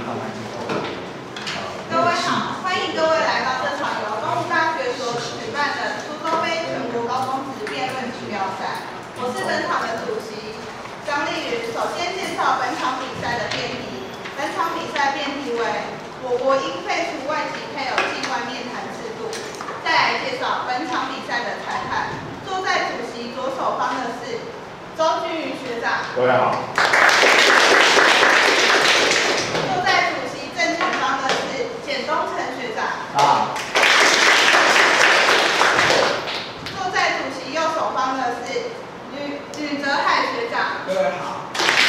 各位好，欢迎各位来到这场由东吴大学所举办的苏州杯全国高中职辩论锦标赛。我是本场的主席张丽云。首先介绍本场比赛的辩题。本场比赛辩题为我国应废除外籍配偶境外面谈制度。再来介绍本场比赛的裁判。坐在主席左手方的是周君瑜学长。 各位好。 坐在主席正前方的是简东成学长。 好。 坐在主席右手方的是吕泽海学长。 各位好。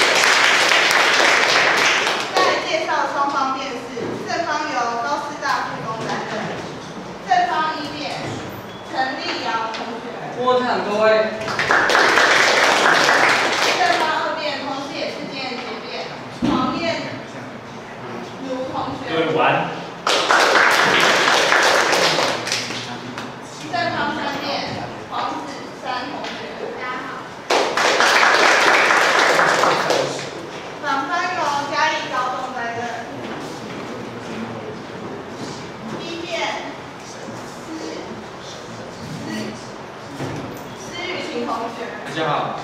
再来介绍双方辩士，正方由高师大附中担任，正方一辩陈立尧同学。 我看各位。 正方二辩同时也是今天的结辩，黄燕如同学。 各位午安。 正方三辩黄子珊同学。大家好。反方由嘉义高中担任。一辩施雨晴同学。 大家好。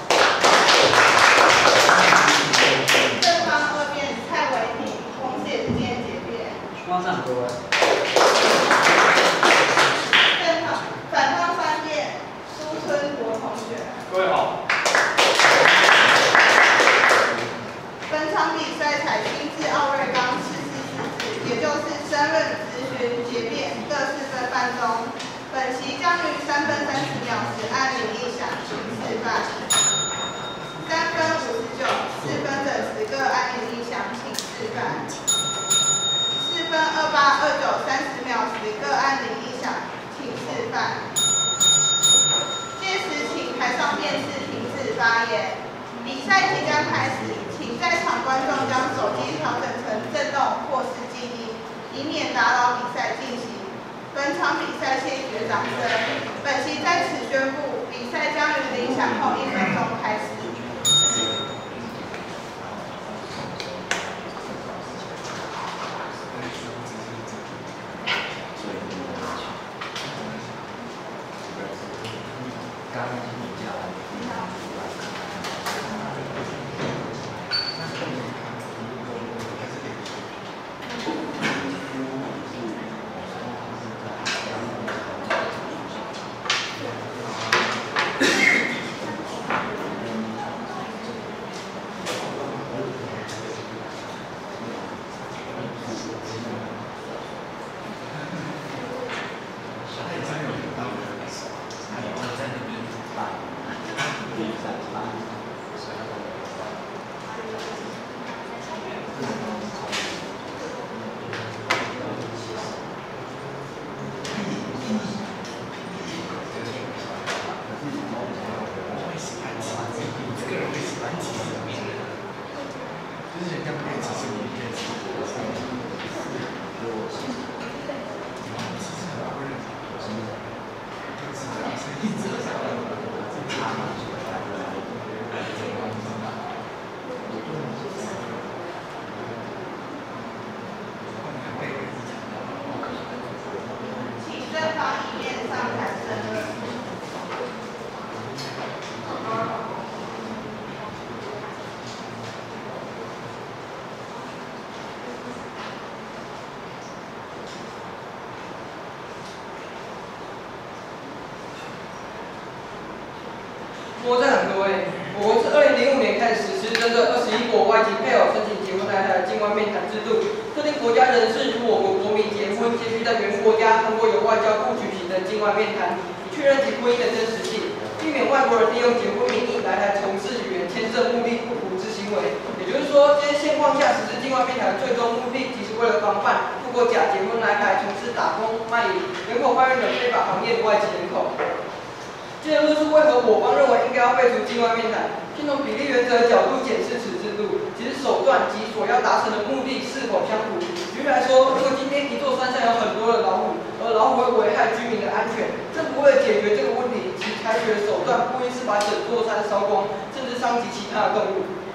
正方二辩蔡维婷，同时也是今天结辩。 马上各位。 反方三辩苏春国同学。 各位好。 本场比赛采新制奥瑞冈444制，也就是申论、质询、结辩各4分半钟。本期将于3分30秒时按铃一响，请示范。3分59、4分整时各按铃一响，请示范。4分28、29、30秒时各按铃一响，请示范。届时请台上辩士停止发言。比赛即将开始，请在场观众将手机调整成震动或是静音，以免打扰比赛进行。本场比赛谢绝掌声。本席在此宣布，比赛将于铃响后1分钟开始。 我在喊各位，我国自2005年开始实施针对21国外籍配偶申请结婚来台的境外面谈制度，特定国家人士与我国国民结婚，皆须在原国家通过由外交部举行的境外面谈，以确认其婚姻的真实性，避免外国人利用结婚名义来台从事语言牵涉目的不符之行为。也就是说，这些现况下实施境外面谈的最终目的，即是为了防范透过假结婚来台从事打工、卖淫、人口贩运等非法行业的外籍人口。接着论述为何我方认为应该要废除境外面谈，先从比例原则的角度检视此制度，其实手段及所要达成的目的是否相符。举例来说，如果今天一座山上有很多的老虎，而老虎会危害居民的安全，政府为了解决这个问题，其采取的手段不应是把整座山烧光，甚至伤及其他的动物。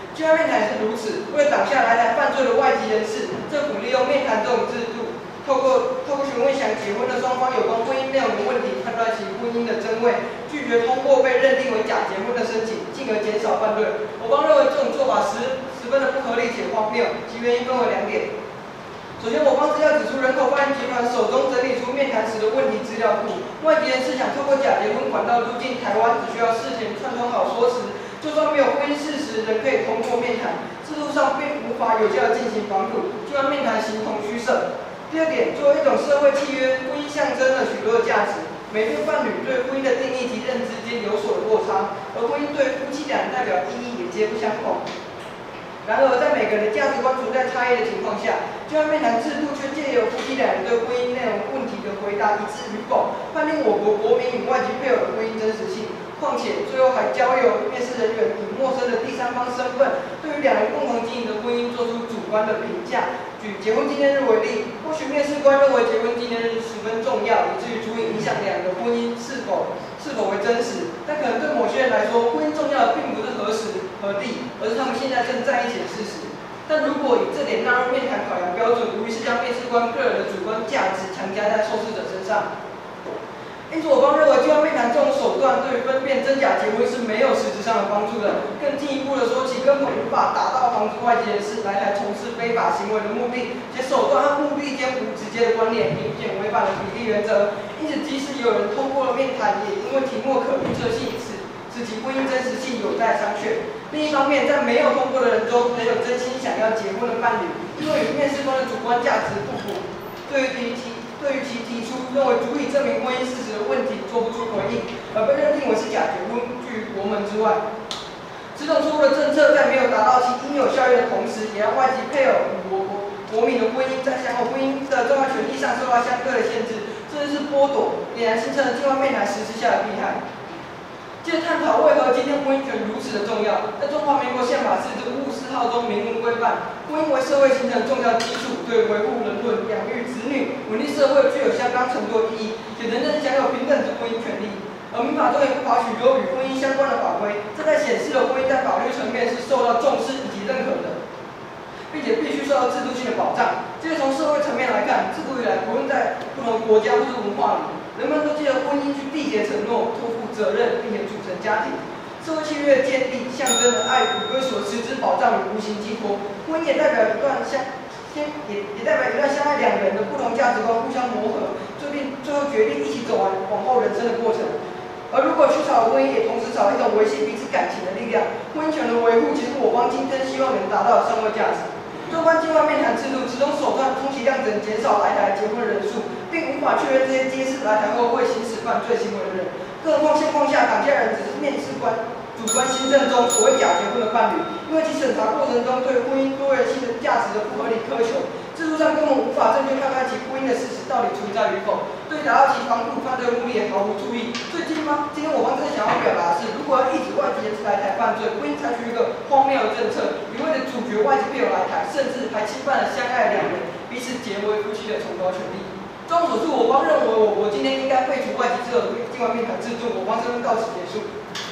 境外面谈也是如此，为了挡下来台犯罪的外籍人士，政府利用面谈这种制度，透过询问想结婚的双方有关婚姻内容的问题，判断其婚姻的真伪，拒绝通过被认定为假结婚的申请，进而减少犯罪。我方认为这种做法十分的不合理且荒谬，其原因分为2点。首先，我方资料指出，人口贩运集团手中整理出面谈时的问题资料库，外籍人士想透过假结婚管道入境台湾，只需要事前串通好说辞，就算没有婚姻事实，仍可以通过面谈。制度上并无法有效地进行防堵，就让面谈形同虚设。第2点，作为一种社会契约，婚姻象征了许多的价值。每对伴侣对婚姻的定义及认知间有所落差，而婚姻对夫妻俩代表意义也皆不相同。然而，在每个人的价值观存在差异的情况下，境外面谈制度却借由夫妻两人对婚姻内容问题的回答一致与否，判定我国国民与外籍配偶的婚姻真实性。况且，最后还交由面试人员以陌生的第三方身份，对于两人共同经营的婚姻做出主观的评价。举结婚纪念日为例，或许面试官认为结婚纪念日十分重要，以至于足以影响两个婚姻是否为真实。但可能对某些人来说，婚姻重要的并不是何时何地，而是他们现在正在一起的事实。但如果以这点纳入面谈考量标准，无疑是将面试官个人的主观价值强加在受试者身上。因此，我方认为，境外面谈这种手段对于分辨真假结婚是没有实质上的帮助的。更进一步的说，其根本无法达到防止外籍人士来台从事非法行为的目的，且手段和目的间无直接的关联，明显违反了比例原则。因此，即使有人通过了面谈，也因为题目可预测性，使其婚姻真实性有待商榷。另一方面，在没有通过的人中，仍有真心想要结婚的伴侣，因为与面试官的主观价值不符，对于其提出认为足以证明婚姻事实的问题做不出回应，而被认定为是假结婚，拒于国门之外。这种错误的政策在没有达到其应有效益的同时，也让外籍配偶与国民的婚姻在享有婚姻的重要权利上受到相对的限制，甚至是剥夺，俨然形成了境外面谈实施下的弊害。接着探讨为何今天婚姻权如此的重要。在中华民国宪法4部4号中明文规范，婚姻为社会形成重要基础，对维护人伦、养育子女、稳定社会具有相当程度的意义，且人人享有平等之婚姻权利。而民法中也不乏许多与婚姻相关的法规，这在显示了婚姻在法律层面是受到重视以及认可的，并且必须受到制度性的保障。接着从社会层面来看，自古以来，不论在不同国家或是文化里，人们都借着婚姻去缔结承诺、托付责任，并且组成家庭。社会契约的建立，象征了爱与归属的实质保障与无形寄托。婚姻也代表一段相爱两人的不同价值观互相磨合，最后决定一起走完往后人生的过程。而如果缺少了婚姻，也同时少了一种维系彼此感情的力量。婚姻权的维护，其实我方今天希望能达到的社会价值。纵观境外面谈制度，此种手段充其量只能减少来台结婚人数，并无法确认这些皆是来台后会行使犯罪行为的人。更何况现况下，挡下人只是面试官主观心证中所谓假结婚的伴侣，因为其审查过程中对婚姻多元性的价值的不合理苛求，制度上根本无法正确看待其婚姻的事实到底存在与否，对达到其防堵犯罪目的也毫无注意。所以今天我方真的想要表达的是，如果要抑制外籍人士来台犯罪，不应采取一个荒谬的政策，一味的阻绝外籍配偶来台，甚至还侵犯了相爱两人彼此结为夫妻的崇高权利。综所述，我方认为我国今天应该废除外籍配偶的境外面谈制度。我方这边到此结束。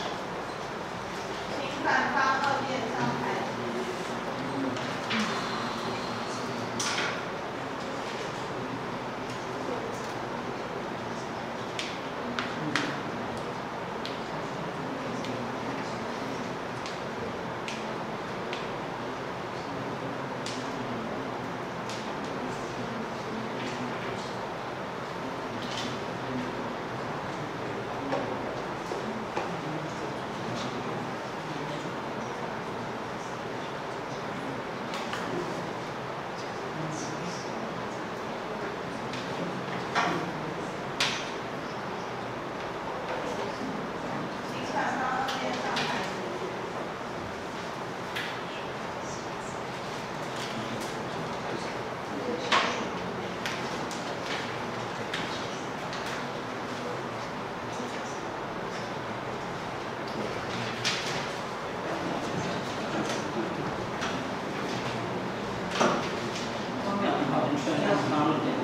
请反方二辩上台。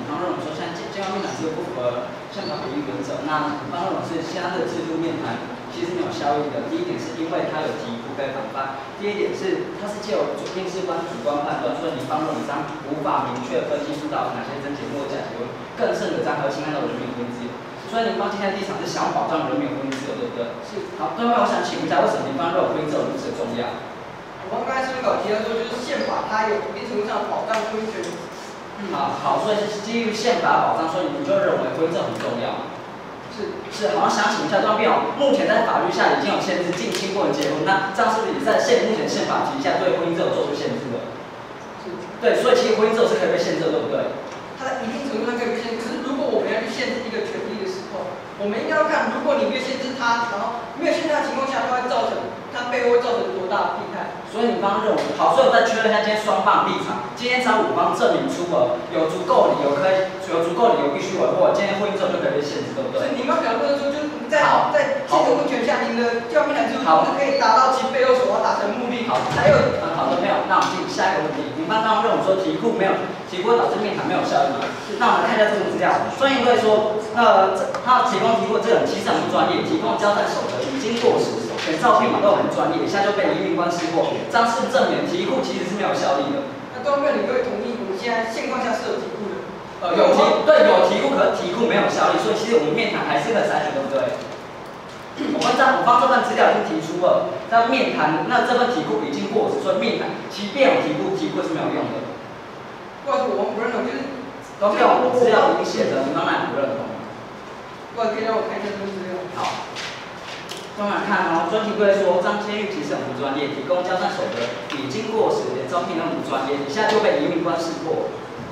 不符合宪法比例原则。那方认为是现在的制度面谈其实没有效益的。第一点是因为它有题库可以反翻，第二点是它是借由面试官主观判断，所以你方论章无法明确分析出到哪些真结或假结论，更甚者将核心看到人民婚姻自由。所以林方今天的立场是想要保障人民婚姻自由，对不对？是。好，对面我想请问一下，为什么林方认为婚姻自由如此重要？ 我们刚才是不是有提到说，就是宪法它有一定程度上保障婚姻权？ 好，所以是基于宪法保障，所以你们就认为婚姻自由很重要。是，好，想请问一下庄辩友，目前在法律下已经有限制近亲不能结婚，那这样是不是也在目前宪法体系下对婚姻自由做出限制了？是。对，所以其实婚姻自由是可以被限制的，对不对？它在一定程度上可以被限制，可是如果我们要去限制一个权利的时候，我们应该要看，如果你没有限制它，然后没有限制它的情况下，它会造成它背后会造成多大的弊害？所以你刚刚认为，好，所以我再确认一下今天双方的立场。今天只要五方证明出了有足够理由必须维护，今天婚姻自由就可以被限制，对不对？所以你们表示说，就是在限制婚权下，您的教育谈之后是可以达到其背后所要达成的目的。好，还有好的没有，那我们进下一个问题。你们刚刚认为说题库会导致面谈没有效益，那我们来看一下这个资料。专业队说，他提供题库这种其实很不专业，提供交战守则已经过时。连照片都很专业，一下就被移民官识破，这样是证明题库其实是没有效力的。那庄辩，你会同意我们现在现况下是有题库的？有题库，可是题库没有效力，所以其实我们面谈还是可以采取，对不对？我方这份资料已经提出了，但面谈那这份题库已经过时，所以面谈即便有题库是没有用的。不好意思，我不认同，就是庄辩，我资料已经写的，你当然不认同。不好意思，可以让我看一下这份资料。好。当然看哦，专题规说张千玉其实很不专业，提供交战守则已经过时，连招聘都不专业，一下就被移民官识破。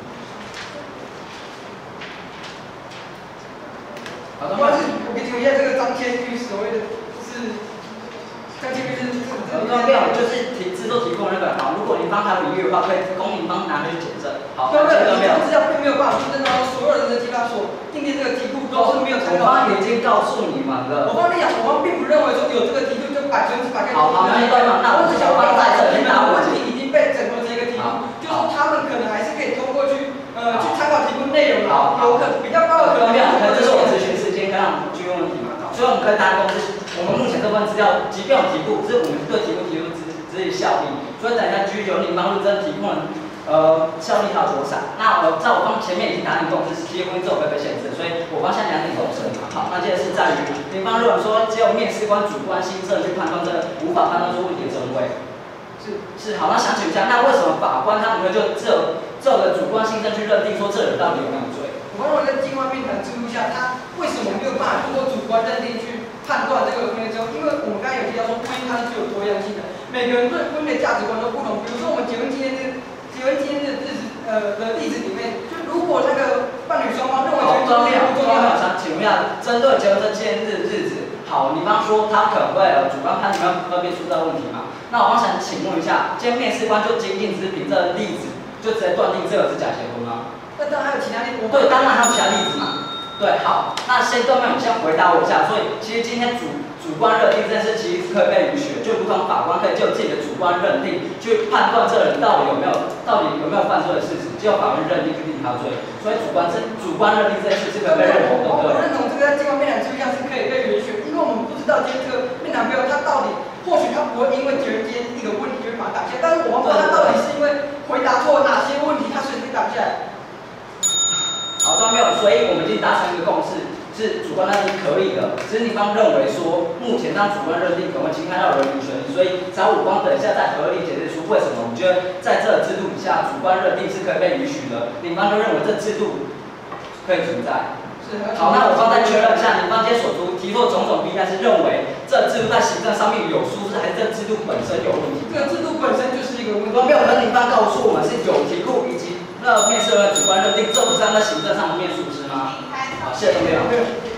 好的，我给你们一下这个张千玉所谓的是张千玉是专辩，就是制作提供那个好，如果你方还有疑虑的话，可以供你方拿去检证。好，专辩，你这个资料并没有办法去证到所有人的计划所订定这个题库都是没有参考。我方已经告诉你们了。我方并不认为说有这个题库就100%可以。好，那我只想放在这里，那问题已经被整合成一个题库，就是说他们可能还是可以通过去参考题库内容，比较高的可能。这是我咨询时间，让我们去问问题嘛。所以我们可以答公司，我们目前这份资料，即便有题库，是我们对题库提出质疑效力，所以等一下继续由你帮助这题库效力到多少？那在我方前面已经答应公司，其实婚姻之后可以被限制，所以我方现在2点共识。好，那接着是在于林方认为说，只有面试官主观心证去判断这无法判断出问题的真伪。是好，那想请问一下，那为什么法官他们会就这个主观心证去认定说这人到底有没有罪？我认为在境外面谈制度下，他为什么没有办法通过主观认定去判断这个婚姻之后？因为我们刚才有提到说，婚姻它是具有多样性的，每个人对婚姻的价值观都不同。比如说我们结婚纪念日的例子里面，就如果那个伴侣双方认为结婚纪念日不重要，想请问一下，针对结婚的纪念日的日子，好，你方说他可能会主观判断分辨出这个问题嘛？那我想请问一下，今天面试官就仅仅只凭这个例子，就直接断定这个是假结婚吗？那当然还有其他例子。对，当然还有其他例子嘛。对，好，那先对面你先回答我一下。所以其实今天主观认定这件事其实是可以被允许的，就如同法官可以就自己的主观认定去判断这人到底有没有犯罪的事实，只有法院认定去定他罪。所以主观认定这件事是可以被认同的。我认同这个在境外面谈之下是可以被允许，因为我们不知道今天这个面谈朋友他到底，或许他不会因为结婚今天一个问题就会把他打下来，但是我们不知道他到底是因为回答错哪些问题，他随时被打下来。好，都没有，所以我们已经达成一个共识，是主观认定可以的。只是你方认为说，目前当主观认定可能会侵害到人民权利，所以找我方等一下再合理解释出为什么我们觉得在这个制度底下，主观认定是可以被允许的。你方就认为这制度可以存在。好，那我方再确认一下，你方今天所提出的种种弊案是认为这制度在行政上面有疏失，还是这制度本身有问题？这个制度本身就是一个问题。没有，可你方告诉我们是有题库以及那面试官主观认定，这不是在行政上的面疏失吗？好，谢谢董事长。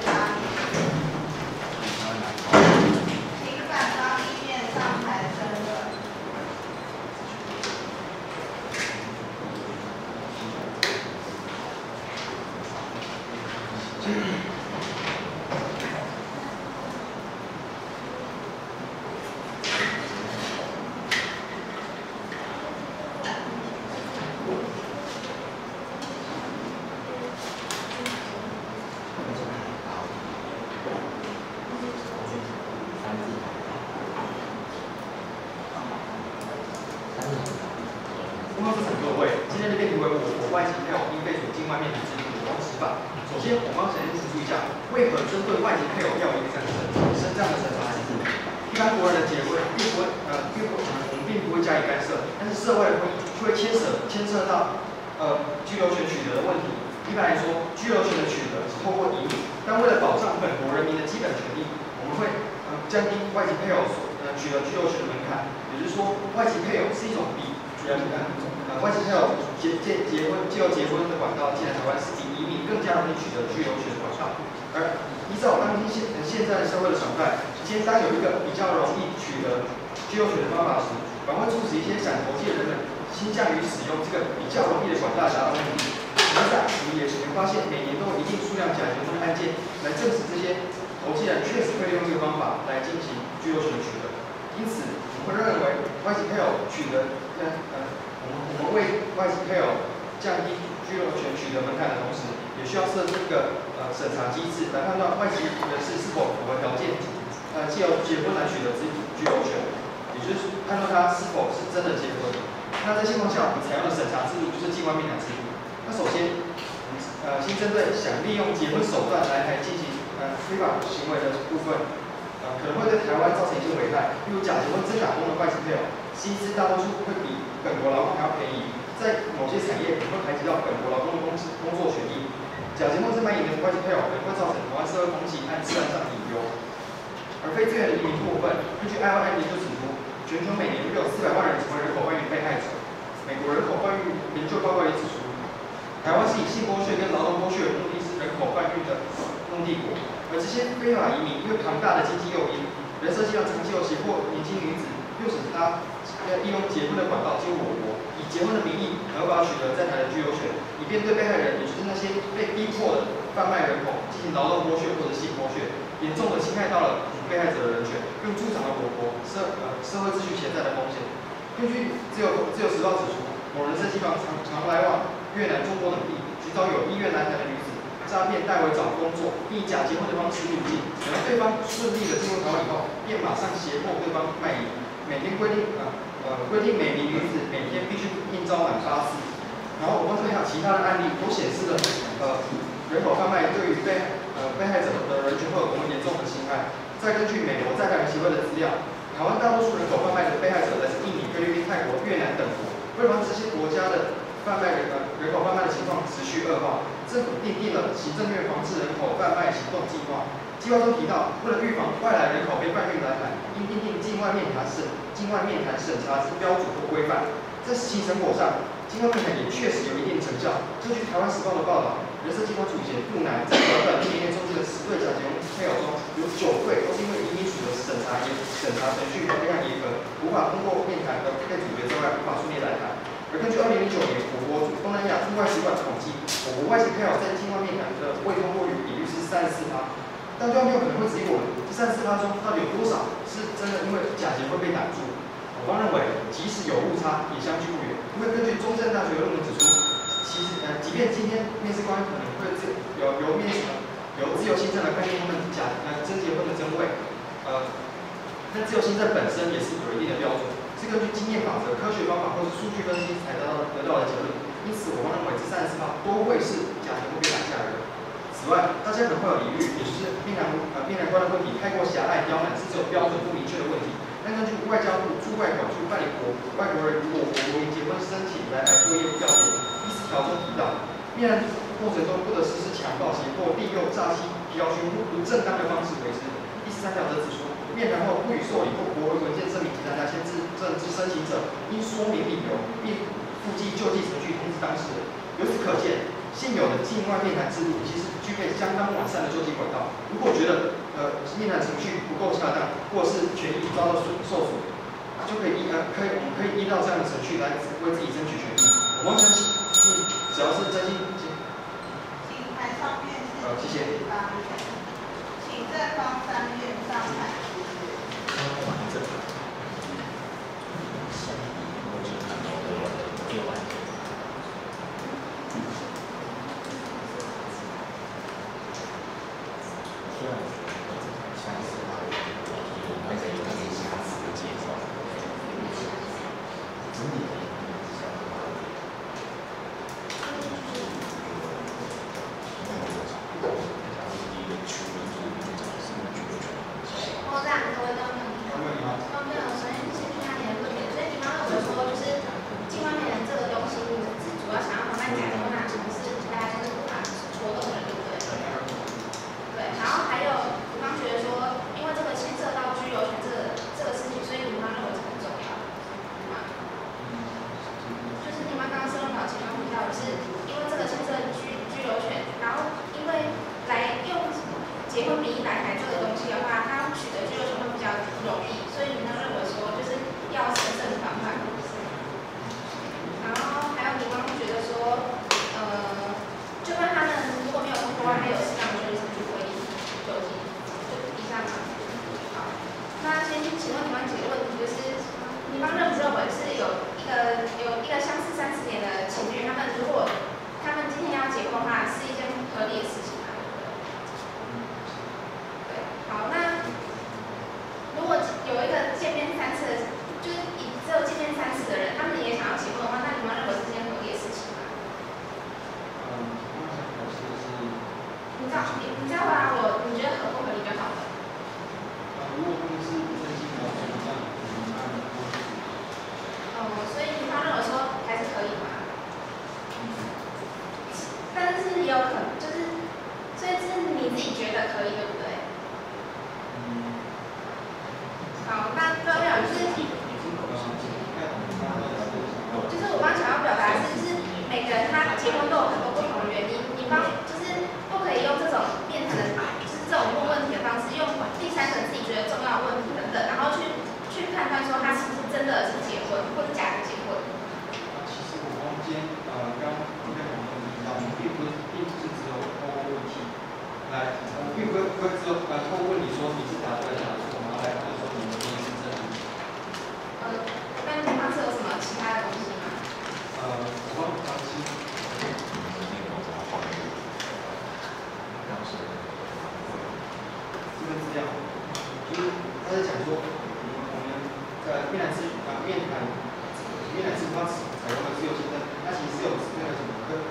请反方意见上台申论。 为我国外籍配偶应废除境外面谈制度的公司法。首先，我们要先提出一下，为何针对外籍配偶要有这样的审查机制？一般国人的结婚，我们并不会加以干涉，但是社会的婚姻就会牵涉到居留权取得的问题。一般来说，居留权的取得是透过移民，但为了保障本国人民的基本权利，我们会降低外籍配偶取得居留权的门槛。也就是说，外籍配偶是一种比外籍配偶借由结婚的管道进来台湾是比移民更加容易取得居留权的管道。而依照当今现在社会的常态，今天当有一个比较容易取得居留权的方法时，反而会促使一些想投机的人们倾向于使用这个比较容易的管道达到目的。然而，我们也发现每年都有一定数量假结婚的案件来证实这些投机人确实会利用这个方法来进行居留权的取得。因此，我们会认为外籍配偶取得我们为外籍配偶降低居留权取得门槛的同时，也需要设置一个审查机制来判断外籍人士是否符合条件，借由结婚来取得居留权，也就是判断他是否是真的结婚。那在情况下，我们采用的审查制度就是境外面谈制度。那首先，先针对想利用结婚手段来进行非法行为的部分。可能会对台湾造成一些危害，例如假结婚真打工的外籍配偶，薪资大多数会比本国劳工还要便宜，在某些产业可能会排挤到本国劳工的工作权益。假结婚真卖淫的外籍配偶可能会造成台湾社会风气和治安上的隐忧。而非自愿的移民部分，根据 ILO 研究指出，全球每年约有400万人成为人口贩运被害者。美国人口贩运研究报告也指出，台湾是以性剥削跟劳动剥削为目的是人口贩运的目的国。而这些非法移民因为庞大的经济诱因，人设计上长期有胁迫年轻女子，诱使她利用结婚的管道进入我国，以结婚的名义合法取得在台的居留权，以便对被害人，也就是那些被逼迫的贩卖人口进行劳动剥削或者性剥削，严重的侵害到了被害者的人权，更助长了我国社会秩序潜在的风险。根据自由时报指出，某人设计房常来往越南、中国等地，寻找有意愿来台的女子。诈骗代为找工作，并以假结婚的方式入境，等到对方顺利的进入台湾以后，便马上胁迫对方卖淫。每天规定每名女子每天必须应招满8次。然后我们还有其他的案例都显示了人口贩卖对于被害者的人权会有多么严重的侵害。再根据美国在台人协会的资料，台湾大多数人口贩卖的被害者来自印尼、菲律宾、泰国、越南等国。为了防止这些国家的人口贩卖的情况持续恶化，政府订定了行政院防治人口贩卖行动计划。计划中提到，为了预防外来人口被贩运来台，应订定境外面谈审查之标准或规范。在实行成果上，境外面谈也确实有一定成效。根据台湾时报的报道，人社机关主嫌杜南在短1年内中间的10对假结婚配偶中，有9对都是因为移民署的审查程序非常严格，无法通过面谈而被阻绝之外，无法顺利来台。而根据2009年我国东南亚驻外使馆统计，我国外籍配偶在境外面谈的未通过比率是34%。但对方朋友可能会质疑我们，这34%中到底有多少是真的因为假结婚被挡住？我方认为，即使有误差，也相距不远。因为根据中正大学的论文指出，即便今天面试官可能会由自由新政来判定他们真结婚的真伪，但自由新政本身也是有一定的标准。是根据经验法则、科学方法或是数据分析才得到的结论。因此，我方认为这34%都会是假结婚被挡下来的。此外，大家可能会有疑虑，也就是面谈官的问题太过狭隘、刁难，是只有标准不明确的问题。但根据外交部驻外管处办理外国人如果国民结婚申请来台作业调解第4条中提到，面谈过程中不得实施强暴、胁迫、利诱、诈欺、要求不正当的方式为之。第13条则指出，面谈后不予受理或驳回文件证明其参加签字证之申请者，应说明理由，并附记救济程序通知当事人。由此可见，现有的境外面谈制度其实具备相当完善的救济管道。如果觉得面谈程序不够恰当，或者是权益遭到受损，就我们可以依照这样的程序来为自己争取权益。我们相信只要是真心， 请台上面是谢谢。 请正方3面上台支持。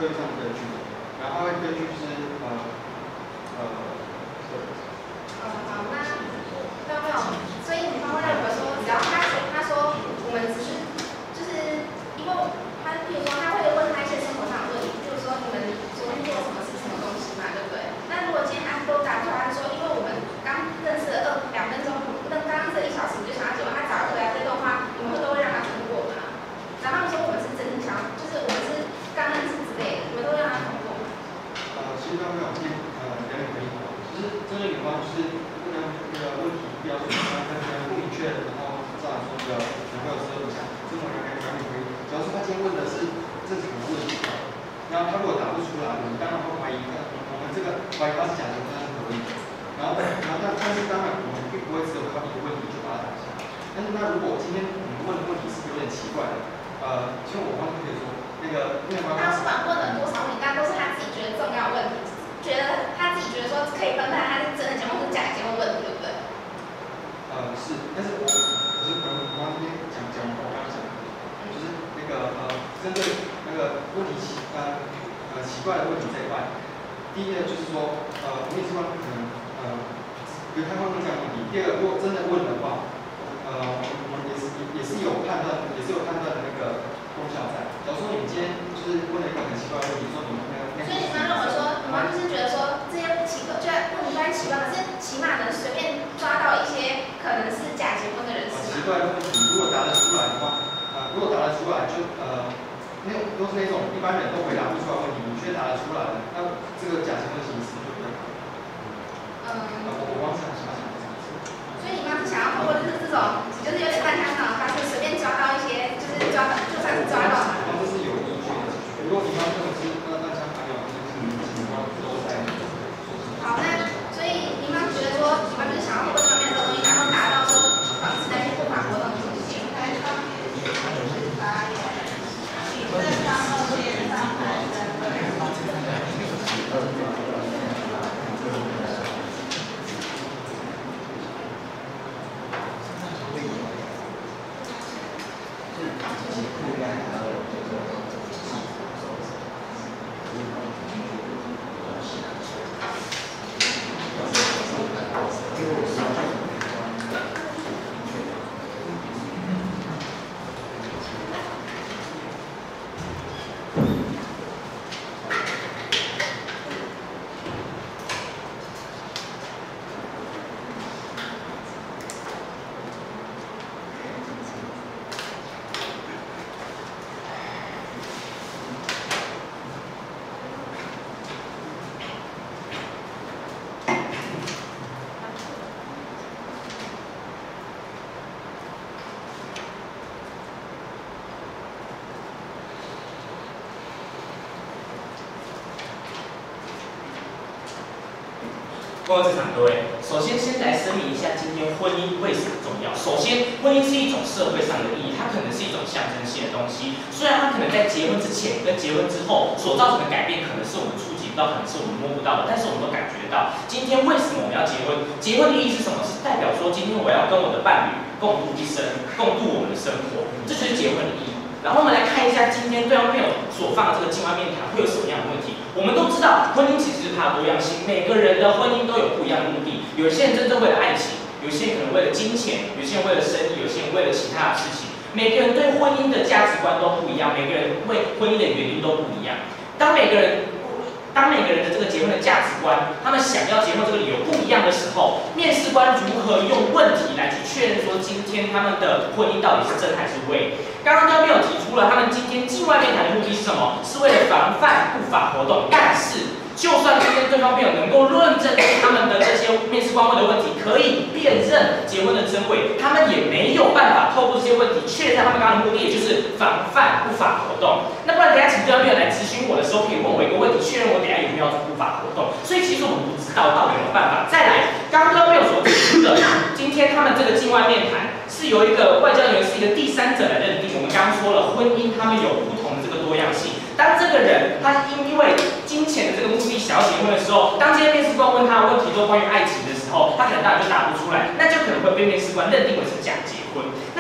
科学上的根据，然后它会根据就是好，那有没有？所以女方会认为说，只要他说我们只是就是因为他，比如说他会问他一些生活上的问题，比如说你们昨天做什么是什么东西嘛，对不对？那如果今天他都答不出来，他说因为我们刚认识了2分钟，那刚认识了1小时就想要结婚，他找回来这段话，你们都会让他通过吗？然后他们说我们是真的想，就是我们是刚认识之类的，你们都会让他通过吗？ 其实刚刚有表演可以，就是针对女方就是不能那个问题标准不明确，然后照来说的能够遮一下，这种表演可以。主要是他今天问的是正常的问题，然后他如果答不出来，我们当然会怀疑我们这个怀疑他是假结婚，那是可以的。但是当然我们并不会只有靠一个问题就把它打下来。但是那如果今天我们问的问题是有点奇怪的，其实我刚刚可以说那个他不管问了多少问题，但都是他自己觉得重要的问题，觉得他自己觉得说可以分判他是真的结婚或是假结婚问题，对不对？ 是，但是我刚刚这边讲我刚刚讲的，就是那个针对那个问题奇怪的问题这一块，第一个就是说面试官可能有开放这样的问题，第二个如果真的问的话，我们也是有判断的那个功效在。假如说你今天就是问了一个很奇怪的问题，说你那个， 所以你们认为说，你们就是觉得说这些奇怪，就问题虽然奇怪，可是起码能随便抓到一些可能是假结婚的人士嘛。 奇怪的问题，如果答得出来的话，就那都是那种一般人都回答不出来的问题，你却答得出来的，那这个假结婚形式就比较好。我光想这样子。 所以你们是想要透过就是这种，就是有点半香港的方式，随便抓到一些，就是抓到，就算是抓到嘛。 这是有依据的。如果你方认为是那像还有情况都在。 好，那所以你们觉得说，你们就是想要透过上面这个东西，然后达到说防止那些不法活动的出现。 台上面是发言，请正上2点上台身份。 各位在场各位，首先来声明一下，今天婚姻为什么重要？首先，婚姻是一种社会上的意义，它可能是一种象征性的东西。虽然它可能在结婚之前跟结婚之后所造成的改变，可能是我们触及不到，可能是我们摸不到的，但是我们都感觉到，今天为什么我们要结婚？结婚的意义是什么？是代表说，今天我要跟我的伴侣共度一生，共度我们的生活，这就是结婚的意义。然后我们来看一下今天对方朋友所放的这个境外面谈会有什么样的问题。我们都知道，婚姻其实是它的多样性，每个人的婚姻都有不一样的目的。有些人真正为了爱情，有些人可能为了金钱，有些人为了生意，有些人为了其他的事情。每个人对婚姻的价值观都不一样，每个人为婚姻的原因都不一样。当每个人的这个结婚的价值观，他们想要结婚这个理由不一样的时候，面试官如何用问题来去确认说今天他们的婚姻到底是真还是伪？刚刚都没有提出了，他们今天境外面谈的目的是什么？是为了防范不法活动。但是，就算今天对方朋友能够论证他们的这些面试官问的问题可以辨认结婚的真伪，他们也没有办法透过这些问题确认他们刚刚的目的，也就是防范不法活动。那不然等一下请对方朋友来咨询我的时候，可以问我一个问题，确认我等一下有没有要做不法活动。所以其实我们不知道到底有没有办法。再来，刚刚对方朋友所提出的，今天他们这个境外面谈是由一个外交人员是一个第三者来认定。我们刚刚说了，婚姻他们有不同的这个多样性。当这个人他因为金钱的这个目的想要结婚的时候，当这些面试官问他的问题都关于爱情的时候，他可能当然就答不出来，那就可能会被面试官认定为是假结婚。那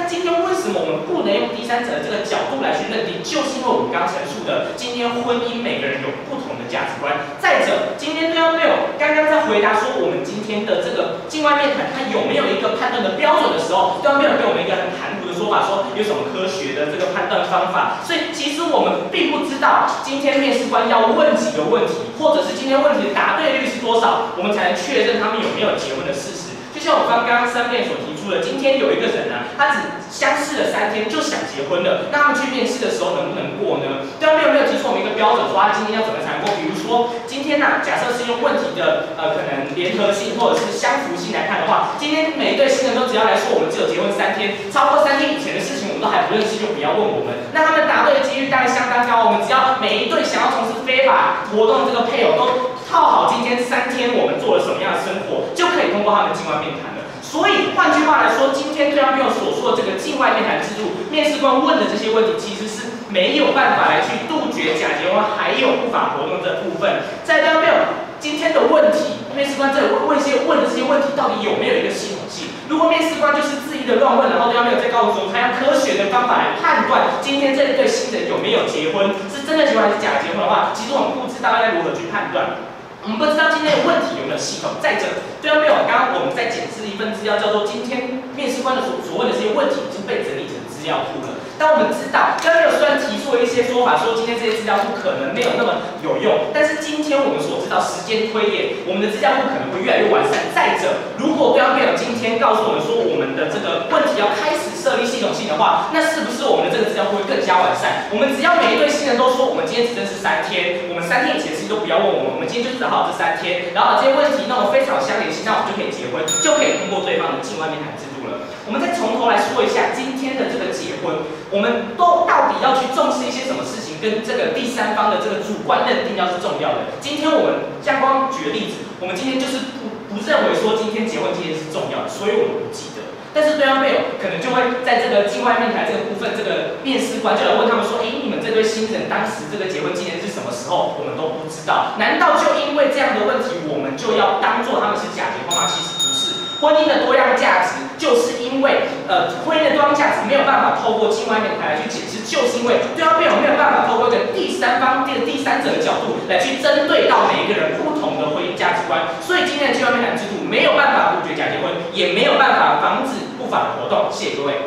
那今天为什么我们不能用第三者的这个角度来去认定？就是因为我们刚陈述的，今天婚姻每个人有不同的价值观。再者，今天对方没有刚刚在回答说我们今天的这个境外面谈，它有没有一个判断的标准的时候，对方没有给我们一个很含糊的说法，说有什么科学的这个判断方法。所以其实我们并不知道今天面试官要问几个问题，或者是今天问题的答对率是多少，我们才能确认他们有没有结婚的事实。就像我刚刚3遍所提出的，今天有一个人呢，他只相识了3天就想结婚了，那他们去面试的时候能不能过呢？对方没有提出我们一个标准，说他今天要怎么才能过？比如说今天呢，假设是用问题的可能联合性或者是相符性来看的话，今天每一对新人都只要来说我们只有结婚3天，超过3天以前的事情我们都还不认识，就不要问我们。那他们答对的几率当然相当高，我们只要每一对想要从事非法活动的这个配偶都套好今天3天我们做了什么样的生活，就可以通过他们境外面谈了。所以换句话来说，今天对方没有所说的这个境外面谈制度，面试官问的这些问题其实是没有办法来去杜绝假结婚还有不法活动这部分。在对方没有今天的问题，面试官在问的这些问题到底有没有一个系统性？如果面试官就是恣意的乱问，然后对方没有再告诉我，他用科学的方法来判断今天这一对新人有没有结婚，是真的结婚还是假结婚的话，其实我们不知道该如何去判断。我们不知道今天的问题有没有系统。再者，对方没有，刚刚我们在检视一份资料，叫做今天面试官的所问的这些问题已经被整理成资料库了。但我们知道，对方没有虽然提出了一些说法，说今天这些资料库可能没有那么有用，但是今天我们所知道时间推演，我们的资料库可能会越来越完善。再者，如果对方没有今天告诉我们说我们的这个问题要开始设立系统性的话，那是不是我们的这个资料库会更加完善？我们只要每一对新人都说我们今天只认识3天，我们3天以前的事情都不要问我们今天就只好这3天，然后把这些问题弄得非常相联系，那我们就可以结婚，就可以通过对方的境外面谈制度了。我们再从头来说一下今天的这个结婚，我们都到底要去重视一些什么事情，跟这个第三方的这个主观认定要是重要的。今天我们像光举个例子，我们今天就是不认为说今天结婚纪念是重要的，所以我们不记得。但是对方没有，可能就会在这个境外面谈这个部分，这个面试官就来问他们说：“你们这对新人当时这个结婚纪念是什么时候？”我们都不知道。难道就因为这样的问题，我们就要当做他们是假结婚吗？其实不是。婚姻的多样价值，就是因为婚姻的多样价值没有办法透过境外面谈来去解释，就是因为对方没有办法透过一个第三者的角度来去针对到每一个人不同的婚姻价值观，所以今天的境外面谈制度没有办法杜绝假结婚，也没有办法防止不法的活动。谢谢各位。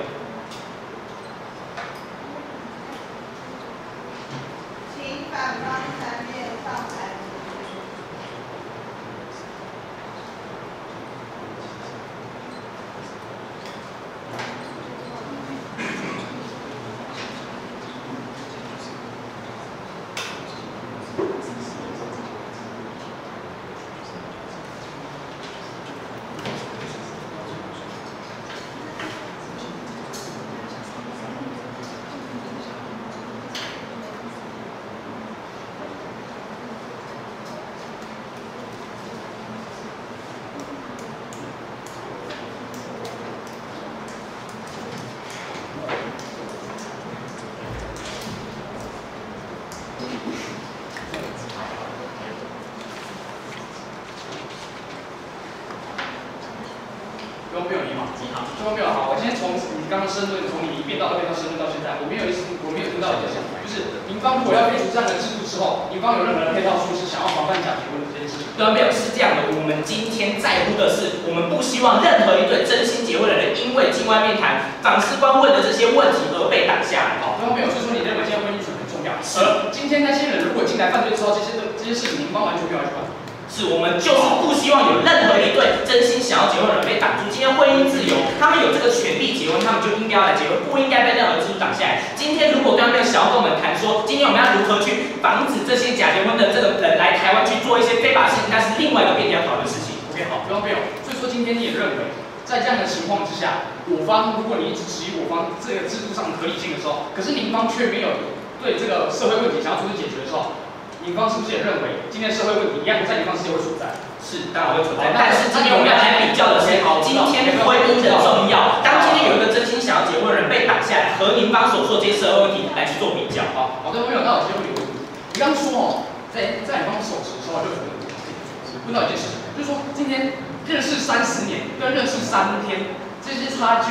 请反方3面上台。 好，我今天从你刚刚申论，从你1辩到2辩到申论到现在，我没有听到一个想法，就是您方如果要废除这样的制度之后，您方有任何的配套措施想要防范假结婚的这件事情？ 对，没有，是这样的。我们今天在乎的是，我们不希望任何一对真心结婚的人因为境外面谈访视官问的这些问题而被挡下来。 好，对方没有，所以说你认为现在婚姻权很重要。而今天那些人如果进来犯罪之后，这些事情您方完全没有去管。 是我们就是不希望有任何一对真心想要结婚的人被挡住。今天婚姻自由，他们有这个权利结婚，他们就应该要来结婚，不应该被任何制度挡下来。今天如果对方没有想要跟我们谈说，今天我们要如何去防止这些假结婚的这个人来台湾去做一些非法事情，那是另外一个辩题要讨论的事情。 OK， 好，对方没有。所以说今天你也认为，在这样的情况之下，我方如果你一直质疑我方这个制度上的合理性的时候，可是您方却没有对这个社会问题想要逐步解决的时候，您方是不是也认为今天社会问题一样在您方世界会存在？ 是，当然会存在。但是今天我们要来比较的是，今天婚姻的重要。当今天有一个真心想要结婚的人被挡下来，和您方所说这些社会问题来去做比较。 好，对方没有，那我直接问你一个问题。你刚说在你方手持的时候就问到一件事情，就是说今天认识30年跟认识3天这些差距，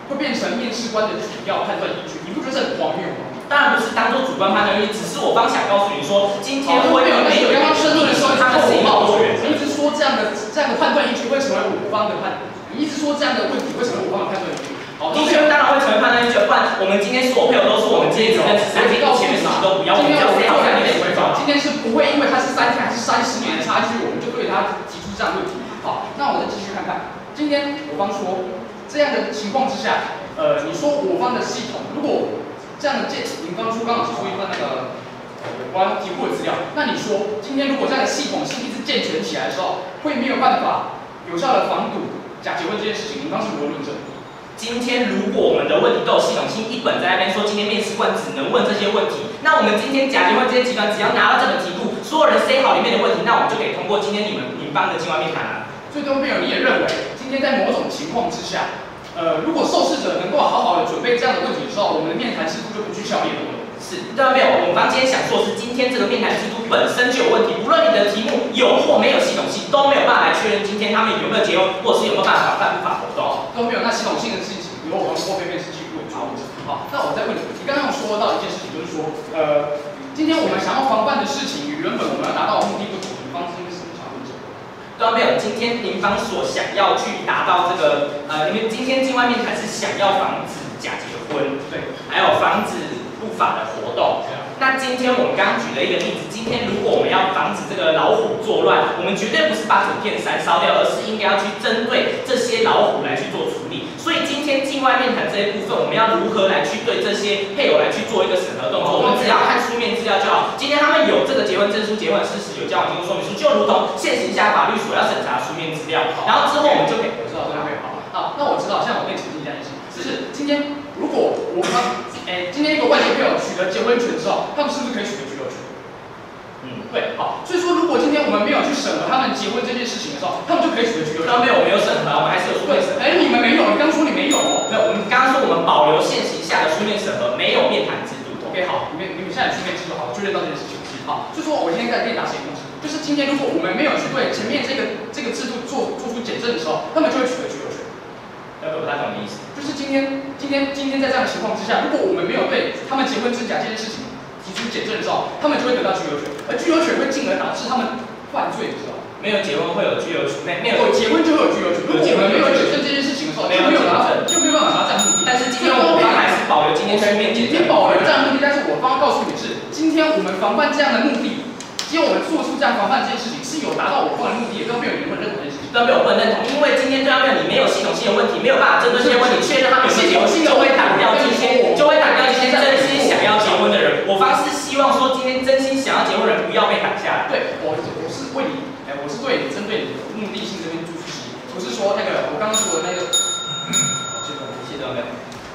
会变成面试官的主要判断依据，你不觉得这很荒谬吗？ 当然不是当做主观判断依据，只是我方想告诉你说，今天会没有刚刚申论的时候， 他们是一个多元， 你一直说这样的判断依据会成为我方的你一直说这样的问题会成为我方的判断依据。好， 的确当然会成为判断依据，不然我们今天所有配偶都是我们今天只跟3天前面事情都不要，我们就好像有点违法。 今天是不会因为他是3天还是30年的差距，我们就对他提出这样的问题。好，那我再继续看看，今天我方说这样的情况之下，你说我方的系统如果这样的你刚好提出一份那个有关题库的资料，那你说今天如果这样的系统性一直健全起来的时候，会没有办法有效的防堵假结婚这件事情，你刚是如何论证？ 今天如果我们的问题都有系统性，一本在那边说今天面试官只能问这些问题，那我们今天假结婚这些集团只要拿到这个题库，所有人 say 好里面的问题，那我们就可以通过今天你方的境外面谈了。 所以各位朋友，你也认为今天在某种情况之下，如果受试者能够好好的准备这样的问题的时候，我们的面谈制度就不具效力了。 是，对没有？我们方今天想说的是，今天这个面谈制度本身就有问题，无论你的题目有或没有系统性，都没有办法来确认今天他们有没有结婚，或者是有没有办法犯不法活动。 都没有，那系统性的事情，以后我们后面面试记录会好。好，那我再问你，你刚刚有说到一件事情，就是说，今天我们想要防范的事情与原本我们要达到的目的不同，你方是因为什么想问这个？ 对没有？今天您方所想要去达到这个，因为今天境外面谈是想要防止假结婚， 对， 还有防止不法的活动。那今天我们刚刚举了一个例子，今天如果我们要防止这个老虎作乱，我们绝对不是把整片山烧掉，而是应该要去针对这些老虎来去做处理。所以今天境外面谈这一部分，我们要如何来去对这些配偶来去做一个审核动作？我们只要看书面资料就好。今天他们有这个结婚证书、结婚事实、有交往经过说明书，就如同现行下法律所要审查书面资料。然后之后我们就可以， 我知道，好，那我知道，现在我可以澄清一件事情，就是今天如果我们今天一个外籍配偶取得结婚权之后，他们是不是可以取得居留权？对，好，所以说如果今天我们没有去审核他们结婚这件事情的时候，他们就可以取得居留权。 没有，我没有审核，我们还是有书面审核。 你们没有，你刚说你没有哦。 没有，我们刚刚说我们保留现行下的书面审核，没有面谈制度。 OK， 好，你们现在书面制度好，确认到这件事情。好，就说我今天可以打谁公司，就是今天如果我们没有去对前面这个制度做出检证的时候，他们就会取得居留权。 不太懂你意思。 就是今天在这样的情况之下，如果我们没有对他们结婚真假这件事情提出检证的时候，他们就会得到居留权，而居留权会进而导致他们犯罪，你知道吗？ 没有结婚会有居留权，没有结婚就会有居留权。如果我们没有检证这件事情的时候，就没有办法拿这样目的。 但是今天我方还是保留今天书面检证， 保留这样的目的，但是我方告诉你是，今天我们防范这样的目的，今天我们做出这样防范这件事情是有达到我方的目的，都没有人会认同这件事情。 都没有不能认同，因为今天对他们你没有系统性的问题，没有办法针对这些问题确认他们有没有结婚，就会挡掉今天真心想要结婚的人。我方是希望说，今天真心想要结婚的人不要被挡下来。 对，我是为你，我是对你针对你的目的性这边做出质疑，不是说那个我刚刚说的那个。 这个谢谢各位。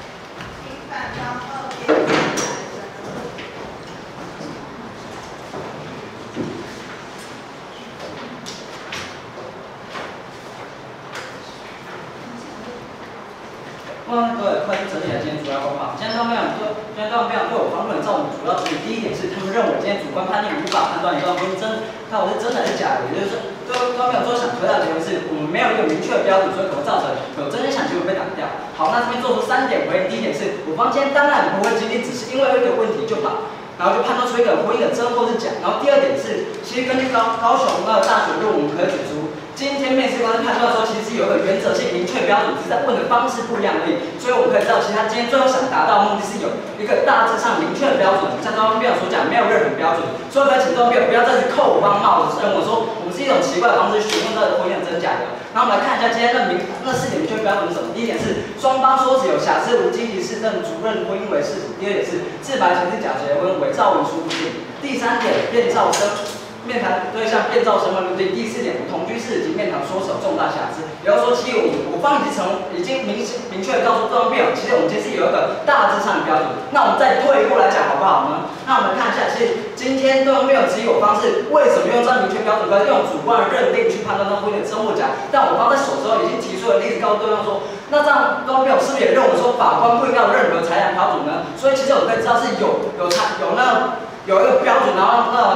对，快去整理一下今天主要方法。今天都没有对我方论照我们主要指引。第一点是，他们认为今天主观判定无法判断一段婚姻看我是真的还是假的，也就是说，都没有说想推到结婚是，我们没有一个明确的标准，所以可能造成有真心想结婚被挡掉。好，那这边做出3点回应。第一点是，我方今天当然不会今天只是因为一个问题就跑，然后就判断出一个婚姻的真或是假。然后第二点是，其实根据高雄那个大学论文，我们可以指出。今天面试官判断说，其实是有一个原则性明确标准，只是在问的方式不一样而已。所以我们可以知道，其实他今天最后想达到的目的是有一个大致上明确的标准。像刚刚辩友所讲，没有任何标准，所以可以请众辩友不要再去扣我方帽子，认为说我们是一种奇怪的方式询问到底婚姻的真假的。然后我们来看一下今天那4点明确标准是什么。第一点是双方说只有瑕疵无积极市政主任婚姻为事实。第二点是自白形式假结婚，伪造文书不定。第3点变造面谈对象变造身份认定。第4点，同居事及面谈说是有重大瑕疵。也就是说，其实我方已经明确的告诉对方辩友，其实我们今天是有一个大致上的标准。那我们再退一步来讲好不好呢？那我们看一下，其实今天对方辩友质疑我方是为什么用这样明确标准，可是用主观的认定去判断他婚姻的真或假。但我方在手之后已经提出了例子，告诉对方说，那这样对方辩友是不是也认为说法官不应该有任何裁量标准呢？所以其实我们可以知道是有一个标准，然后那个面试官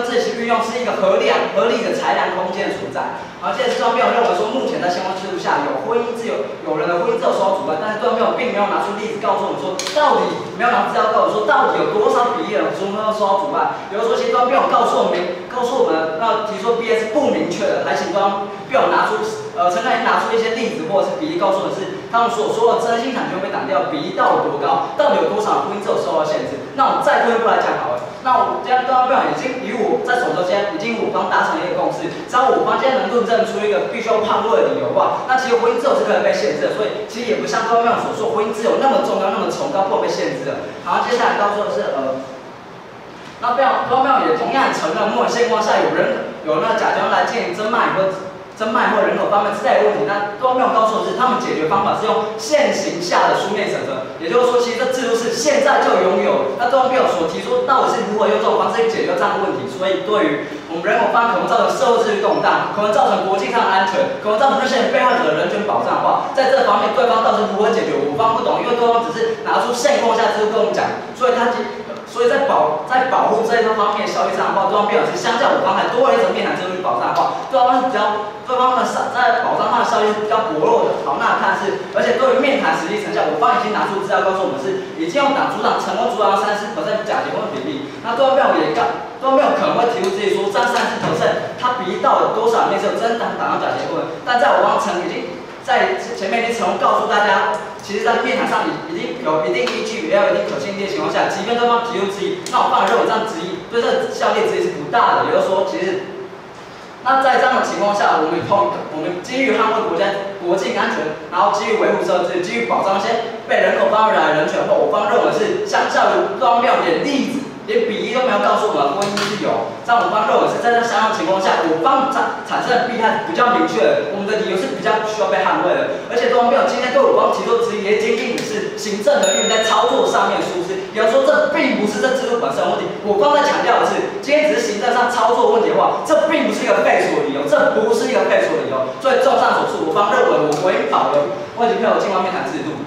自行运用是一个合理的裁量空间的存在。而且段辩友认为说，目前在相关制度下有婚姻自由，有人的婚姻自由受到阻碍，但是段辩友并没有拿出例子告诉我们说，到底没有拿出资料告诉我们说，到底有多少比例的人受到阻碍。比如说，其实段辩友告诉我们，那提出 BS 不明确的，还请段辩友拿出陈凯拿出一些例子或者是比例告诉我们是他们所说的真心产权被挡掉比例到底有多高，到底有多少婚姻自由受到限制。那我们再退一步来讲好了，那我今天段辩友已经与我在手头间已经五方达成了一个共识，只要五方今天能论证出一个必须要判位的理由的话，那其实婚姻自由是可以被限制的，所以其实也不像段辩友所说婚姻自由那么重要那么崇高不能被限制的。好，接下来告诉的是那段辩友也同样承认，目前现况下有那假结婚来进行增卖或人口方面之类的问题，那段辩友告诉我是他们解决方法是用现行下的书面审核，也就是说，其实这制度是现在就拥有。那段辩友所提出到底是如何用这种方式去解决这样的问题，所以对于我们人口方面可能造成社会秩序动荡，可能造成国际上的安全，可能造成那些被害者的人权保障的话，在这方面对方到底是如何解决，我方不懂，因为对方只是拿出现况下制度跟我们讲，所以在保护这一方面效益上的话，对方辩友是相较我方还多了一层面谈制度去保障的话，对方在保障上的效益是比较薄弱的。好，那看是，而且对于面谈实际成效，我方已经拿出资料告诉我们是已经用成功阻挡30%假结婚的比例。那对方辩友可能会提出自己说，这30%它比例到了多少面是有真挡到假结婚，但在我方已经在前面已经成功告诉大家。其实，在面谈上已经有一定依据，也有一定可信力的情况下，即便对方提出质疑，那我方认为这样质疑对这个效力质疑是不大的。也就是说，其实，那在这样的情况下，我们基于捍卫国境安全，然后基于维护社会秩序，基于保障一些被人口方面的人权后，我方认为是相较于段辩友连例子。连比例都没有告诉我们婚姻自由，在我方认为是在这相当情况下，我方产生的弊害比较明确，我们的理由是比较需要被捍卫的。而且段辩友今天对我方提出质疑，也坚定的是行政人员在操作上面疏失，也就是说这并不是这制度本身的问题。我方在强调的是，今天只是行政上操作问题的话，这并不是一个废除的理由，这不是一个废除的理由。所以综上所述，我方认为我应保留外籍配偶境外面谈制度。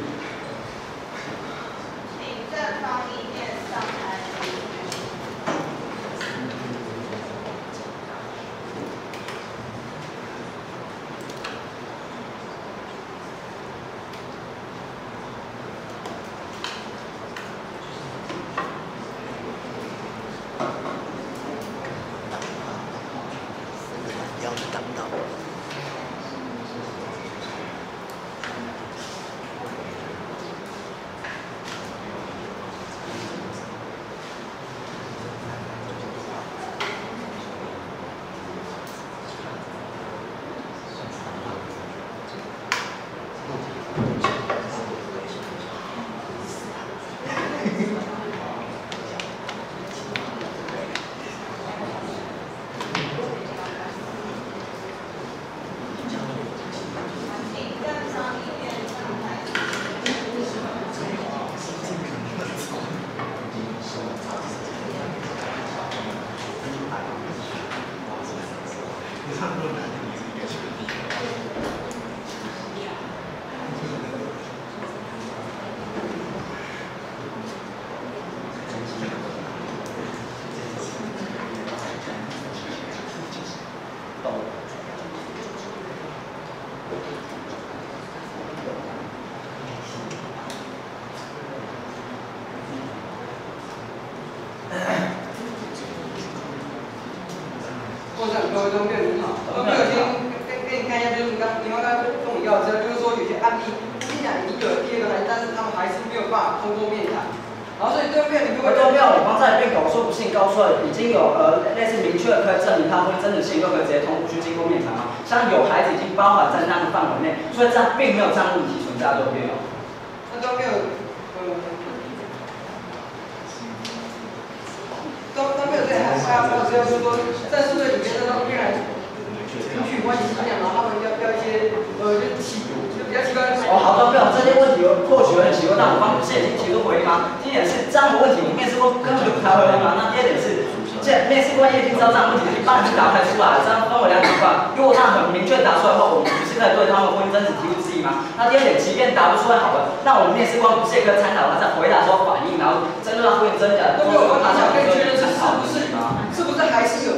各位中辩你好，我先给你看一下，就是你刚刚跟我要的资料，就是说有些案例进来已经有了第二个来，但是他们还是没有办法通过面谈。然后所以对面你会对面我方在被搞错不信告诉了已经有类似明确可以证明他婚姻真实性，又可以直接通过去经过面谈嘛。像有孩子已经包含在那个范围内，所以这样并没有这样问题存在，对面有。 那对面都没有对，还有资料就是说，在数队里面的当面来允许关系信仰，然后他们要一些就比较奇怪的。 好的，没有这些问题或许有点奇怪，但我方不是已经提出回应吗？第一点是这样的问题，我面试官根本就不太会问吗？那第二点是，面试官也已经知道这样的问题，一般人是答不太出来，这样分为两种话。如果他很明确答出来的话，我们不是可以对他们婚姻真实提出质疑吗？那第二点，即便答不出来好了，那我们面试官不是也可以参考他在回答时候反应，然后针对他婚姻真假， 那么我们可以确认是不是还是有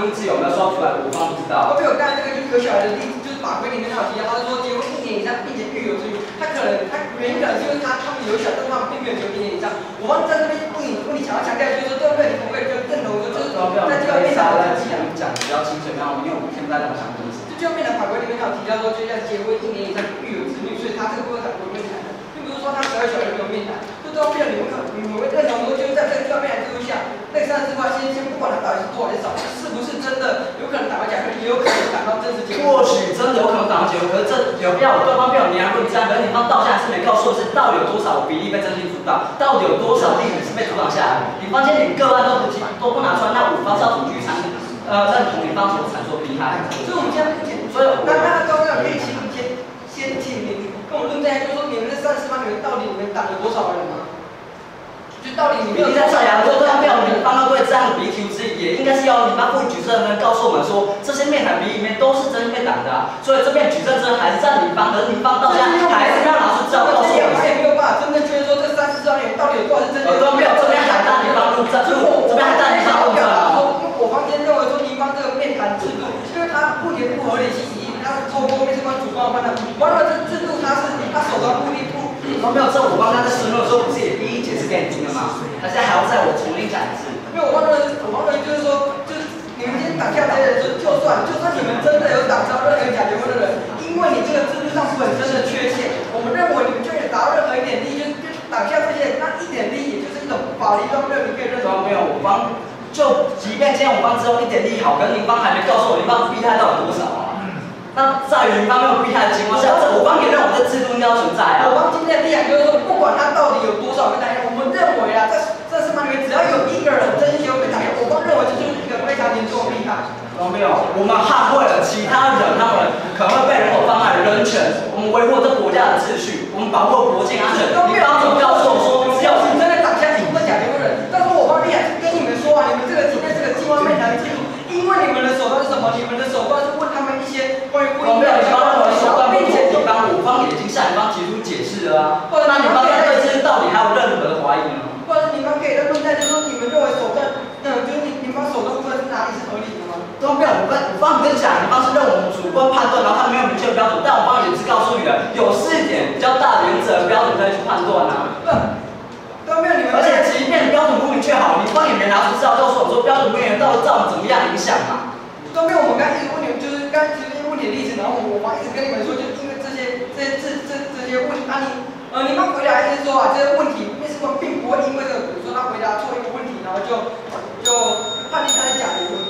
第一次有没有说出来，我方不知道。 都没有刚才这个就是有小孩的例子，就是法规里面他有提到，他是说结婚1年以上，并且育有子女，他原因可能是因为他们有小孩，但他们并没有结婚1年以上。我方在这边问你想要强调就是说，对不对？你可不可以就认同说，就是在教面谈的讲比较清楚，然后因为我们听不太懂讲的意思。 就教面谈法规里面他有提到说，就要结婚1年以上，育有子女，所以他这个部分才不会面谈的，并不是说他12小孩没有面谈。就教面谈，你们会认同说，就是在这个教面谈制度下，那个34块先不管他到底是多还是少，是不是真的有可能打到假婚，也有可能打到真实结婚。 或许真的有可能打到结婚，可是这有必要对方没有明言论战，可是女方到现在是没告诉的是到底有多少比例被真心主导，到底有多少例子是被主导下来。女方今天连个案都不拿出来，那五方是要怎么去认同女方所阐述的厉害？ 所以我们现在不简，所以那高要可以请你先请你跟我论证一下，就是说你们这34方你们到底你们挡了多少人吗？就到底你们比例在这样，如果对方没有女方要对这样的比例提出质疑，也应该是要女方负举证人告诉我们说，这些面谈比例里面都是真被挡的啊。所以这边举证真还是在女方，可是女方到现在还是让老师知道告诉我们。 也没有办法真正确认说这34张里面到底有多少是真的。 都没有，这边还在女方录证，这边还在女方录证啊。 我方今天认为说女方这个面谈制度，因为它不合理性，它是透过面试官主观的判断，完了这制度它手段目的不。 都没有，这我刚才在申论的时候不是也第一解释给你听了吗？而且还要再我重新讲一次。 因为我方认为就是说，就是你们今天挡下这些人，就算你们真的有挡到任何假结婚的人，因为你这个制度上本身的缺陷，我们认为你们就也达到任何一点利益，就是挡下这些人，那一点利益也就是一种法律上没有你可以认同。 没有，我方就即便今天我方只有一点利益好，可是女方还没告诉我女方弊害到底多少啊？那在于女方没有避害的情况下，我方也认为这制度应该要存在啊。 我方今天的立场就是说，不管他到底有多少被打压，我们认为啊，这4方里面只要有一个人真心被打压，我方认为这就是一个非常严重的弊害。 没有，我们捍卫了其他人，他们可能会被人口贩卖的人权，我们维护这国家的秩序，我们保护国境安全。你方怎么告诉我说，只要你真的挡下一部分假结婚人，但是我方立场是跟你们说啊，你们这个今天这个境外面谈制度，因为你们的手段是什么？你们的手段是问他们一些关于婚姻的相关的手段，并且我方已经向女方提出解释了啊。那女方对这到底还有任何的怀疑呢？ 或者女方可以在论战，就是说你们认为手段，就是女方手段部分是哪里是合理的吗？ 都没有，我方跟你讲，女方是认为我们主观判断，然后他没有明确标准，但我方也是告诉你的，有4点比较大的原则标准可以去判断啊。 都没有你们， 而且即便标准不明确好，女方也没拿出资料告诉我说标准不明确到底造成怎么样影响嘛？ 都没有，我们刚才一直问你们，就是刚才提出问题的例子，然后我方一直跟你们说，就是因为这些问题，你方回答意思说啊，这些问题面试官并不会因为这个，比如说他回答错一个问题，然后就判定他是假结婚。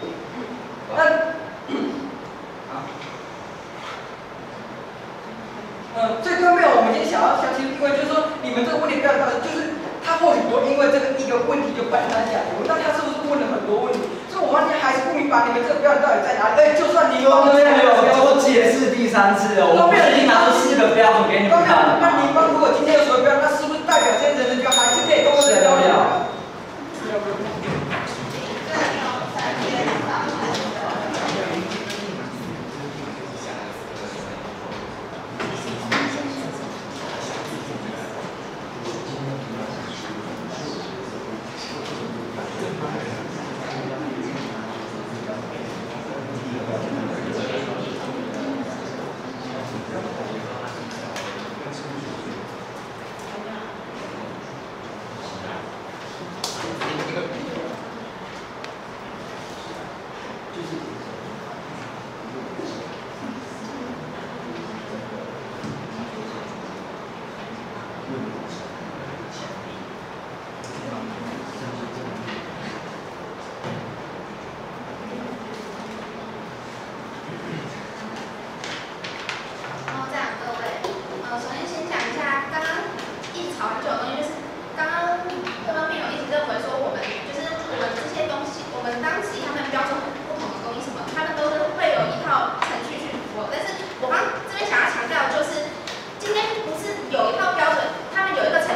所以都没有，我们今天想提出，因为就是说你们这个问题不要到，就是他或许不会因为这个一个问题就判定他是假结婚，但他是不是问了很多问题？所以我方今天还是不明白你们这个标准到底在哪里。就算你方没有，我解释第3次了，我已经拿出4个标准给你们看了。 那你方如果今天有什么标准，那是不是代表这些人就还是可以跟我们交流？ 我刚这边想要强调就是，今天不是有一套标准，他们有一个程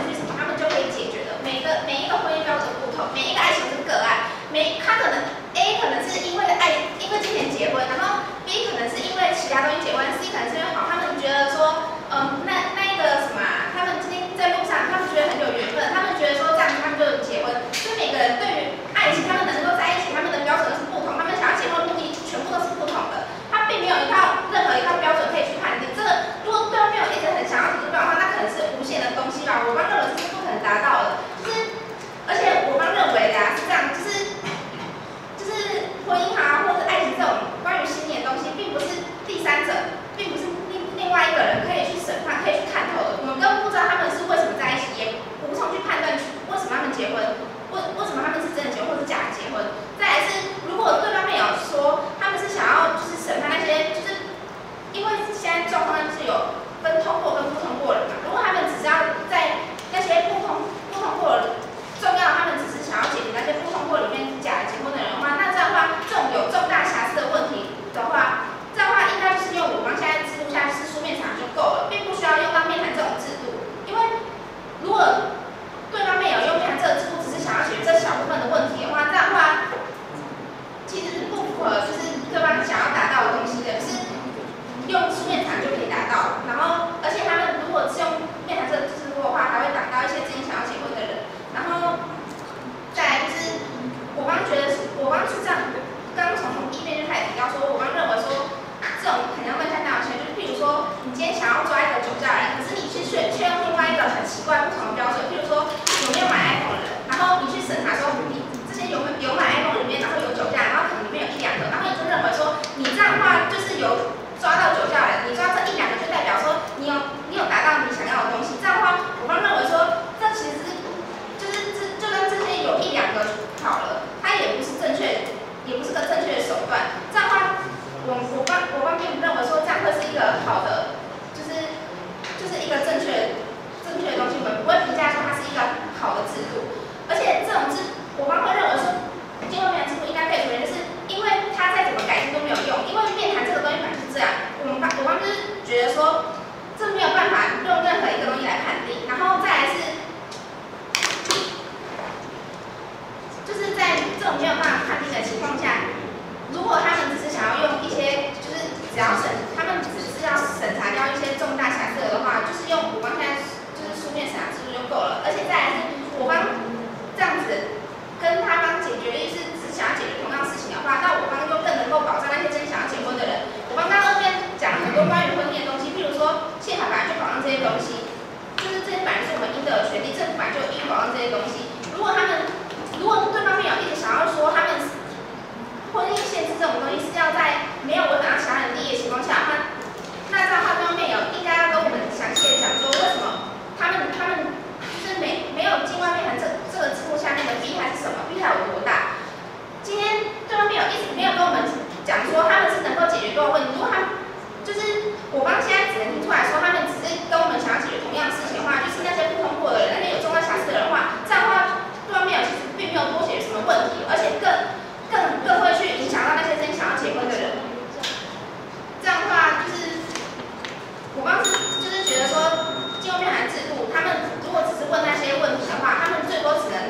本来就义务保障这些东西。如果对方面有一直想要说他们婚姻限制这种东西是要在没有违反到其他人利益的情况下，那这样的话对方面有应该要跟我们详细的讲说为什么他们就是没有境外面谈这个制度下面的弊害是什么，弊害有多大？今天对方面一直没有跟我们讲说他们是能够解决多少问题，如果就是我方现在只能听出来说他们只是跟我们想要解决同样的事情的话，就是那些不通过的人，那些有重大瑕疵的人的话，这样的话对方面其实并没有多解决什么问题，而且更会去影响到那些真想要结婚的人。这样的话就是我方就是觉得说境外面谈制度，他们如果只是问那些问题的话，他们最多只能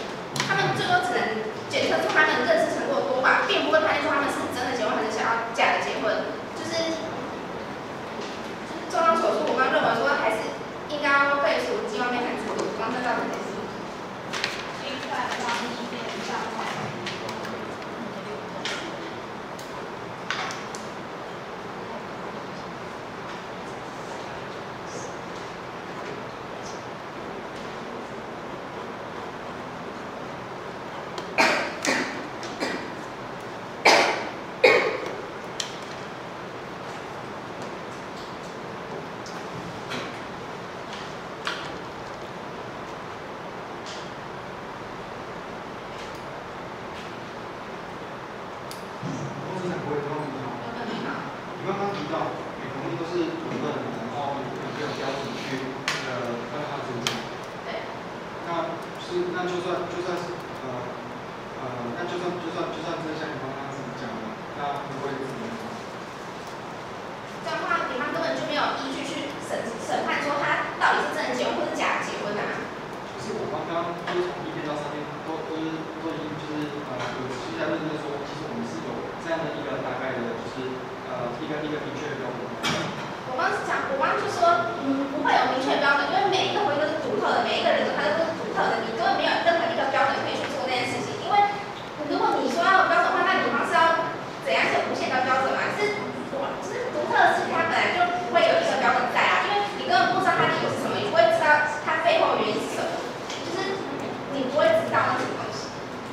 检测出他们认识成果多寡，并不会判定出他们是真的结婚还是想要假的结婚。就是综上所述，我刚认为说还是应该要废除境外面谈制度，刚才造成这些。 现在的话，意见上来。 你刚刚提到每个东西都是独特的，然后没有标准去让它增长。 对。 那就算是那就算真像你刚刚讲的，那会怎么样？ 这样的话，警方根本就没有依据去审判说他到底是真的结婚或是假的结婚啊。 就是我刚刚就是从1篇到3篇都已经就是有持续在论证说，其实我们是有这样的一个大概的，就是一个明确的标准。 我刚就说，不会有明确标准，因为每一个婚姻都是独特的，每一个人他都是独特的，你根本没有任何一个标准可以去做这件事情。因为如果你说要有标准的话，那女方是要怎样是有无限的标准嘛？就是独特的事情，它本来就不会有一个标准在啊，因为你根本不知道它理由是什么，你不会知道它背后的原因是什么，就是你不会知道那什么东西。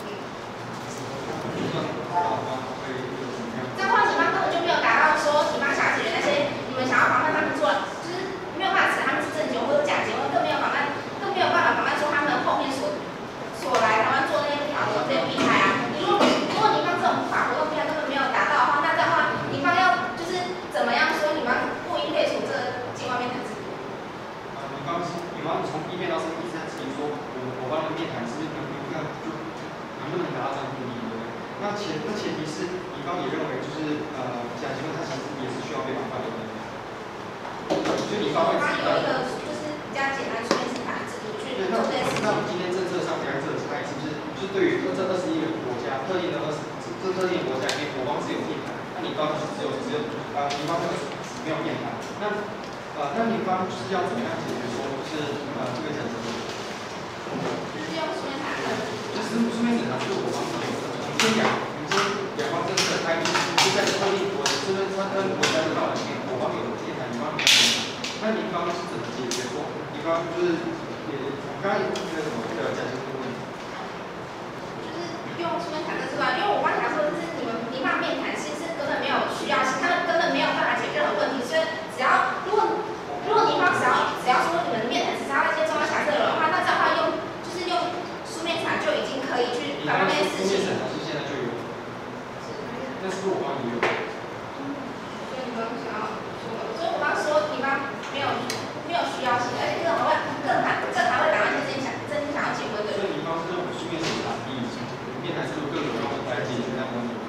这样的话，警方根本就没有达到说警方想要解决那些你们想要防范他们做，就是没有办法指他们是真结婚或者假结婚，更没有办法防范说他们后面所来台湾做那些不法活动这些弊害啊。如果你方这种不法活动弊害根本没有达到的话，那这样的话，你方要就是怎么样说你方不应废除这境外面谈制度？ 你方从1篇到3篇一直在质疑说，我方的面谈是能不能达到这样的目的，对不对？那前提是你方也认为就是假结婚它其实也是需要被防范的。所以你方会有一个就是比较简单书面审判的制度去做这件事情。 那我们今天政策上讲这个差异是不是就是对于这21个国家特定的特定国家里面，我方是有面谈，那你方就是只有你方没有面谈，那你方是要怎么样解决说就是这个假结婚？ 就是用书面审判。 就是书面审查是我方是有的。你先两方政策差异就在特定国家的道理里面，我方有面谈，你方没有面谈。那你方是怎么解决说？你方就是我刚刚有那个什么假结婚的问题。 就是用书面谈的是吧？因为我刚才说的是你方面谈其实根本没有需要性，他们根本没有办法解决任何问题，所以如果你方只要说你们面谈只是要那些重要瑕疵的人的话，那这样的话用书面谈就已经可以去把那些事情。 书面审查是现在就有，那是不是我方也有？ 所以你刚想要说，所以我刚说你方没有需要性，而且更还会打那些真心想要结婚的人。 所以你方是用书面审查比面谈制度更有用来解决那个问题。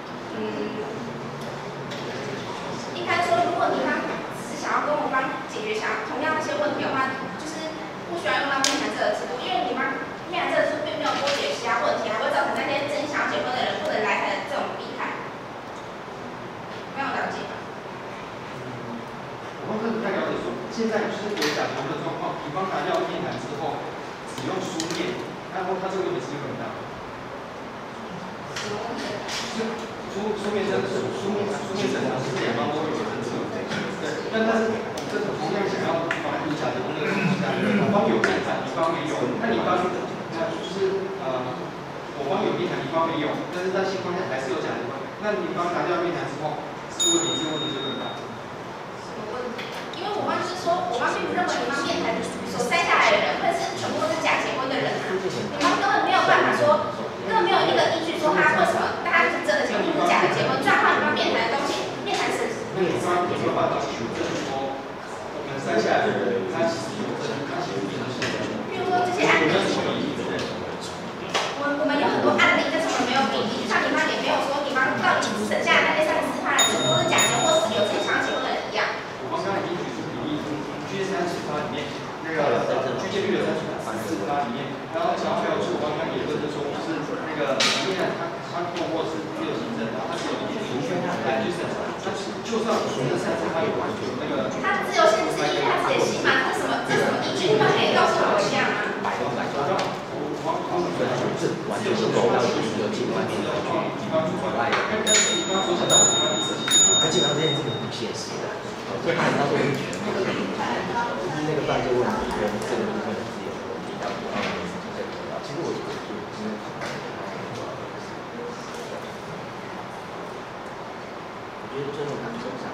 应该说，如果你方只是想要跟我方解决同样那些问题的话，就是不需要用到面谈这个制度，因为你方面谈这个制度并没有多解决其他问题，还会造成那些真想要结婚的人不能来台的这种弊害。没有了解吧？ 我方不太了解说，现在就是有假结婚的状况，比方拿掉面谈之后，只用书面，然后他这个问题是不是很大？ 什么问题？ 书面审查是两方都有政策，对，但是这同样想要防止假结婚的情况下，我方有面谈，你方没有， 没有，但是在性况下还是有假结婚，那女方拿掉面谈之后，这个问题就更大。 什么问题？因为我方就是说，我方并不认为你方面谈所筛下来的人会是全部都是假结婚的人啊，你方根本没有办法说，根本没有一个依据说他为什么大家就是真的结婚，不是假的结婚，就要靠你方面谈的东西，面谈是。 那你刚刚有没有办法取证说，我们筛下来的人，他其实有证，他其实并不是真的。 比如说这些案例，我们有很多案例，但是我们没有比例，就像你方也没有说你方到底省下的那些34%的全部都是假结或是有自己想要结婚的人一样。 我刚刚已经举出比例，居间30%里面，那个居间率的34%里面，然后还有是我刚刚也就是说，是那个因为他通过是自由行政，然后他是有一定的来去审查，他就算我说这34%他有完全那个。 他自由限制是依他自己的心嘛？这是什么？这是什么依据？你们可以告诉我一下吗？ 是完全是走到自己的境外面的去以外的，而基本上这件事情不现实的，所以他很多会觉得那个犯罪问题跟这个部分的自由比较不好。其实我觉得尊重他们手上。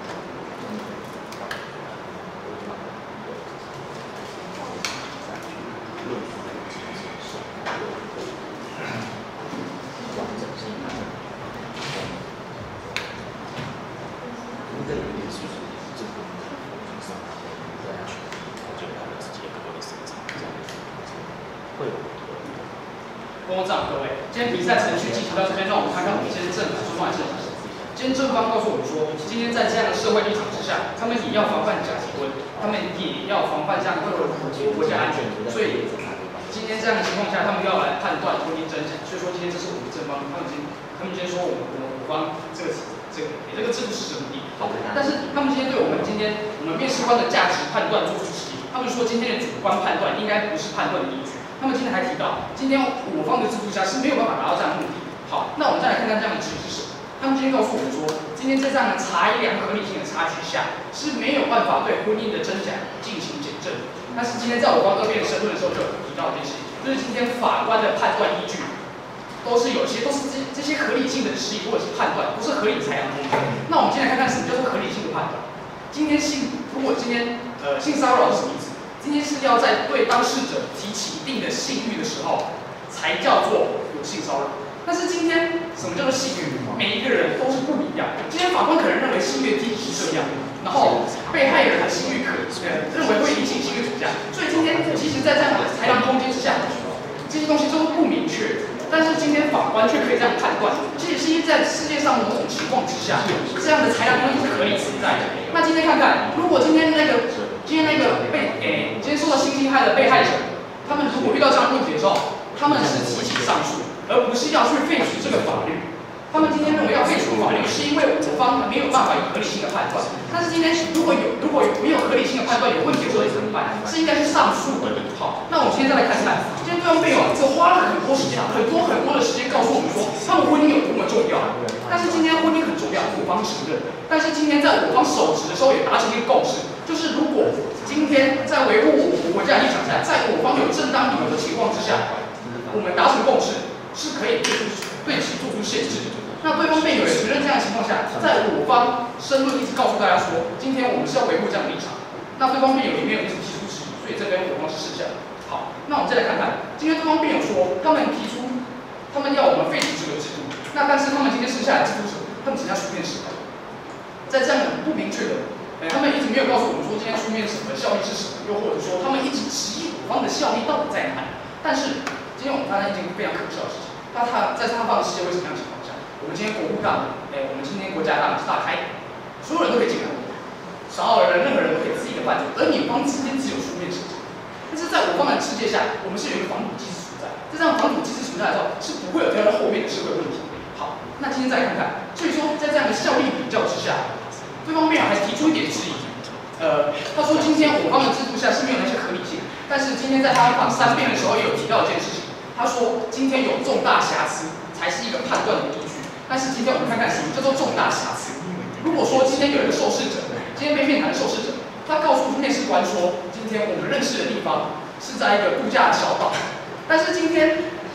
公正各位，今天比赛程序进行到这边，让我们看看我们今天正反双方的现象。今天正方告诉我们说，今天在这样的社会立场之下，他们也要防范假结婚，他们也要防范这样的国家安全。所以今天这样的情况下，他们要来判断婚姻真假。所以说今天这是我们正方，他们今天说我方这个制度是什么？好，但是他们今天对我们面试官的价值判断做出质疑。他们说今天的主观判断应该不是判断的依据。他们今天还提到，今天我方的制度下是没有办法达到这样的目的。好，那我们再来看看这样的质疑是什么？他们今天告诉我们说，今天在这样的裁量合理性的差距下，是没有办法对婚姻的真假进行检证。但是今天在我方二辩申论的时候就有提到一件事情，就是今天法官的判断依据，都是这些合理性的质疑或者是判断，不是合理裁量空间。那我们先来看看什么叫做合理性的判断。如果今天性骚扰是什么意思？今天是要在对当事者提起一定的性欲的时候，才叫做有性骚扰。但是今天什么叫做性欲？每一个人都是不一样。今天法官可能认为性欲低级是这样，然后被害人的性欲认为会引起性欲吵架。所以今天其实，在这样的裁量空间之下，这些东西都不明确。但是今天法官却可以这样判断，其实是在世界上某种情况之下，这样的裁量空间是合理存在的。那今天看看，如果今天那个今天受到性侵害的被害者，他们如果遇到这样的问题的时候，他们是提起上诉，而不是要去废除这个法律。他们今天认为要废除法律，是因为我方没有办法有合理性的判断。但是今天如果没有合理性的判断有问题的时候怎么办？是应该去上诉的。好，那我们今天再来看看，今天对方辩友就花了很多时间，很多的时间告诉我们说，他们婚姻有多么重要。但是今天婚姻很重要，我方承认。但是今天在我方守职的时候也达成一个共识，就是如果今天在维护我国家立场下，在我方有正当理由的情况之下，我们达成共识是可以对其做出限制。那对方辩友也承认这样的情况下，在我方申论一直告诉大家说，今天我们是要维护这样的立场。那对方辩友也没有一直提出质疑，所以这边我方是试下。好，那我们再来看看，今天对方辩友说，他们要我们废除这个制度，那但是他们今天试下来制度是什么？他们只要书面审核，在这样的不明确的，他们一直没有告诉我们说今天书面审核效力是什么，又或者说他们一直质疑我方的效力到底在哪里。但是今天我们发现一件非常可笑的事情，在他方的世界会什么样的情况下？我们今天国务大门，我们今天国家大门是大开的，所有人都可以进来，少有人任何人都可以恣意的犯罪，而你方之间只有书面审核。但是在我方的世界下，我们是有一个防堵机制存在，在这样防堵机制存在的时候，是不会有这样的后面的社会问题。好，那今天再来看看，所以说在这样的效力比较之下，对方辩友还提出一点质疑。他说今天我方的制度下是没有那些合理性，但是今天在他访3辩的时候也有提到一件事情，他说今天有重大瑕疵才是一个判断的依据。但是今天我们看看什么叫做重大瑕疵。如果说今天有一个受试者，今天被面谈的受试者，他告诉面试官说，今天我们认识的地方是在一个度假小岛，但是今天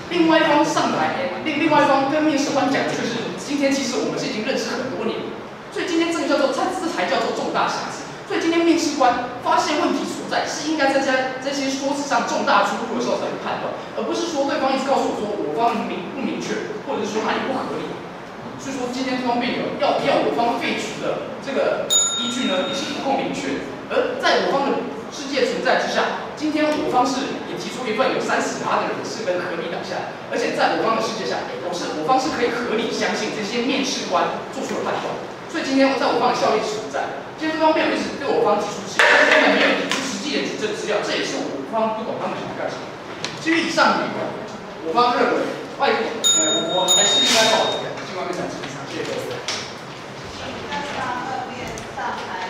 另外一方上台，另外一方跟面试官讲，就是今天其实我们是已经认识很多年，所以今天这个叫做这才叫做重大瑕疵。所以今天面试官发现问题所在，是应该在这些说辞上重大出入的时候才去判断，而不是说对方一直告诉我说我方不明确，或者是说哪里不合理。所以说今天对方辩友要我方废除的这个依据呢，也是不够明确。而在我方的世界存在之下，今天我方是也提出一份有30%的人是跟合理挡下来，而且在我方的世界下，我方是可以合理相信这些面试官做出的判断。所以今天在我方的效力存在，今天对方辩友一直对我方提出质疑，但是根本没有提出实际的举证资料，这也是我方不懂他们想干什么。基于以上的理由，我方认为我还是应该报境外面谈审查，谢谢各位。 请大家2面上台。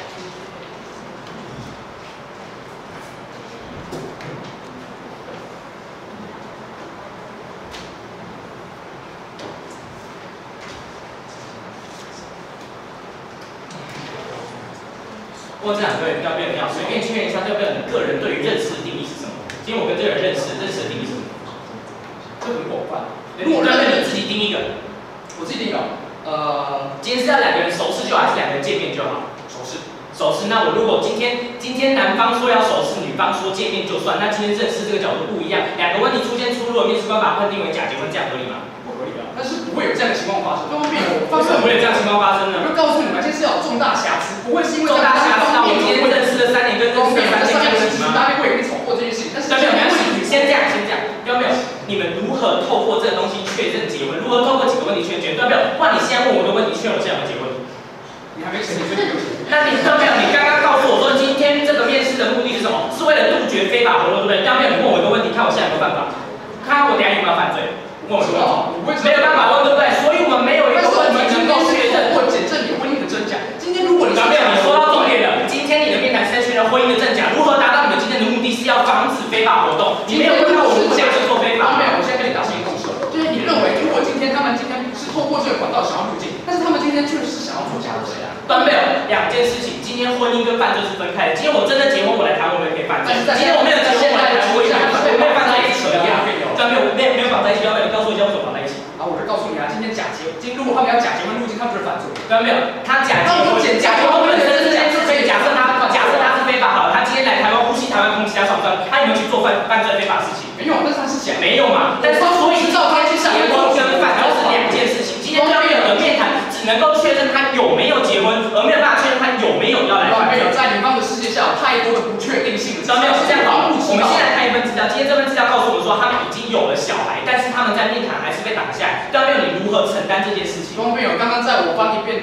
我这两位要不要随便确认一下，要不要你个人对于认识的定义是什么？今天我跟这个人认识的定义是什么？ 这很广泛。 如果你自己定一个， 我自己定一个。 今天是要2个人熟识就好，还是2个人见面就好？ 熟识。 熟识。那我如果今天男方说要熟识，女方说见面就算，那今天认识这个角度不一样，2个问题出现出入，面试官把它判定为假结婚，这样合理吗？ 不合理的。但是不会有这样的情况发生。对方辩友为什么会有这样的情况发生呢？ 我就告诉你们，这是要有重大瑕疵，不会是因为重大瑕疵。那我今天认识了3年，跟认识了3年，这样子吗？ 大家会有吵过这件事情，但是先这样，要不要？你们如何透过这个东西确认结婚？如何透过几个问题确认结婚？对不对？不然你现在问我一个问题，确认我现在有没有结婚？ 你还没成年就没有结婚？ 那你对不对？你刚刚告诉我说今天这个面试的目的是什么？是为了杜绝非法活动，对不对？对不对？你问我一个问题，看我现在有没有办法？看我等下有没有犯罪？问我一个问题，没有办法问，对不对？所以我们没有一个问题能够确认或检证你婚姻的真假。今天如果你没有，你说到重点了。今天你的面谈是在确认婚姻的真假，如何达到你们今天的目的是要防止非法活动？你没有问到我们假就做非法。 没有，我现在跟你达成一个共识，就是你认为如果今天他们是透过这个管道想要入境，但是他们今天确实是想要做假的， 对没有2件事情，今天婚姻跟犯罪是分开的。今天我真的结婚，我来谈，我们也可以犯罪。今天我没有结婚，我来谈，我也没有犯在一起可以啊。没有绑在一起，要不要你告诉我一下为什么绑在一起？ 啊，我就告诉你啊，今天如果他们要假结婚入境，他们就是犯罪。 对没有？他假结婚本身是可以假设他是非法好了，他今天来台湾呼吸台湾空气，他算不算？他有没有去做犯罪非法事情？ 没有，但是他是假。 没有嘛？但是所以照他去结婚跟犯罪是2件事情。今天对面的面谈只能够确认他有没有结婚，而没有办法确认他有没有要来犯罪。 没有，在女方的世界下有太多的不确定性了。 没有是这样好，我们先来看一份资料。今天这份资料告诉我们说，他们已经有了小孩，但是他们在面谈还是被挡下来。对面你如何承担这件事情？ 没有，刚刚在我帮你辩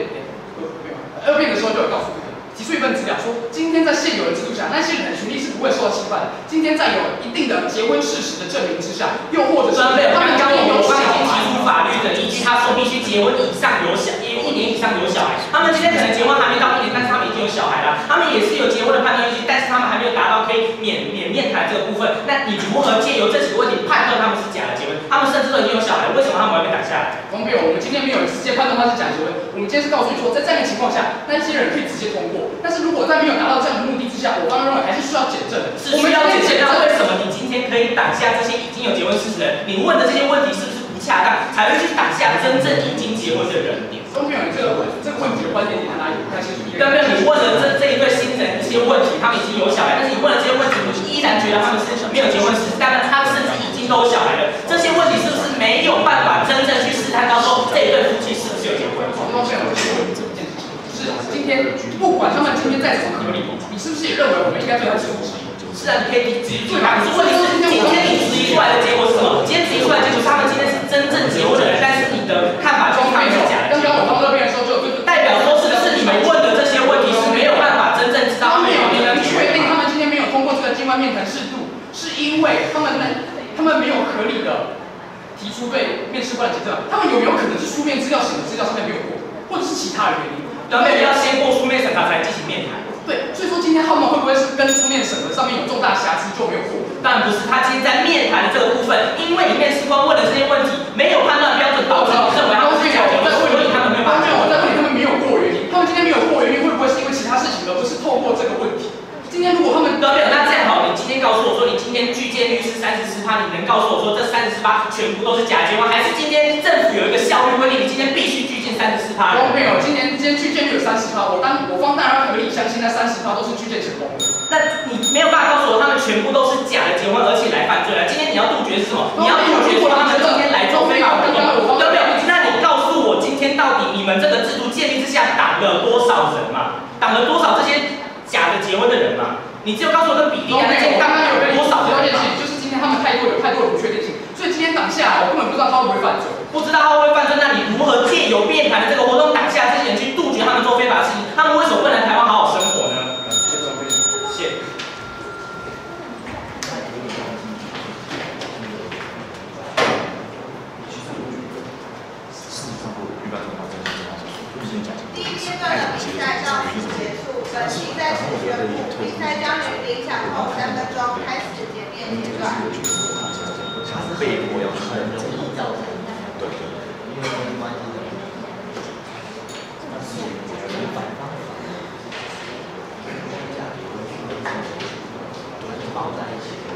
2辩的时候就有告诉你。提出一份资料说，今天在现有的制度下，那些人的权利是不会受到侵犯的。今天在有一定的结婚事实的证明之下，又或者是他们刚有小孩，已经提出法律的依据，他说必须结婚以上有1年以上有小孩。他们今天可能结婚还没到1年，但是他们已经有小孩了。他们也是有结婚的判断依据，但是他们还没有达到可以免面谈这个部分。那你如何借由这几个问题判断他们是假的结婚？他们甚至都已经有小孩，为什么他们会被挡下来？ 没有，我们今天没有直接判断他是假结婚。我们今天是告诉你说，在这样的情况下，那些人可以直接通过。但是如果在没有达到这样的目的之下，我刚刚认为还是需要检证的。 是需要检证。那为什么你今天可以挡下这些已经有结婚事实的人？你问的这些问题是不是不恰当，才会去挡下真正已经结婚的人？ 都没有，这个问题的关键点在哪里？不太清楚。 对不对？你问了这一对新人一些问题，他们已经有小孩，但是你问了这些问题，你依然觉得他们是没有结婚事实，但是他们甚至已经都有小孩了。这些问题是不是没有办法真正去试探到说这一对夫妻是不是有结婚？ 好，对方辩友这个问题，是今天不管他们今天再怎么合理，你是不是也认为我们应该对他提出质疑？ 是啊，你可以质疑他。可是问题是，今天你质疑出来的结果是什么？今天质疑出来的结果是他们今天是真正结婚的人，但是你的看法就是他们是假的。 刚刚我方这边的时候就代表说是不是你们问的这些问题是没有办法真正知道？ 没有，你能确定他们今天没有通过这个境外面谈制度，是因为他们没有合理的提出对面试官的检证，他们有没有可能是书面资料审核资料上面没有过，或者是其他的原因？ 对，要先过书面审查才进行面谈。 对，所以说今天他们会不会是跟书面审核上面有重大瑕疵就没有过？ 当然不是，他今天在面谈的这个部分，因为你面试官问的这些问题没有判断标准，导致你认为他们是假结婚，所以他们没有办法。 我在问你，他们没有过原因，他们今天没有过原因，会不会是因为其他事情，而不是透过这个问题？今天如果他们对，那这样好，你今天告诉我说你今天拒荐率是34%，你能告诉我说这34% 34%，全部都是假结婚，还是今天政府有一个效率规定，你今天必须拘禁34%？ 观众朋友，今天拒建率有30%，我方当然可以相信那30%都是拒建成功的。 那你没有办法告诉我他们全部都是假的结婚，而且来犯罪了。今天你要杜绝是什么？你要杜绝说他们今天来做非法活动，对不对？那你告诉我，今天到底你们这个制度建立之下挡了多少人嘛？挡了多少这些假的结婚的人嘛？你只有告诉我个比例啊！那我刚刚有跟你多少了解性，就是今天他们有太多的不确定性，所以今天挡下来，我根本不知道他会不会犯罪。 不知道他会不会犯罪，那你如何借由辩谈的这个活动挡下这些人去杜绝他们做非法的事情？他们为什么不来台湾好好生活呢？谢。 第一阶段的比赛到此结束，本期在此宣布，比赛将于领奖后3分钟开始检验阶段。 被迫要很容易造成对，因为关系的，但是我觉得反方包在一起，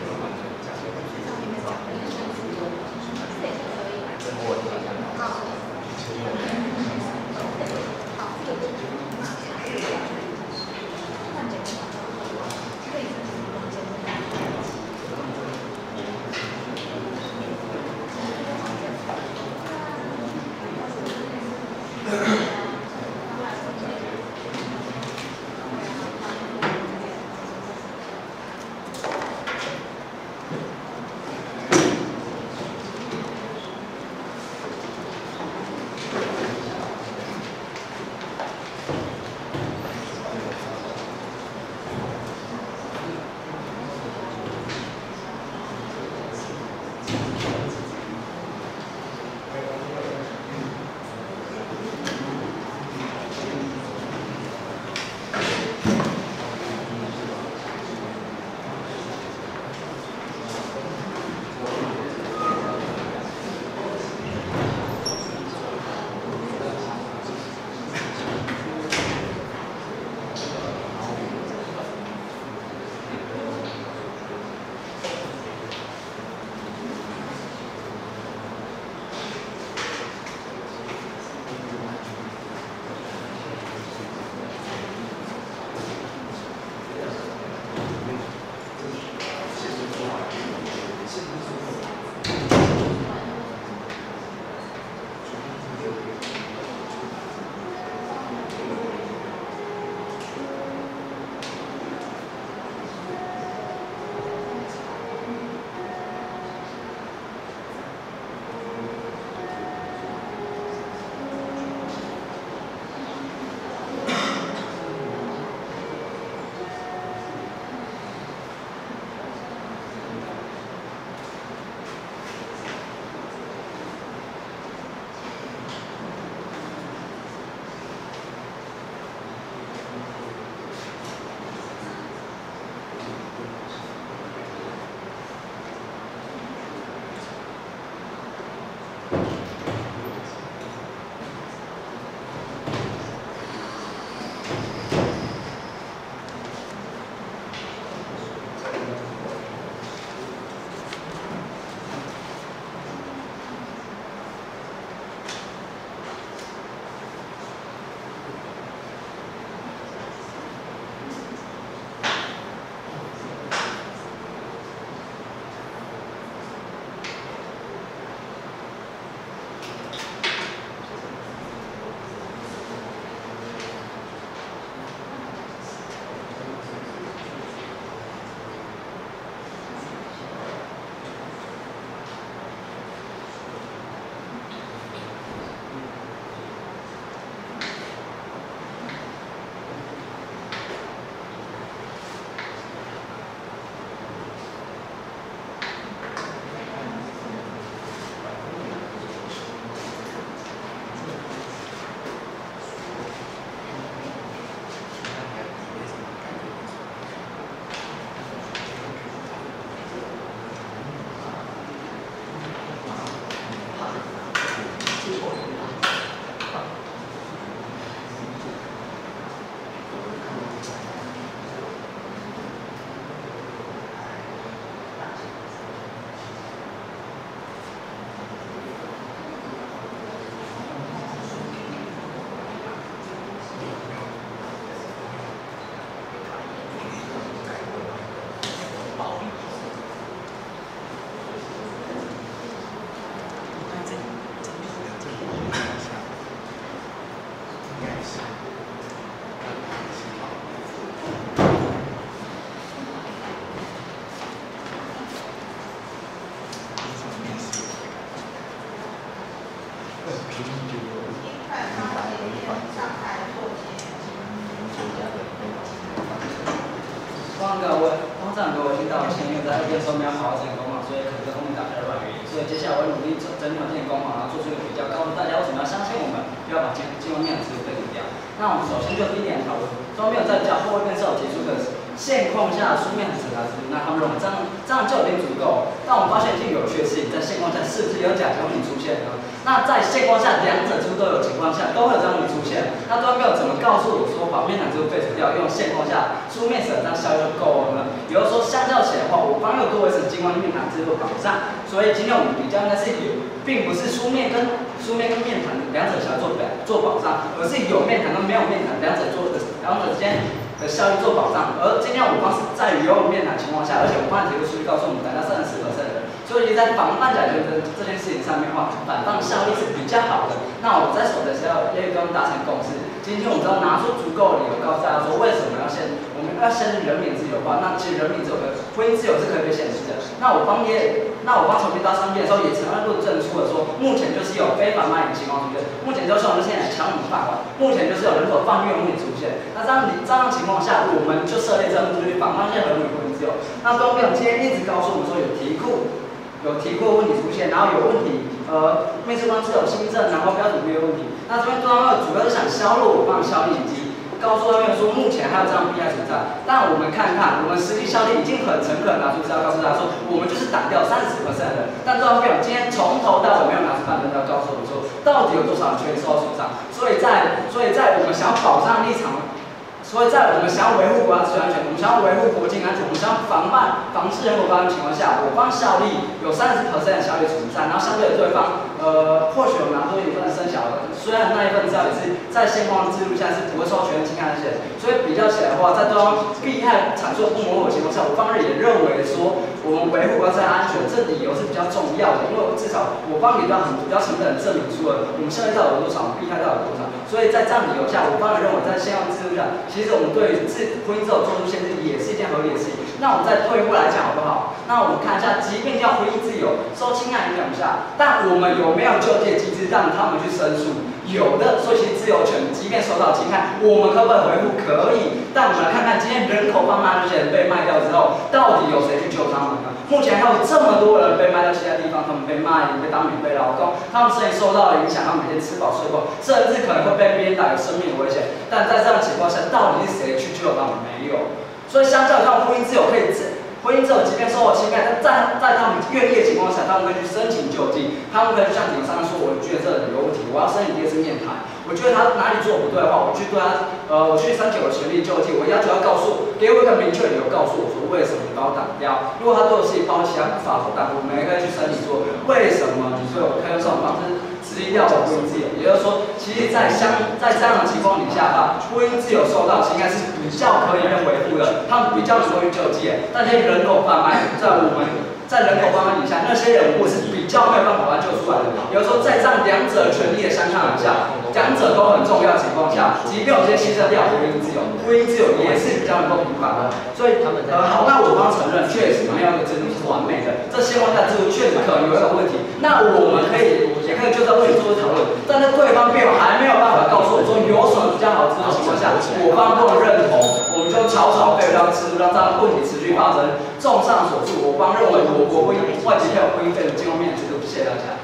现因为在2边说没有好好整理工坊，所以可能这后面打开的软原因。所以接下来我会努力整理好这些工坊，然后做出一个比较，告诉大家为什么要相信我们，不要把境外面的资料废除掉。那我们首先就第一点讨论，中间有在讲后面是有提出的现况下书面审查制度，那他们认为这样就已经足够。但我们发现一件有趣的事情，在现况下是不是有假结婚礼出现呢？那在现况下两者几乎都有情况下，都会有这样的出现。那都没有怎么告诉我说把面谈制度废除掉，用现况下书面审查效率就够了呢？也就是说，相较起来的话，我方又多维持境外面谈制度保障。所以今天我们比较应该是并不是书面跟面谈两者想做保障，而是有面谈跟没有面谈两者之间的效率做保障。而今天我方是在于有面谈情况下，而且我方的提出数据告诉我们，大概34%的人，所以在防范假结婚这件事情上面的话，反放效率是比较好的。那我们在守的时候也跟达成共识。今天我们只要拿出足够的理由告诉大家说，为什么我们要限制人民自由化？那其实人民自由和婚姻自由是可以被限制的。那我方从到3边的时候也承认论证出了说，目前就是有非法卖淫情况出现，目前就是我们现在强武饭馆，目前就是有人口贩运问题出现。那这样情况下，我们就设立这个目的，防范现在合理婚姻自由。那东边今天一直告诉我们说有题库问题出现，然后有问题，面试官是有新政，然后标准约问题。那这边主要是想削弱我方的效力以及告诉他们说，目前还有这样必要存在。但我们看看，我们实际效力已经很诚恳拿出资料告诉大家说，我们就是挡掉30%的人。但对方没有，今天从头到尾没有拿出半分资料告诉我们说，到底有多少人权益受到损伤。所以在我们想要保障立场。所以在我们想要维护国家治安全，我们想要维护国境安全，我们想要防治人口发生的情况下，我方效力有30%的效力存在，然后相对对方，或许有拿多一份生小的，虽然那一份资料也是在现况制度下是不会受权利侵害那些，所以比较起来的话，在对方利害阐述不模糊的情况下，我方也认为说，我们维护国家治安安全这理由是比较重要的，因为至少我方比较诚恳的证明出了我们效力到底有多少，利害到底有多少，所以在这样理由下，我方认为在现况制度下，其实我们对婚姻自由做出限制也是一件合理的事情。那我们再退一步来讲好不好？那我们看一下，即便叫婚姻自由受侵害影响下，但我们有没有救济机制让他们去申诉？有的，所以其实自由权即便受到侵害，我们可不可以回复？可以。但我们来看看，今天人口贩卖这些人被卖掉之后，到底有谁去救他们呢？目前还有这么多人被卖到其他地方，他们被卖，被当免费劳工，他们生意受到了影响，他们每天吃饱睡够，甚至可能会被鞭打，有生命危险。但在这样的情况下，到底是谁去救他们？没有。所以相较于他们婚姻自由婚姻自由即便受到侵害，但在他们愿意的情况下，他们可以去申请救济，他们可以去向警察说，我觉得这里有问题，我要申请第2次面谈。我觉得他哪里做不对的话，我去申请我的权利救济，我要求他给我一个明确的理由，告诉我说为什么你把我挡掉。如果他对我是一包其他不法手段，我们也可以去申请说为什么你对我可以用这种方式质疑掉我婚姻自由。也就是说，其实在这样的情况底下吧，婚姻自由受到侵害是比较可以被维护的，他们比较能够去救济。但这些人口贩卖，在人口贩卖底下，那些人物是比较没有办法把他救出来的。也就是说，在这样两者权利的相抗衡下，两者都很重要的情况下，即便有些牺牲掉婚姻自由，婚姻自由也是比较能够平反的。所以好，那我方承认确实没有一个制度是完美的，这现况下制度确实可能有一个问题。那我们也可以就这问题做出讨论，但是对方辩友还没有办法告诉我说有什么比较好的制度情况下，我方不能认同，我们就草草废掉制度，让这样的问题持续发生。综上所述，我方认为我国外籍配偶婚姻废除境外面制度，谢谢大家。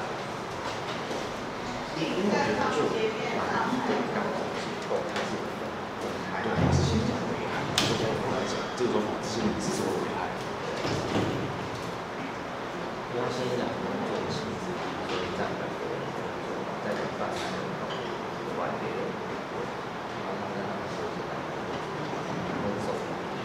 这个说法是你是所有危害。因为先讲我们做的薪资，所以占本国人在这办有关别人，然后他们说是分手。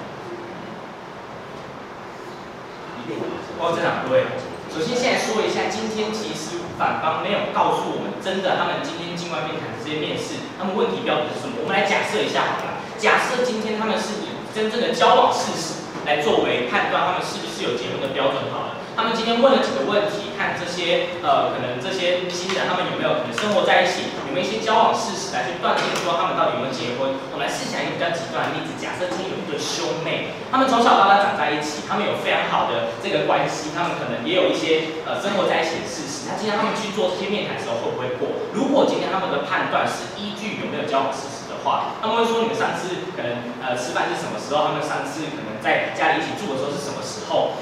这两位，首先现在说一下，今天其实反方没有告诉我们，真的他们今天境外面谈这些面试，他们问题标准是什么？我们来假设一下好了，假设今天他们是以真正的交往事实来作为判断他们是不是有结婚的标准好了。他们今天问了几个问题，看这些可能这些新人他们有没有可能生活在一起，有没有一些交往事实来去断定说他们到底有没有结婚。我们来试想一个比较极端的例子，假设今天有一对兄妹，他们从小到大长在一起，他们有非常好的这个关系，他们可能也有一些生活在一起的事实。那今天他们去做这些面谈的时候会不会过？如果今天他们的判断是依据有没有交往事实的话，他们会说你们上次可能吃饭是什么时候？他们上次可能在家里一起住的时候是什么时候？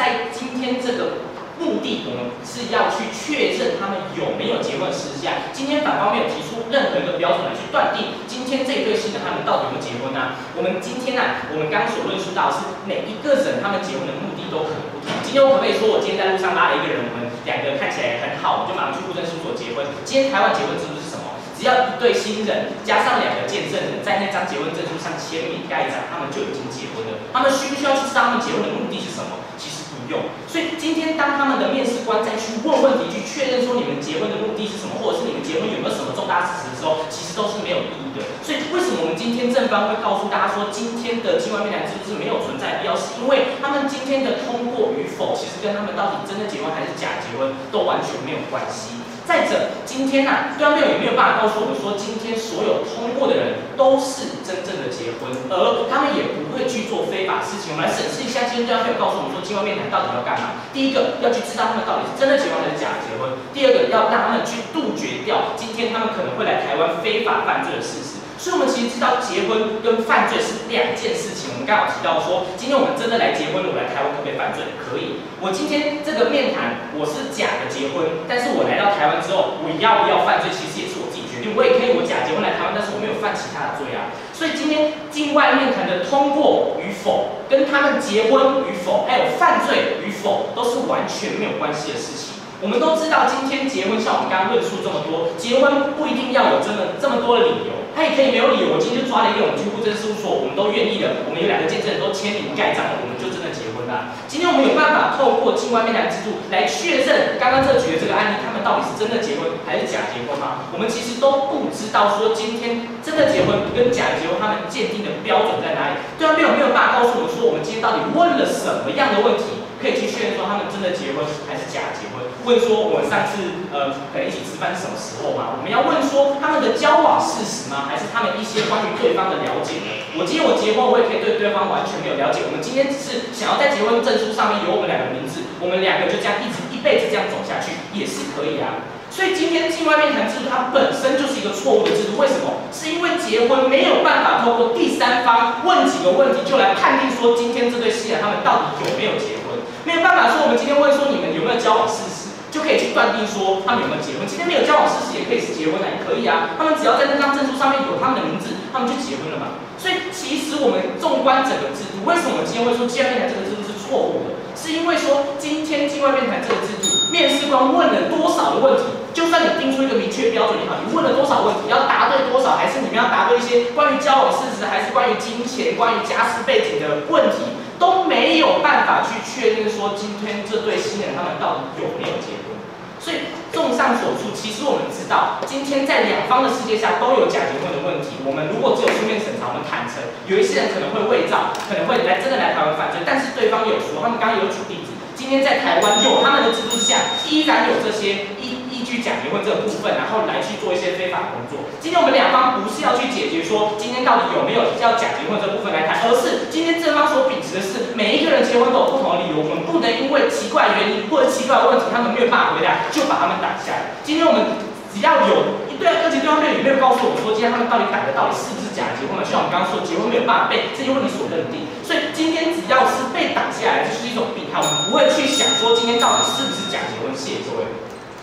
在今天这个目的，我们是要去确认他们有没有结婚的事实下，今天反方没有提出任何一个标准来去断定今天这一对新人他们到底有没有结婚啊？我们今天啊，我们刚所论述到的是每一个人他们结婚的目的都可能不同。今天我可不可以说我今天在路上拉了一个人，我们两个看起来很好，我就马上去户政事务所结婚？今天台湾结婚制度是什么？只要一对新人加上2个见证人，在那张结婚证书上签名盖章，他们就已经结婚了。他们需不需要去知道他们结婚的目的是什么？其实不用。所以今天当他们的面试官再去问问题，去确认说你们结婚的目的是什么，或者是你们结婚有没有什么重大事实的时候，其实都是没有意义的。所以为什么我们今天正方会告诉大家说，今天的境外面谈制度是没有存在的必要，是因为他们今天的通过与否，其实跟他们到底真的结婚还是假结婚都完全没有关系。再者，今天对方也没有办法告诉我们说，今天所有通过的人都是真正的结婚，而他们也不会去做非法事情。我们来审视一下，今天对方没有告诉我们说，境外面谈到底要干嘛？第一个，要去知道他们到底是真的结婚还是假的结婚；第二个，要让他们去杜绝掉今天他们可能会来台湾非法犯罪的事实。所以，我们其实知道结婚跟犯罪是2件事情。我们刚好提到说，今天我们真的来结婚了，我来台湾可不可以犯罪？可以。我今天这个面谈我是假的结婚，但是我来到台湾之后，我要不要犯罪，其实也是我自己决定。我也可以我假结婚来台湾，但是我没有犯其他的罪啊。所以今天境外面谈的通过与否，跟他们结婚与否，还有犯罪与否，都是完全没有关系的事情。我们都知道，今天结婚，像我们刚刚论述这么多，结婚不一定要有这么多的理由，他也可以没有理由。我今天就抓了一个，我们去户政事务所，我们都愿意的，我们有2个见证人都签名盖章了，我们就真的结婚了。今天我们有办法透过境外面谈制度来确认刚刚举的这个案例，他们到底是真的结婚还是假结婚吗？我们其实都不知道说今天真的结婚跟假结婚他们鉴定的标准在哪里。对方没有办法告诉我们说，我们今天到底问了什么样的问题，可以去确认说他们真的结婚还是假结婚？问说我们上次可能一起吃饭是什么时候吗？我们要问说他们的交往事实吗？还是他们一些关于对方的了解呢？我今天结婚，我也可以对对方完全没有了解。我们今天只是想要在结婚证书上面有我们2个名字，我们2个就这样一辈子这样走下去也是可以啊。所以今天境外面谈制度它本身就是一个错误的制度，为什么？是因为结婚没有办法透过第三方问几个问题就来判定说今天这对新人他们到底有没有结婚，没有办法说我们今天问说你们有没有交往事实，就可以去断定说他们有没有结婚。今天没有交往事实也可以是结婚啊，也可以啊。他们只要在那张证书上面有他们的名字，他们就结婚了嘛。所以其实我们纵观整个制度，为什么我们今天会说境外面谈这个制度是错误的？是因为说今天境外面谈这个制度，面试官问了多少的问题，就算你定出一个明确标准也好，你问了多少问题，要答对多少，还是你们要答对一些关于交往事实，还是关于金钱、关于家世背景的问题，都没有办法去确定说今天这对新人他们到底有没有结婚。所以综上所述，其实我们知道，今天在2方的世界下都有假结婚的问题。我们如果只有书面审查，我们坦诚，有一些人可能会伪造，可能会真的来台湾犯罪，但是对方也有说，他们刚刚有举例子，今天在台湾有他们的制度之下，依然有这些依据假结婚这个部分，然后来去做一些非法工作。今天我们2方不是要去解决说今天到底有没有要假结婚这部分来谈，而是今天正方所秉持的是每一个人结婚都有不同的理由，我们不能因为奇怪的原因或者奇怪的问题，他们没有办法回答，就把他们挡下来。今天我们只要有一对，而且对方也没有告诉我们说今天他们到底打的到底是不是假结婚嘛？就像我们刚刚说，结婚没有办法被这些问题所认定，所以今天只要是被挡下来，就是一种病态，我们不会去想说今天到底是不是假结婚。谢谢各位。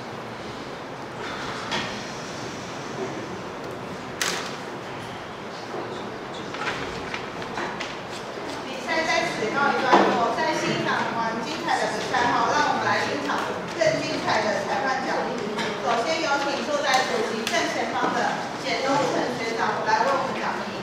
比赛在此告一段落，在欣赏完精彩的比赛后，让我们来欣赏更精彩的裁判奖励。首先有请坐在主席正前方的简东成学长来为我们奖励。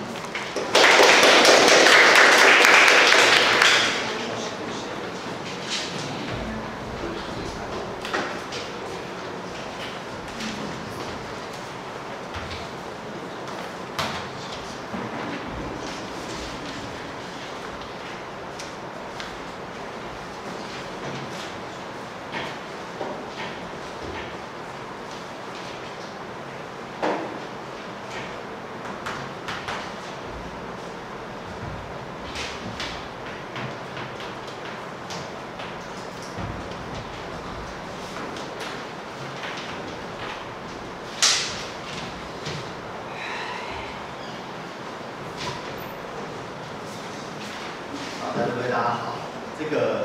各位大家好，这个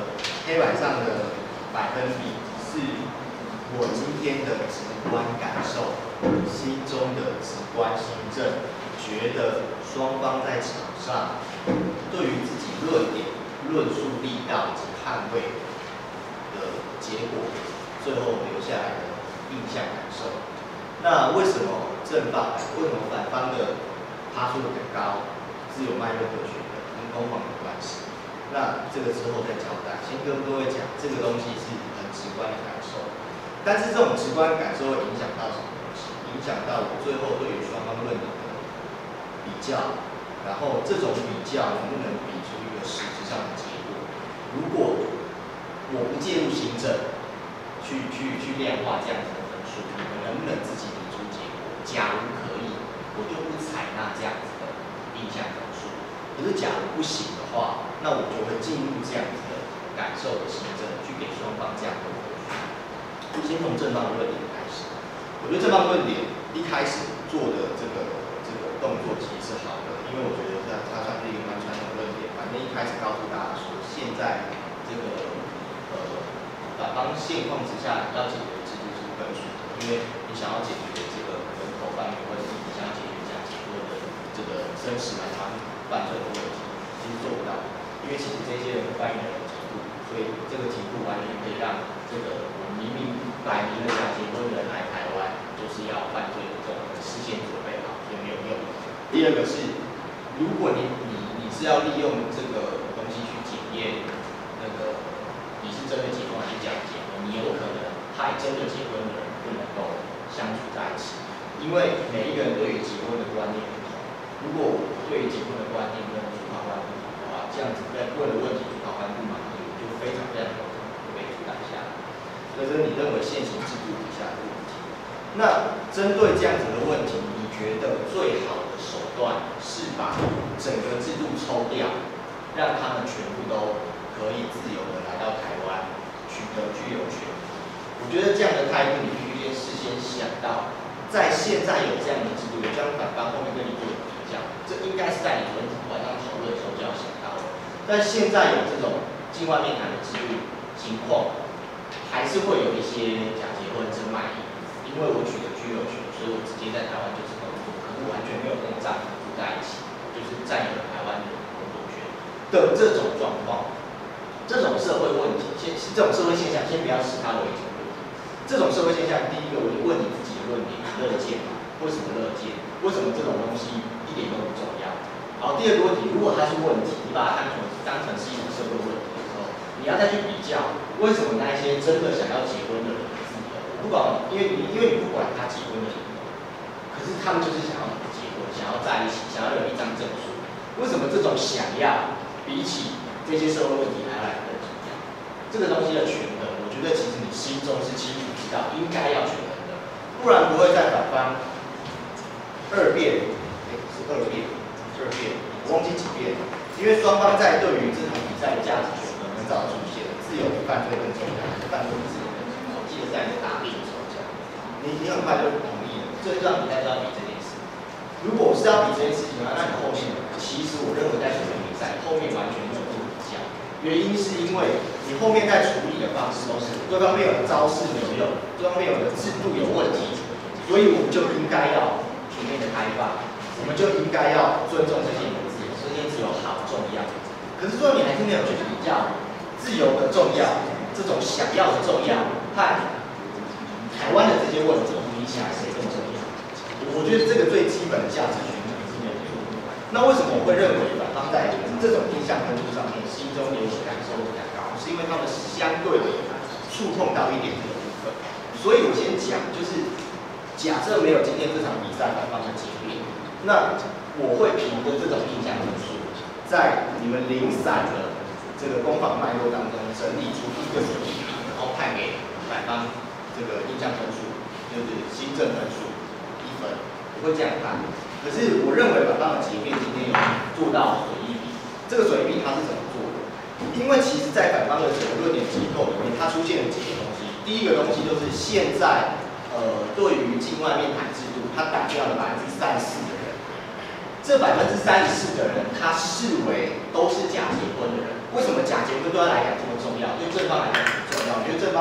黑板上的百分比是我今天的直观感受，心中的直观行政，觉得双方在场上对于自己论点、论述力道以及捍卫的结果，最后留下来的印象感受。那为什么正方，为什么反方的趴数很高，是有脉络可循的，跟攻防有关系？那这个之后再交代，先跟各位讲，这个东西是很直观的感受。但是这种直观感受会影响到什么东西？影响到我最后对于双方论点的比较，然后这种比较能不能比出一个实质上的结果？如果我不介入行政，去量化这样子的分数，你们能不能自己比出结果？假如可以，我就不采纳这样子的印象分数。可是假如不行的话，那我就会进入这样子的感受的行政，去给双方这样的分数。先从正方的论点开始，我觉得正方论点一开始做的这个动作其实是好的，因为我觉得它算是一个蛮传统的论点。反正一开始告诉大家说，现在这个反方现况之下要解决的制度是分数，因为你想要解决这个人口贩运，或者是你想要解决假结婚的这个真实来犯罪的问题，其实做不到，因为其实这些人贩运的人极度，所以这个极度完全可以让这个我们明明摆明了假结婚的人来台湾就是要犯罪的这种人事先准备好也没有用。第二个是，如果你是要利用这个东西去检验那个你是真的结婚还是假结婚，你有可能害真的结婚的人不能够相处在一起，因为每一个人对于结婚的观念不同。如果我对于结婚的观念跟主考官不同的话，这样子在问的问题主考官不满意，就非常有可能会被阻挡下来。这是你认为现行制度底下的问题。那针对这样子的问题，你觉得最好的手段是把整个制度抽掉，让他们全部都可以自由的来到台湾取得居留权？我觉得这样的态度，你必须先事先想到，在现在有这样的制度，有这样反方后面跟你做的比较，这应该是在你昨天晚上讨论的时候就要想到的。但现在有这种境外面谈的制度情况，还是会有一些假结婚真卖淫，因为我取得居留权，所以我直接在台湾就是工作，可是完全没有跟丈夫住在一起，就是占有了台湾的工作权的这种状况，这种社会问题，这种社会现象，先不要视它为一种问题。这种社会现象，第一个我就问你自己的论点，乐见吗？为什么乐见？为什么这种东西一点都不重要？好，第二个问题，如果它是问题，你把它当成是一种社会问题的时候，你要再去比较，为什么那一些真的想要结婚的人自由？不管，因为你不管他结婚的理由，可是他们就是想要结婚，想要在一起，想要有一张证书。为什么这种想要比起这些社会问题还要来得更重要？这个东西的权衡，我觉得其实你心中是清楚知道应该要权衡的，不然不会在反方二辩，是二辩，我忘记几遍了。因为双方在对于这场比赛的价值权衡很早出现了，自由比犯罪更重要，还是犯罪比自由更重要？我记得在你答辩的时候讲，你很快就同意了，这场比赛就要比这件事。如果我是要比这件事情的话，那你后面其实我认为在这场比赛后面完全没有做比较，原因是因为你后面在处理的方式都是对方面有的招式没有用，对方面有的制度有问题，所以我们就应该要全面的开放，我们就应该要尊重这些人的自由，这些自由好重要。可是说你还是没有去比较自由的重要，这种想要的重要和台湾的这些问题比起来谁更重要？我觉得这个最基本的价值权是没有错。那为什么我会认为反方在这种印象分数上面心中留的感受比较高？是因为他们相对的触碰到一点这个部分。所以我先讲，就是假设没有今天这场比赛反方的结辩，那我会凭着这种印象分数，在你们零散的这个攻防脉络当中整理出一个水平，然后判给反方这个印象分数，就是新政分数1分，我会这样看。可是我认为反方的结辩今天有做到水一比，这个水一比它是怎么做的？因为其实在反方的整个论点结构里面，它出现了几个东西。第一个东西就是现在对于境外面谈制度，它打掉了34%的人，这34%的人，他视为都是假结婚的人。为什么假结婚对他来讲这么重要？因为这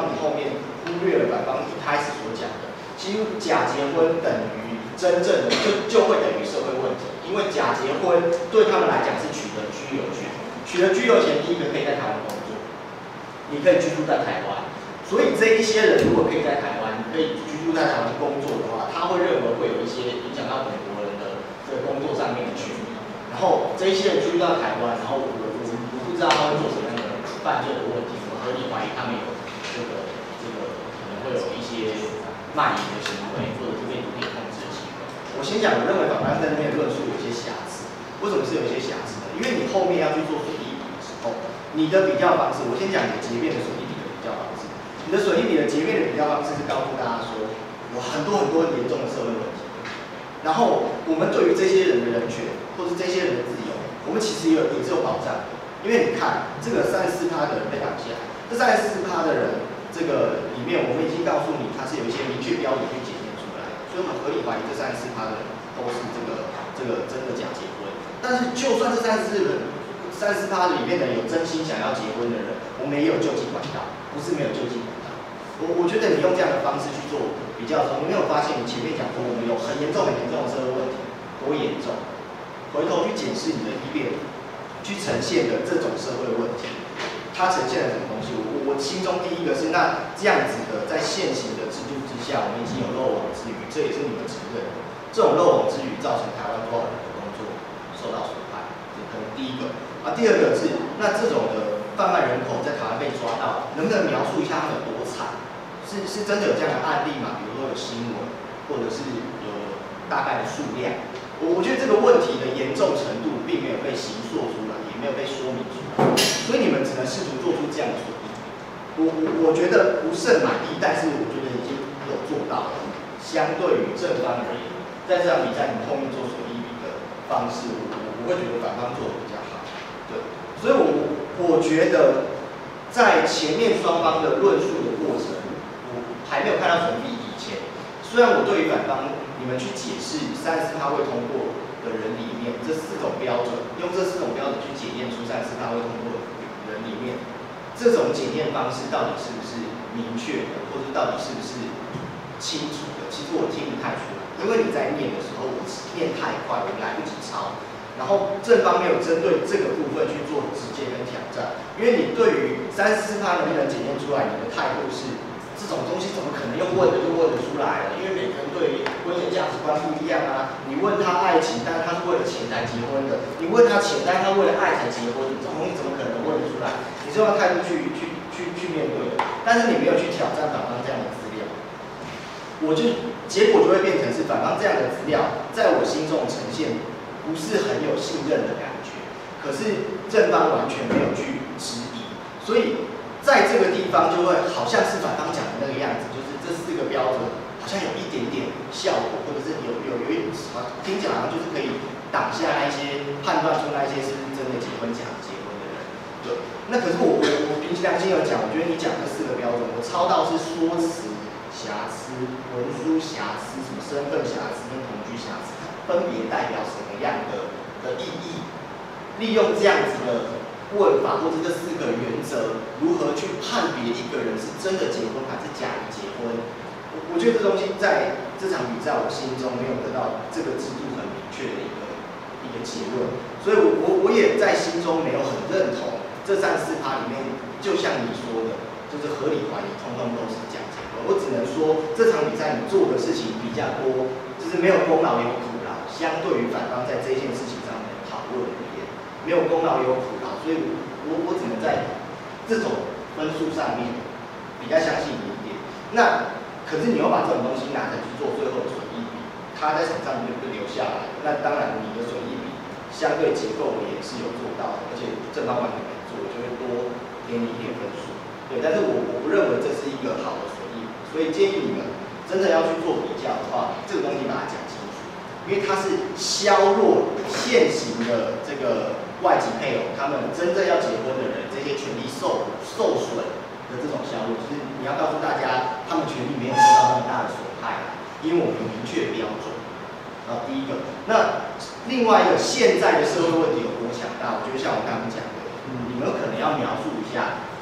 上你后面忽略了反方一开始所讲的，其实假结婚等于真正的就会等于社会问题，因为假结婚对他们来讲是取得居留权，取得居留权第一个可以在台湾工作，你可以居住在台湾，所以这一些人如果可以在台湾，可以居住在台湾工作的话，他会认为会有一些影响到本国人的这个工作上面的权利，然后这一些人居住到台湾，然后我不知道他会做什么样的犯罪的问题，我合理怀疑他们有这个可能会有一些卖淫的行为，或者是被毒品控制的行为。我先讲，我认为法官在那边的论述有些瑕疵。为什么是有一些瑕疵呢？因为你后面要去做损益比的时候，你的比较方式，我先讲你结辩的损益比的比较方式。你的损益比的结辩的比较方式是告诉大家说，有很多严重的社会问题。然后我们对于这些人的人权，或是这些人的自由，我们其实也是有保障的。因为你看，这个34%的人被挡下来，这34%的人，这个里面我们已经告诉你，它是有一些明确标准去检验出来的，所以我们合理怀疑这34%的人都是这个真的假结婚。但是就算这34%里面的有真心想要结婚的人，我们也有救济管道，不是没有救济管道。我觉得你用这样的方式去做比较的时候，你没有发现你前面讲说我们有很严重的社会问题，多严重？回头去检视你的一辩，去呈现的这种社会问题，它呈现了什么东西？我心中第一个是，那这样子的在现行的制度之下，我们已经有漏网之鱼，这也是你们承认的。这种漏网之鱼造成台湾多少人的工作受到损害？这可能第一个。第二个是，那这种的贩卖人口在台湾被抓到，能不能描述一下他们有多惨？是真的有这样的案例吗？比如说有新闻，或者是有大概的数量？我觉得这个问题的严重程度并没有被形塑出来，也没有被说明出来，所以你们只能试图做出这样的损益。我觉得不甚满意，但是我觉得已经有做到了。相对于正方而言，在这场比赛你们后面做损益比的方式，我会觉得反方做的比较好。对，所以我觉得在前面双方的论述的过程，我还没有看到损益以前，虽然我对于反方你们去解释34%会通过的人里面这4种标准，用这4种标准去检验出34%会通过的人里面，这种检验方式到底是不是明确的，或者到底是不是清楚的？其实我听不太出来，因为你在念的时候，我念太快，我来不及抄。然后正方没有针对这个部分去做直接跟挑战，因为你对于34%能不能检验出来，你的态度是这种东西怎么可能用问的就问得出来了？因为每个人对婚姻价值观不一样啊。你问他爱情，但是他是为了钱才结婚的；你问他钱，但是他为了爱才结婚，这种东西怎么可能问得出来？你是用态度去面对的，但是你没有去挑战反方这样的资料，结果就会变成是反方这样的资料，在我心中呈现不是很有信任的感觉，可是正方完全没有去质疑，所以在这个地方就会好像是反方讲的那个样子，就是这4个标准好像有一点点效果，或者是有听起来好像就是可以挡下那一些判断出那一些是不是真的结婚假结婚的人。对，那可是我凭其良心有讲，我觉得你讲这4个标准，我抄到是说辞瑕疵、文书瑕疵、什么身份瑕疵跟同居瑕疵，分别代表什么样的意义？利用这样子的问法或者这4个原则，如何去判别一个人是真的结婚还是假的结婚？我觉得这东西在这场比赛我心中没有得到这个制度很明确的一个结论，所以我也在心中没有很认同这34%里面，就像你说的，就是合理怀疑，通通都是假结婚。我只能说这场比赛你做的事情比较多，就是没有功劳也有苦劳，相对于反方在这件事情上面讨论里面，没有功劳也有苦劳，所以我只能在这种分数上面比较相信你一点。那可是你又把这种东西拿着去做最后的损益比，它在场上就留下来，那当然你的损益比相对结构也是有做到的，而且正方完全没做，就会多给你一点分数。对，但是我不认为这是一个好的损益比，所以建议你们真的要去做比较的话，这个东西把它讲清楚，因为它是削弱现行的这个外籍配偶他们真正要结婚的人这些权利受损的这种削弱，就是你要告诉大家，他们权利没有受到那么大的损害，因为我们有明确标准。第一个，那另外一个，现在的社会问题有多强大？我觉得像我刚刚讲的，你们可能要描述一下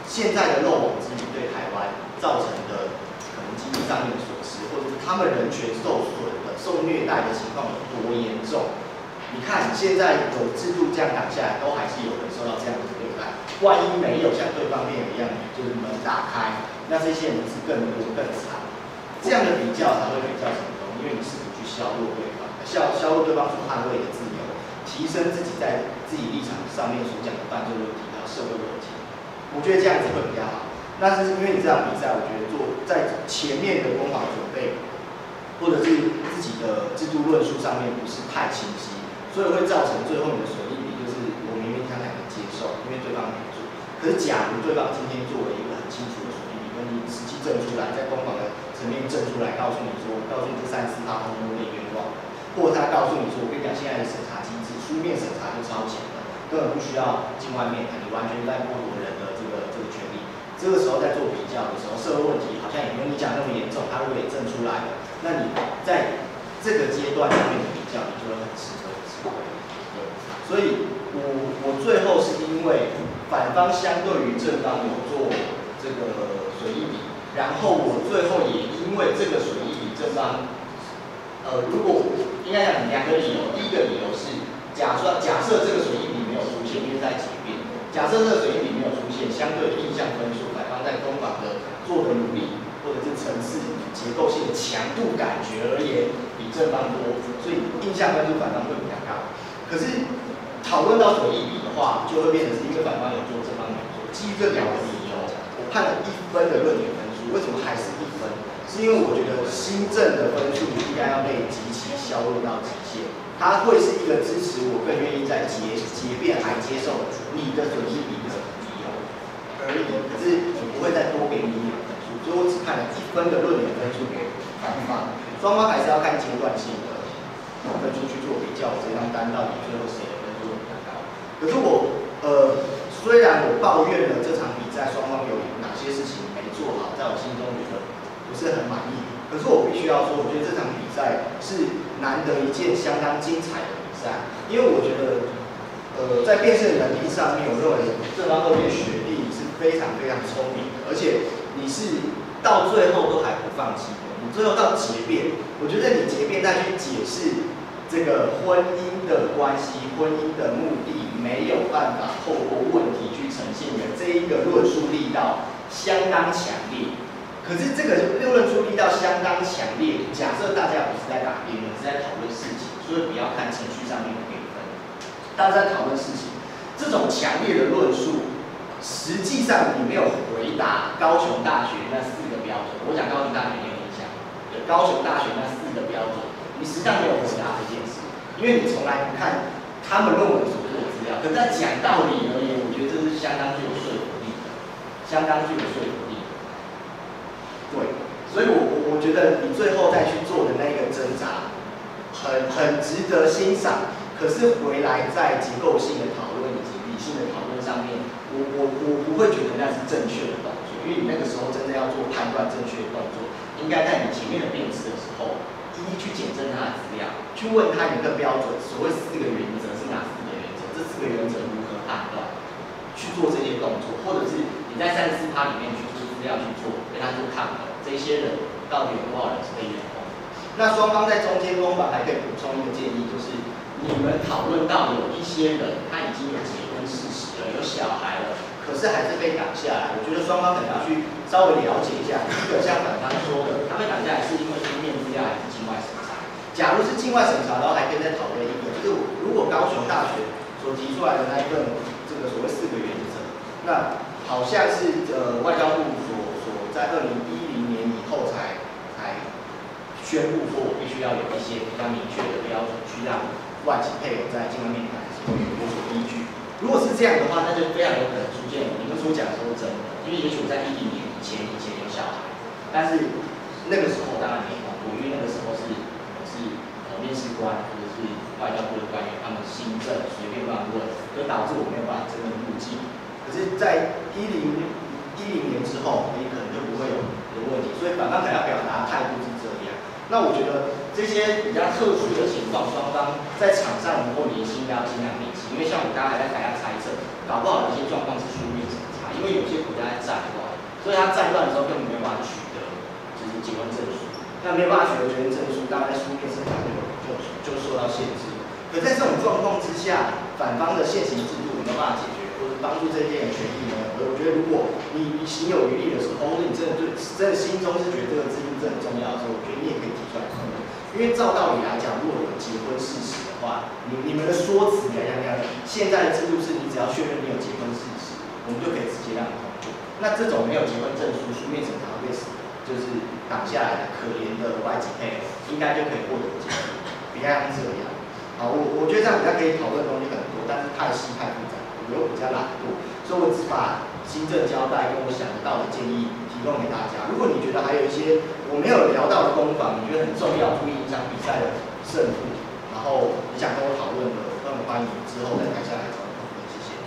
现在的漏网之鱼对台湾造成的可能经济上面的损失，或者是他们人权受损的、受虐待的情况有多严重？你看现在有制度这样打下来，都还是有人受到这样的对待。万一没有像对方面一样，就是门打开，那这些人是更多更惨。这样的比较才会比较成功，因为你试图去削弱对方，削弱对方所捍卫的自由，提升自己在自己立场上面所讲的犯罪问题还有社会问题。我觉得这样子会比较好。那是因为你这场比赛，我觉得做在前面的攻防准备，或者是自己的制度论述上面不是太清晰。所以会造成最后你的损益比就是我明明他才能接受，因为对方没做。可是假如对方今天做了一个很清楚的损益比，跟你实际证出来，在攻防的层面证出来，告诉你这34%通通被冤枉，或者他告诉你说，我跟你讲，现在的审查机制，书面审查就超前了，根本不需要境外面谈，你完全在剥夺人的这个权利。这个时候在做比较的时候，社会问题好像也没有你讲那么严重，他如果也证出来了，那你在这个阶段上面的比较，你就会很吃亏。对，所以我最后是因为反方相对于正方有做这个损益比，然后我最后也因为这个损益比正方，如果应该讲两个理由，第一个理由是假设这个损益比没有出现，因为在结辩，假设这个损益比没有出现，相对的印象分数，反方在攻防的做的努力，或者是层次结构性的强度感觉而言，比正方多，所以印象分数反方会比较高。可是讨论到损益比的话，就会变成是因为反方有做，正方没做。基于这两个理由，我判了1分的论点分数。为什么还是1分？是因为我觉得新政的分数应该要被极其削弱到极限，它会是一个支持我更愿意在结辩还接受你的损益比的理由而已。可是我不会再多给你1点分数，所以我只判了1分的论点分数给反方。双方还是要看阶段性的分数去做比较，这张单到底最后谁的分数比较高。可是虽然我抱怨了这场比赛双方有哪些事情没做好，在我心中觉得不是很满意，可是我必须要说，我觉得这场比赛是难得一见相当精彩的比赛，因为我觉得在辩论能力上面，我认为正方2辩学弟是非常非常聪明的，而且你是到最后都还不放弃的。你最后到结辩，我觉得你结辩再去解释这个婚姻的关系、婚姻的目的，没有办法透过问题去呈现的这一个论述力道相当强烈。可是这个论述力道相当强烈，假设大家不是在打辩论，是在讨论事情，所以不要看程序上面的评分，大家在讨论事情，这种强烈的论述，实际上你没有回答高雄大学那4个标准。我讲高雄大学，你有印象？对，高雄大学那4个标准，你实际上没有回答这件事，因为你从来不看他们论文所做的资料。可在讲道理而言，我觉得这是相当具有说服力的，相当具有说服力的。对，所以我觉得你最后再去做的那个挣扎，很值得欣赏。可是回来在结构性的讨论以及理性的讨论上面，我不会觉得那是正确的动作，因为你那个时候真的要做判断正确的动作，应该在你前面的辩词的时候，一一去检证他的资料，去问他一个标准，所谓4个原则是哪4个原则，这4个原则如何判断，去做这些动作，或者是你在34%里面去做资料去做，跟他做抗衡，这些人到底有多少人是被冤枉？那双方在中间攻防还可以补充一个建议，就是你们讨论到有一些人他已经有结婚事实了，有小孩了，可是还是被挡下来。我觉得双方可能要去稍微了解一下，第一个像反方说的，他被挡下来是因为书面资料还是境外审查？假如是境外审查的话，还可以再讨论一个，就是如果高雄大学所提出来的那一份这个所谓4个原则，那好像是外交部所在2010年以后才宣布说，我必须要有一些比较明确的标准，去让外籍配偶在境外面谈的时候有所依据。如果是这样的话，那就非常有可能出现你们所讲的都是真的，因为也许我在2010年以前有小孩，但是那个时候当然没通过，因为那个时候是面试官或者是外交部的官员，他们新政随便乱问，就导致我没有办法真正入境。可是，在10年之后，你可能就不会有问题，所以反方可能要表达态度是这样。那我觉得这些比较特殊的情况，双方在场上能够理性要尽量理性，因为像我刚才在台下猜测，搞不好有些状况是书面审查，因为有些国家在所以他战乱的时候根本没有办法取得就是结婚证书。那没有办法取得结婚证书，当然在书面审查就受到限制。可在这种状况之下，反方的现行制度有没有办法解决，或者帮助这些人权益呢？我觉得如果你行有余力的时候，或者你真的心中是觉得这个制度真的很重要的时候，我觉得你也可以提出来讨论。因为照道理来讲，如果有结婚事实的话，你们的说辞现在的制度是你只要确认你有结婚事实，我们就可以直接让你通过。那这种没有结婚证书、书面审查会就是挡下来的可怜的外籍配偶，应该就可以获得结束，比较像这样。好，我觉得这样比较可以讨论的东西很多，但是太细太复杂，我又比较懒惰，所以我只把新政交代跟我想得到的建议提供给大家。如果你觉得还有一些我没有聊到的攻防，你觉得很重要，会影响比赛的胜负，然后你想跟我讨论的，那么欢迎之后再台下来找我讨论，谢谢。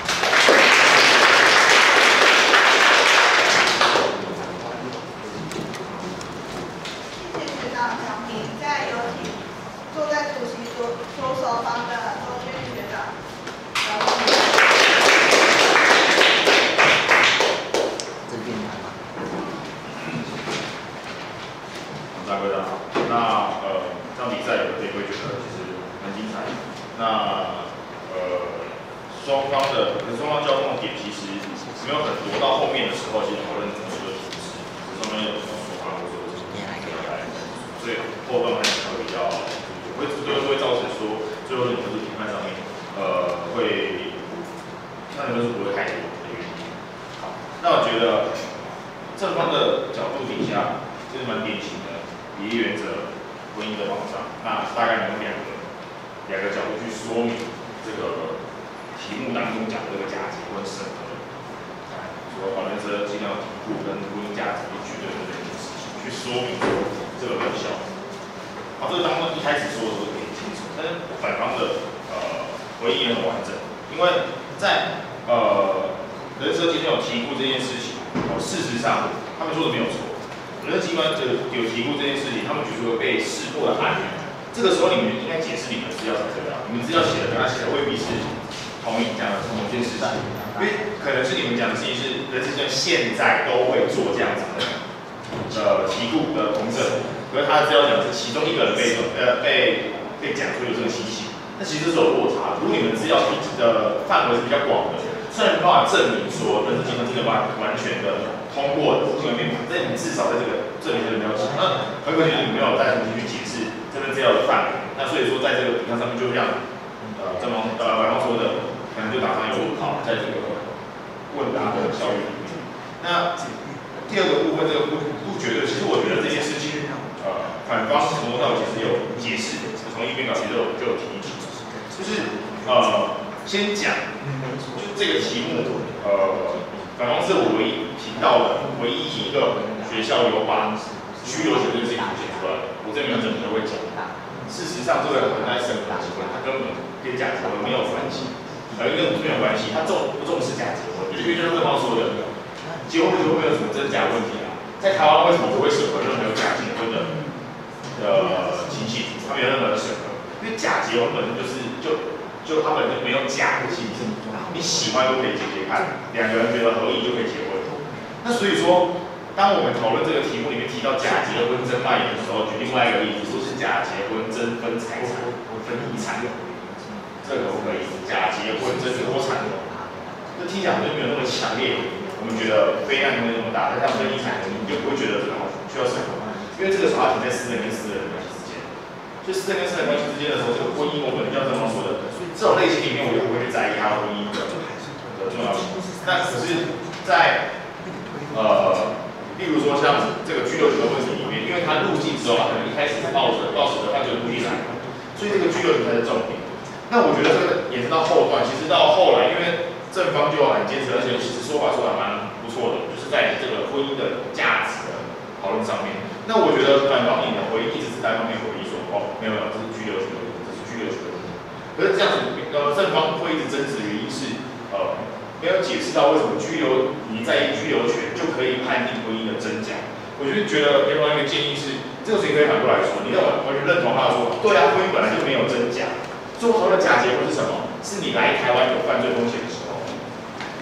再有请坐在主席左手方的周轩学长。 这边来吗？ 大哥大家好，那这场比赛有的也会觉得其实蛮精彩的。那双方交锋的点其实没有很多，到后面的时候其实讨论怎么说的提示，上面有什么说法或者什么，所以后段会比较会造成说最后的你们是评判上面会那你们是不会太多的原因。好，那我觉得正方的角度底下就是蛮典型的比例原则婚姻的保障。那大概能用两个角度去说明这个题目当中讲的这个假结婚审核，说保原则尽量提供跟婚姻价值是绝对的这件事情，去说明这个没有效。好，这个当中一开始说的时候可以清楚，但是反方的回应也很完整，因为在人社今天有提过这件事情，事实上他们说的没有错，人社机关有提过这件事情，他们举出了被识破的案例，这个时候你们应该解释你们资料才对啊，你们资料写的跟他写的未必是同一讲的某件事情，因为可能是你们讲的事情是人社机关现在都会做这样子的提顾的同证。可是他的资料讲是其中一个人被讲出有这个情形，那其实是有落差的。如果你们资料的范围是比较广的，虽然没办法证明说人事机关真的完全的通过新闻面谈，但你们至少在这个证明是没有写。那很可能你没有再重新去解释这份资料的范围，那所以说在这个比较上面就让正方晚上说的可能就打上一个问号，在这个问答的效率里面。那第二个部分，这个不绝对，其实我觉得这件事情，反方从头到尾其实有解释，从一边稿其实就有提及，就是先讲，就这个题目，反方是我唯一提到的唯一一个学校有把居留权这个事情写出来的，我这边整体都会讲。事实上，这个很难审核机会，它根本跟假结婚没有关系，跟没有关系，它不重视假结婚，因为就是正方说的。结婚就没有什么真假问题啊，在台湾为什么不会审核任何假结婚的情形？他没有任何的审核，因为假结婚本身就他本身没有假的性质，你喜欢都可以结看，两个人觉得合意就可以结婚。那所以说，当我们讨论这个题目里面提到假结婚争卖淫的时候，举另外一个例子，说是假结婚争分财产、分遗产，这个可不可以？假结婚争脱产，这听起来好像没有那么强烈。我们觉得非案没那么大，但像分遗产，你就不会觉得这个需要审核，因为这个时候它停在私人跟私人的关系之间。所以私人跟私人关系之间的时候，这个婚姻我本来就像正方说的，这种类型里面我就不会去在意它的婚姻的重要性。但可是在例如说像这个居留权的问题里面，因为它入境之后，它可能一开始是抱持的犯罪目的来，所以这个居留权才是重点。那我觉得这个延伸到后段，其实到后来，因为正方就很坚持，而且其实说法说的蛮不错的，就是在这个婚姻的价值的讨论上面。那我觉得反方你的回应一直是单方面回应说，没有，这是居留权的问题，这是居留权的问题。可是这样子，正方会一直争执的原因是，没有解释到为什么你在意居留权就可以判定婚姻的真假。我就觉得另外一个建议是，这个事情可以反过来说，你完全认同他的说法，对啊，婚姻本来就没有真假。最后的假结婚是什么？是你来台湾有犯罪风险的时候，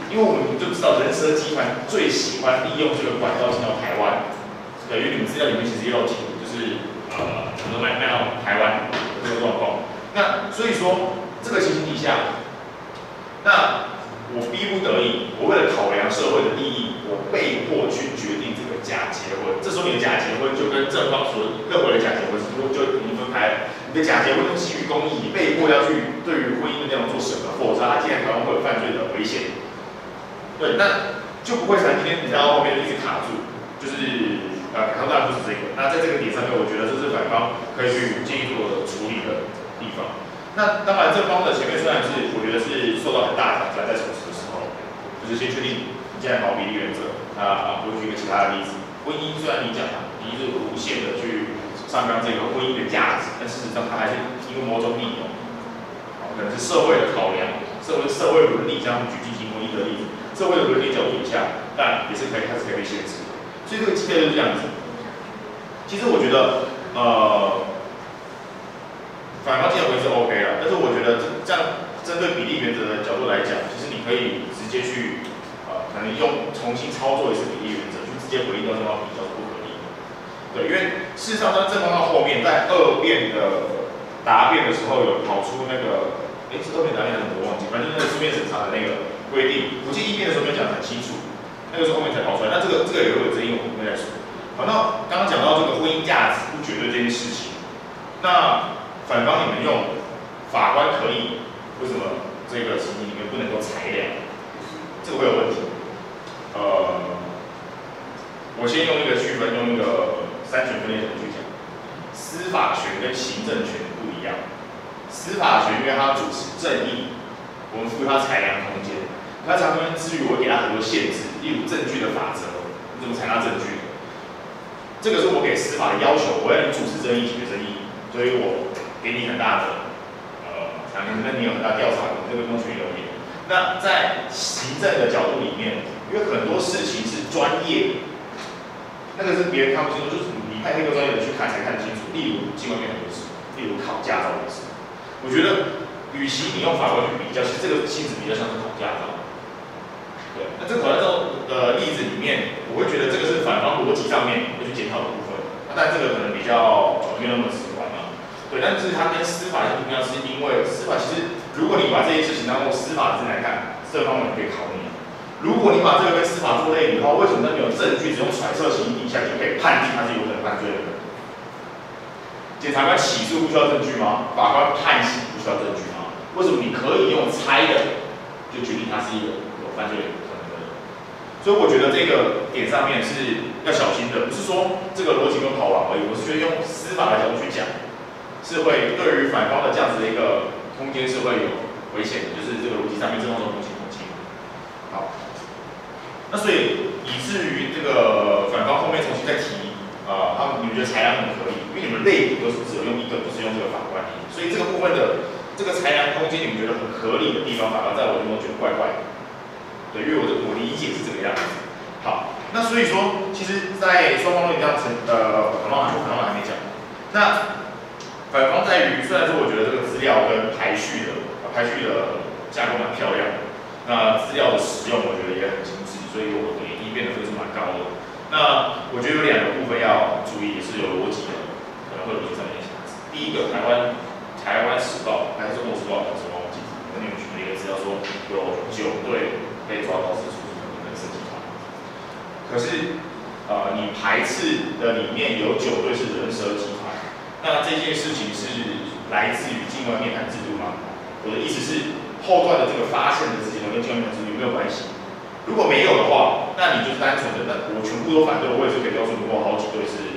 因为我们就知道人蛇集团最喜欢利用这个管道进到台湾，对，因为你们资料里面其实也有提，就是很多卖到台湾这个状况。那所以说这个情形底下，那我逼不得已，我为了考量社会的利益，我被迫去决定这个假结婚。这时候你的假结婚就跟正方所认为的假结婚就已经分开了。你的假结婚是基于公益，你被迫要去对于婚姻的内容做审核，否则它既然台湾会有犯罪的危险。对，那就不会才今天你到后面一直卡住，就是卡住当然就是这个。那在这个点上面，我觉得这是反方可以去进一步的处理的地方。那当然，正方的前面虽然是我觉得是受到很大的挑战，在处置的时候，就是先确定你现在考比例原则。我举一个其他的例子，婚姻虽然你讲你是无限的去上纲这个婚姻的价值，但事实上它还是因为某种理由，可能是社会的考量、社会伦理，像举进行婚姻的例子，社会的伦理角度以下，但也是可以开始可以被限制。所以这个基本就是这样子。其实我觉得，反方既然为是 OK 了，但是我觉得这样针对比例原则的角度来讲，其实你可以直接去可能重新操作一次比例原则，去直接回应到正方比较是不合理的。对，因为事实上在正方到后面，在二辩的答辩的时候有跑出那个，是二辩答辩还是我忘记，反正就是那个书面审查的那个规定，我记得一辩的时候没有讲得很清楚，那个是后面才跑出来。那这个也会有争议，我们再说。好，那刚刚讲到这个婚姻价值不绝对这件事情，那反方你们用法官可以，为什么这个情形里面不能够裁量？这个会有问题。我先用一个区分，用一个三权分立人去讲，司法权跟行政权不一样。司法权因为它主持正义，我们赋予它裁量空间。它裁量空间之余，我会给它很多限制，例如证据的法则，你怎么裁量证据？这个是我给司法的要求，我要你主持正义、解决争议，所以我给你很大的那你有很大调查的这个公权有力。那在行政的角度里面，因为很多事情是专业，那个是别人看不清楚，就是你派那个专业的去看才看得清楚。例如境外面很多事，例如考驾照的事，我觉得与其你用法官去比较，其实这个性质比较像是考驾照。对，那这个考驾照的例子里面，我会觉得这个是反方逻辑上面会去检讨的部分。但这个可能比较没有那么直观啊。对，但是它跟司法是不一样，是因为司法其实，如果你把这件事情当做司法字来看，这方面可以考你。如果你把这个跟司法做类比的话，为什么在没有证据，只用揣测情形底下就可以判定他是有可能犯罪的人？检察官起诉不需要证据吗？法官判刑不需要证据吗？为什么你可以用猜的就决定他是一个有犯罪可能的人？所以我觉得这个点上面是要小心的，不是说这个逻辑跟跑完而已，我是觉得用司法的角度去讲，是会对于反方的这样子的一个空间是会有危险的，就是这个逻辑上面正方的东西很清楚。好，那所以以至于这个反方后面重新再提，你们觉得裁量很可以，因为你们类比都是只有用一个，不是用这个法官，所以这个部分的这个裁量空间，你们觉得很合理的地方，反而在我眼中觉得怪怪的。对，因为我理解是这个样子。好，那所以说，其实，在双方都这样反方还没讲。那反方在于，虽然说我觉得这个资料跟排序的架构蛮漂亮的，那资料的使用我觉得也很精致，所以我给一辩的分数蛮高的。那我觉得有两个部分要注意，也是有逻辑的，可能会有逻辑上面的瑕疵。第一个，台湾时报还是中国时报，什么忘记，我跟你们举了一个资料说有9对被抓到是属于人设计团，可是你排斥的里面有9对是人蛇集团，那这件事情是来自于境外面谈制度吗？我的意思是后段的这个发现的事情跟境外面谈制度有没有关系？如果没有的话，那你就是单纯的，那我全部都反对，我也是可以标出如果好几对是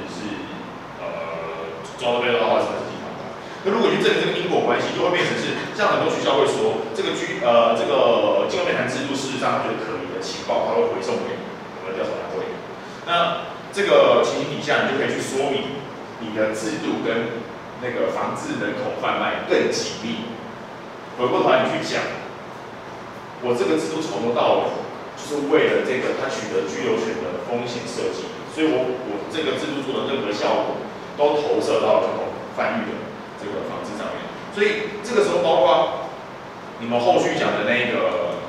抓到被抓到是人蛇集团。那如果去证明这个因果关系，就会变成是像很多学校会说，这个境外面谈制度事实上他觉得可疑的情报，他会回送给我们的调查单位。那这个情形底下，你就可以去说明你的制度跟那个防治人口贩卖更紧密。回过头来你去讲，我这个制度从头到尾就是为了这个他取得居留权的风险设计，所以我这个制度做的任何效果都投射到人口贩运的这个防治上面。所以这个时候包括你们后续讲的那个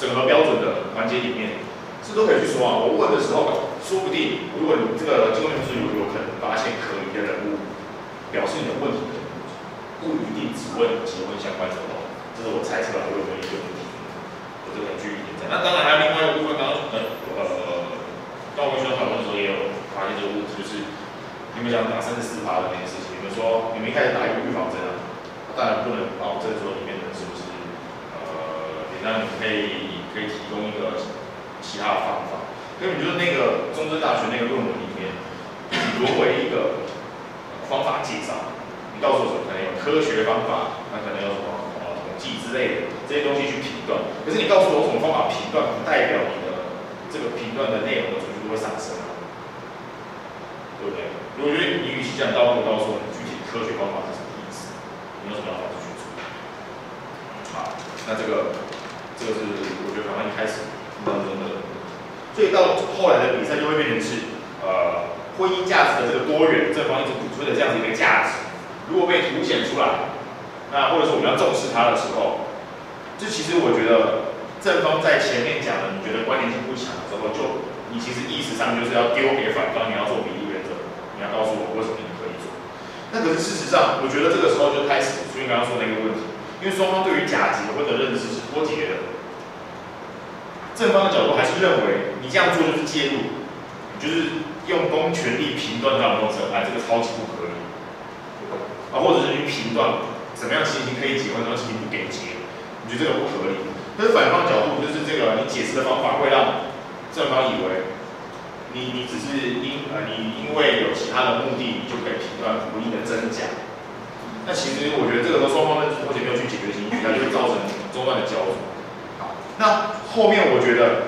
审核标准的环节里面，这都可以去说啊。我问的时候，说不定如果你这个经过面试有可能发现可疑的人物，表示你的问题不一定只问结婚相关的哦。这是我猜测啊，我有没有一个问题？我这个距离点在。那当然还有另外一个部分，刚我跟学长讨论的时候也有发现这个问题，就是你们讲打34%的那件事情，你们说你们一开始打一个预防针啊，当然不能保证说里面的人是不是那你可以提供一个其他的方法，因为你就是那个中正大学那个论文里面，你沦为一个方法介绍，你告诉我什么？可能有科学方法，那可能有什么统计之类的这些东西去评断。可是你告诉我什么方法评断，不代表你的这个评断的内容的准确度会上升啊，对不对？我觉得你与其这样告诉我你具体科学方法是什么意思，你有什么方法去做？好，那这个是我觉得刚刚一开始当中的，所以到后来的比赛就会变成是婚姻价值的这个多元正方一直鼓吹的这样子一个价值，如果被凸显出来，那或者说我们要重视它的时候，这其实我觉得正方在前面讲的，你觉得关联性不强的时候，就你其实意识上就是要丢给反方，你要做比例原则，你要告诉我为什么你可以做。那可是事实上，我觉得这个时候就开始出现刚刚说的那个问题，因为双方对于假结婚的认识是脱节的。正方的角度还是认为你这样做就是介入，你就是用公权力评断他们的审判，这个超级不合理。啊，或者是去评断怎么样情形可以结婚，什么情形不给结，你觉得这个不合理？但是反方角度就是这个，你解释的方法会让正方以为你只是你因为有其他的目的，你就可以评断不义的真假。那其实我觉得这个时候双方认知或者没有去解决情绪，它就会造成中断的焦灼。好，那后面我觉得，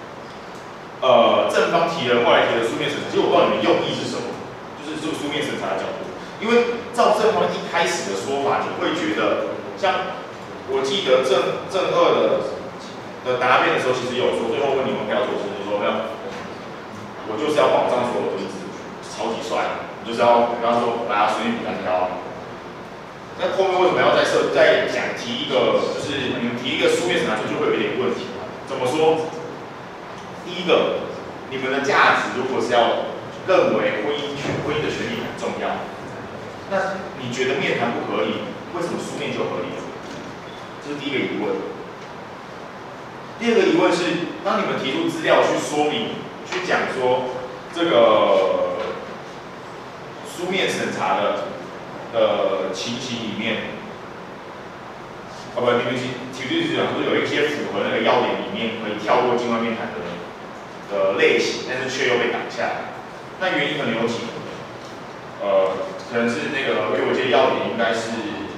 正方提了，后来提了书面审查，其实我不知道你们用意是什么，就是这个书面审查的角度，因为照正方一开始的说法，你会觉得，像我记得正二的答辩的时候，其实有说，最后问你们要做什么，说没有，我就是要保障所有的超级帅，你就是要跟他说，来随便比单挑。那后面为什么要再讲提一个，就是你们提一个书面审查就会有一点问题？怎么说？第一个，你们的价值如果是要认为婚姻的权利很重要，那你觉得面谈不合理，为什么书面就合理了？这是第一个疑问。第二个疑问是，当你们提出资料去说明、去讲说这个书面审查的情形里面，你们提出讲说有一些符合那个要点里面可以跳过境外面谈的类型，但是却又被挡下来。那原因可能有几个，可能是那个，因为我记得要点应该是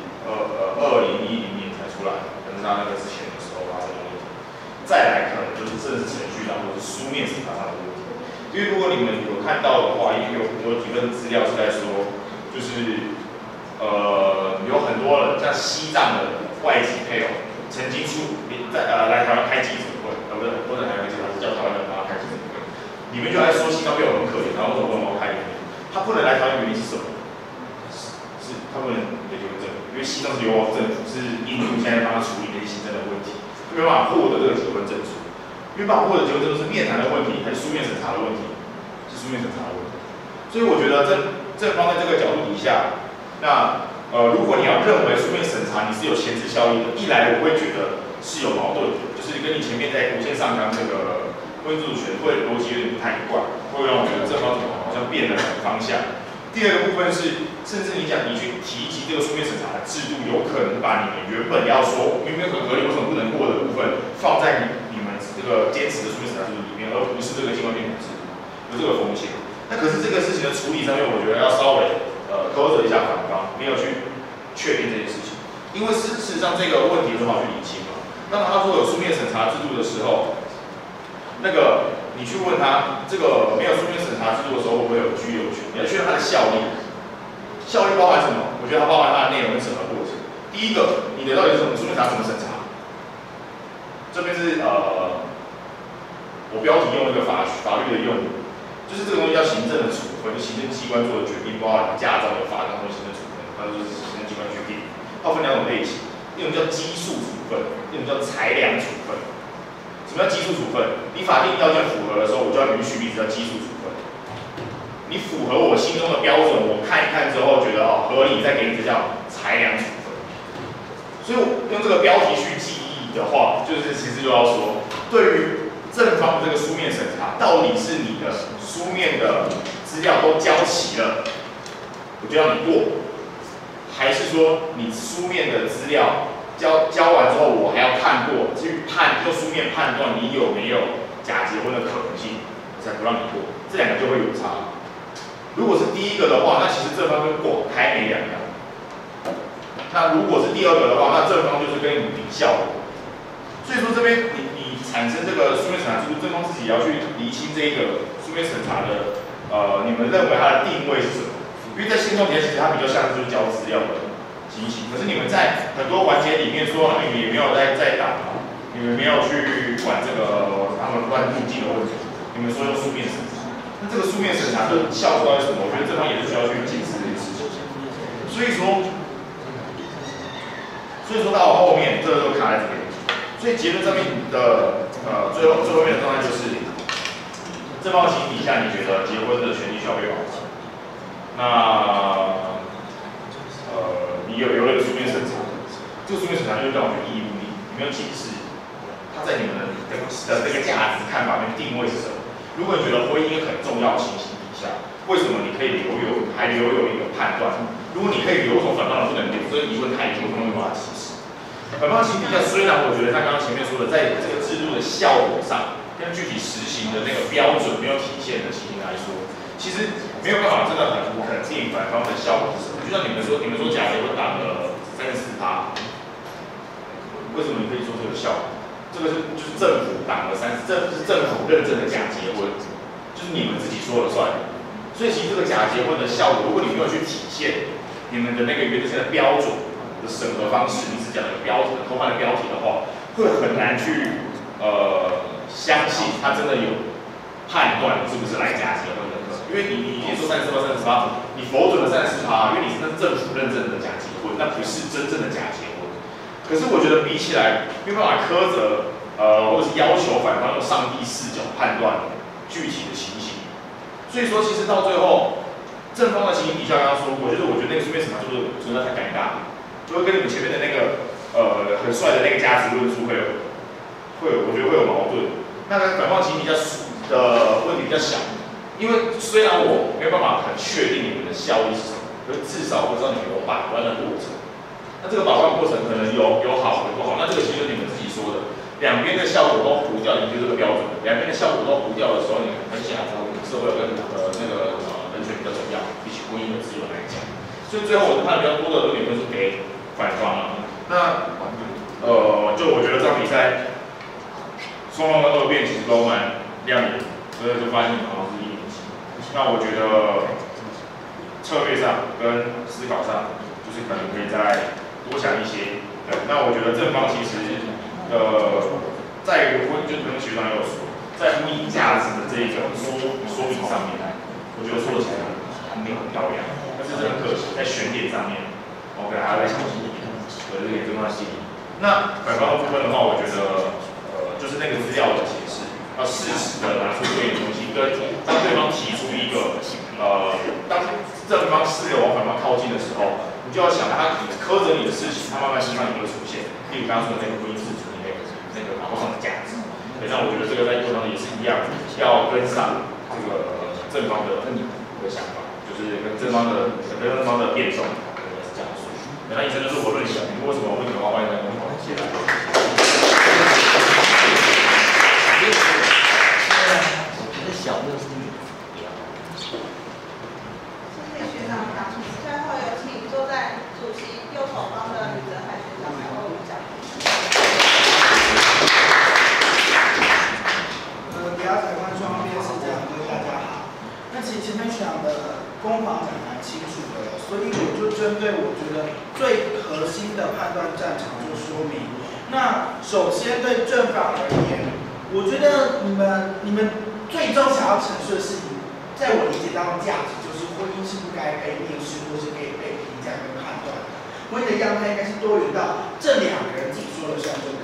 2010年才出来，可能是他那个之前的时候发生的问题。再来可能就是正式程序上或者是书面审查上的问题。因为如果你们有看到的话，因为有几份资料是在说，就是有很多人像西藏的外籍配偶曾经来台湾开记者会，不是台湾记者会，是叫台湾人帮他开记者会，里面就在说西藏配偶很可怜，然后为什么不能开？他不能来台湾原因是什么？是他不能结婚证，因为西藏是流亡政府，是印度现在帮他处理那些行政的问题，没办法获得这个结婚证书。因为办法获得结婚证书是面谈的问题，还是书面审查的问题？是书面审查的问题。所以我觉得正方在这个角度底下，那如果你要认为书面审查你是有前置效益的，一来我会觉得是有矛盾的，就是跟你前面在国宪上纲这个婚姻自主权会逻辑有点不太一贯，会让我觉得正方好像变了方向。第二个部分是，甚至你去提及这个书面审查的制度，有可能把你们原本要说明明很合理，为什么不能过的部分，放在你们这个坚持的书面审查制度里面，而不是这个境外面谈制度，有这个风险。那可是这个事情的处理上面，我觉得要稍微勾着一下反方，没有去确定这件事情，因为事实上这个问题很好去理清嘛。那么他说有书面审查制度的时候，那个你去问他这个没有书面审查制度的时候会不会有居留权？你要确认它的效力。效力包含什么？我觉得它包含它的内容跟审核过程。第一个，你的到底是什么书面审查怎么审查？这边是我标题用一个法律的用语，就是这个东西叫行政的处分，就行政机关做的决定，包含驾照的法纲或行政处分，它就是行政机关决定。它分两种类型，一种叫基数处分，一种叫裁量处分。 什么叫基数处分？你法定要件符合的时候，我就要允许彼此叫基数处分。你符合我心中的标准，我看一看之后觉得合理，再给你这叫裁量处分。所以用这个标题去记忆的话，就是其实就要说，对于正方的这个书面审查，到底是你的书面的资料都交齐了，我就要你过，还是说你书面的资料交完之后，我还要看过，去用书面判断你有没有假结婚的可能性，我才不让你过，这两个就会有差。如果是第一个的话，那其实正方跟过还没两样。那如果是第二个的话，那正方就是跟你比效果。所以说这边你产生这个书面审查制度，正方自己也要去厘清这个书面审查的你们认为它的定位是什么？因为在现状底下，其实它比较像是交资料的情形。可是你们在很多环节里面说，你们也没有在打，你们没有去管这个他们乱入境的问题，你们说用书面审查，那这个书面审查的效果到底是什么？我觉得正方也是需要去检视这件事情。所以说到后面，这个都卡在这边。所以结论上面的最后面的状态就是，正方情形底下，你觉得结婚的权利需要被保障？那你有了一个书面审查，这个书面审查就是让我们义务力，你们要解释它在你们的这个价值看法里面定位是什么？如果你觉得婚姻很重要的情形底下，为什么你可以还留有一个判断？如果你可以留守，反方不能留，这个疑问太多，没有办法解释。反方情底下，虽然我觉得他刚刚前面说的，在这个制度的效果上，跟具体实行的那个标准没有体现的情形来说，其实没有办法真的很肯定反方的效果是什么。就像你们说假结婚打了34%，为什么你可以说这个效果？这个就是政府打了这是政府认证的假结婚，就是你们自己说了算。所以其实这个假结婚的效果，如果你没有去体现你们的那个原则性的标准的审核方式，你只讲的偷换的标题的话，会很难去相信他真的有判断是不是来假结婚的。因为你说34%、38%，你否准了34%，因为你是那政府认证的假结婚，那不是真正的假结婚。可是我觉得比起来，没有办法苛责或者是要求反方用上帝视角判断具体的情形。所以说，其实到最后，正方的情形底下，刚刚说过，就是我觉得那个书面审查就是实在太尴尬，就会跟你们前面的那个很帅的那个价值论述我觉得会有矛盾。那反方情形底下的问题比较小，因为虽然我没有办法很确定你们的效益是什么，可是至少我知道你们有把关的过程。那这个把关过程可能有好有不好，那这个其实就是你们自己说的，两边的效果都糊掉，你就这个标准，两边的效果都糊掉的时候，你很显然社会跟人权比较重要，比起婚姻的自由来讲，所以最后我看的比较多的论点都是给反方了。那就我觉得这场比赛双方的恶辩其实都蛮亮眼，所以就发现好像是1-7。那我觉得策略上跟思考上，就是可能可以再多想一些。那我觉得正方其实在就跟学长有说，在婚姻价值的这一个说明上面，我觉得说的其实很漂亮，但是这很可惜，在选点上面，我可能还要再小心一点，我这个也跟他心里。那反方的部分的话，我觉得就是那个资料的解释，要适时的拿出对应的东西，跟当对方提出一个当正方试着往反方靠近的时候，你就要想他苛责你的事情，他慢慢身上也会出现。例如刚刚说的那个婚姻制度里面那个网络上的价值，那我觉得这个在过程中也是一样，要跟上这个正方的想法，就是跟正方的辩证，是这样说。那以上就是我论想，你为什么问题的话，欢迎大家跟我接来。 小六是谢谢学长讲，最后有请坐在主席右手方的吕泽海学长来为我们讲。 底下裁判双方辩士这样，各位大家好。那其实前面讲的攻防讲蛮清楚的，所以我就针对我觉得最核心的判断战场做说明。那首先对正方而言，我觉得你们最终想要陈述的事情，在我理解当中价值就是婚姻是不该被面试或是可以被评价跟判断的。婚姻的样态应该是多元到这两个人自己说了算就可以了。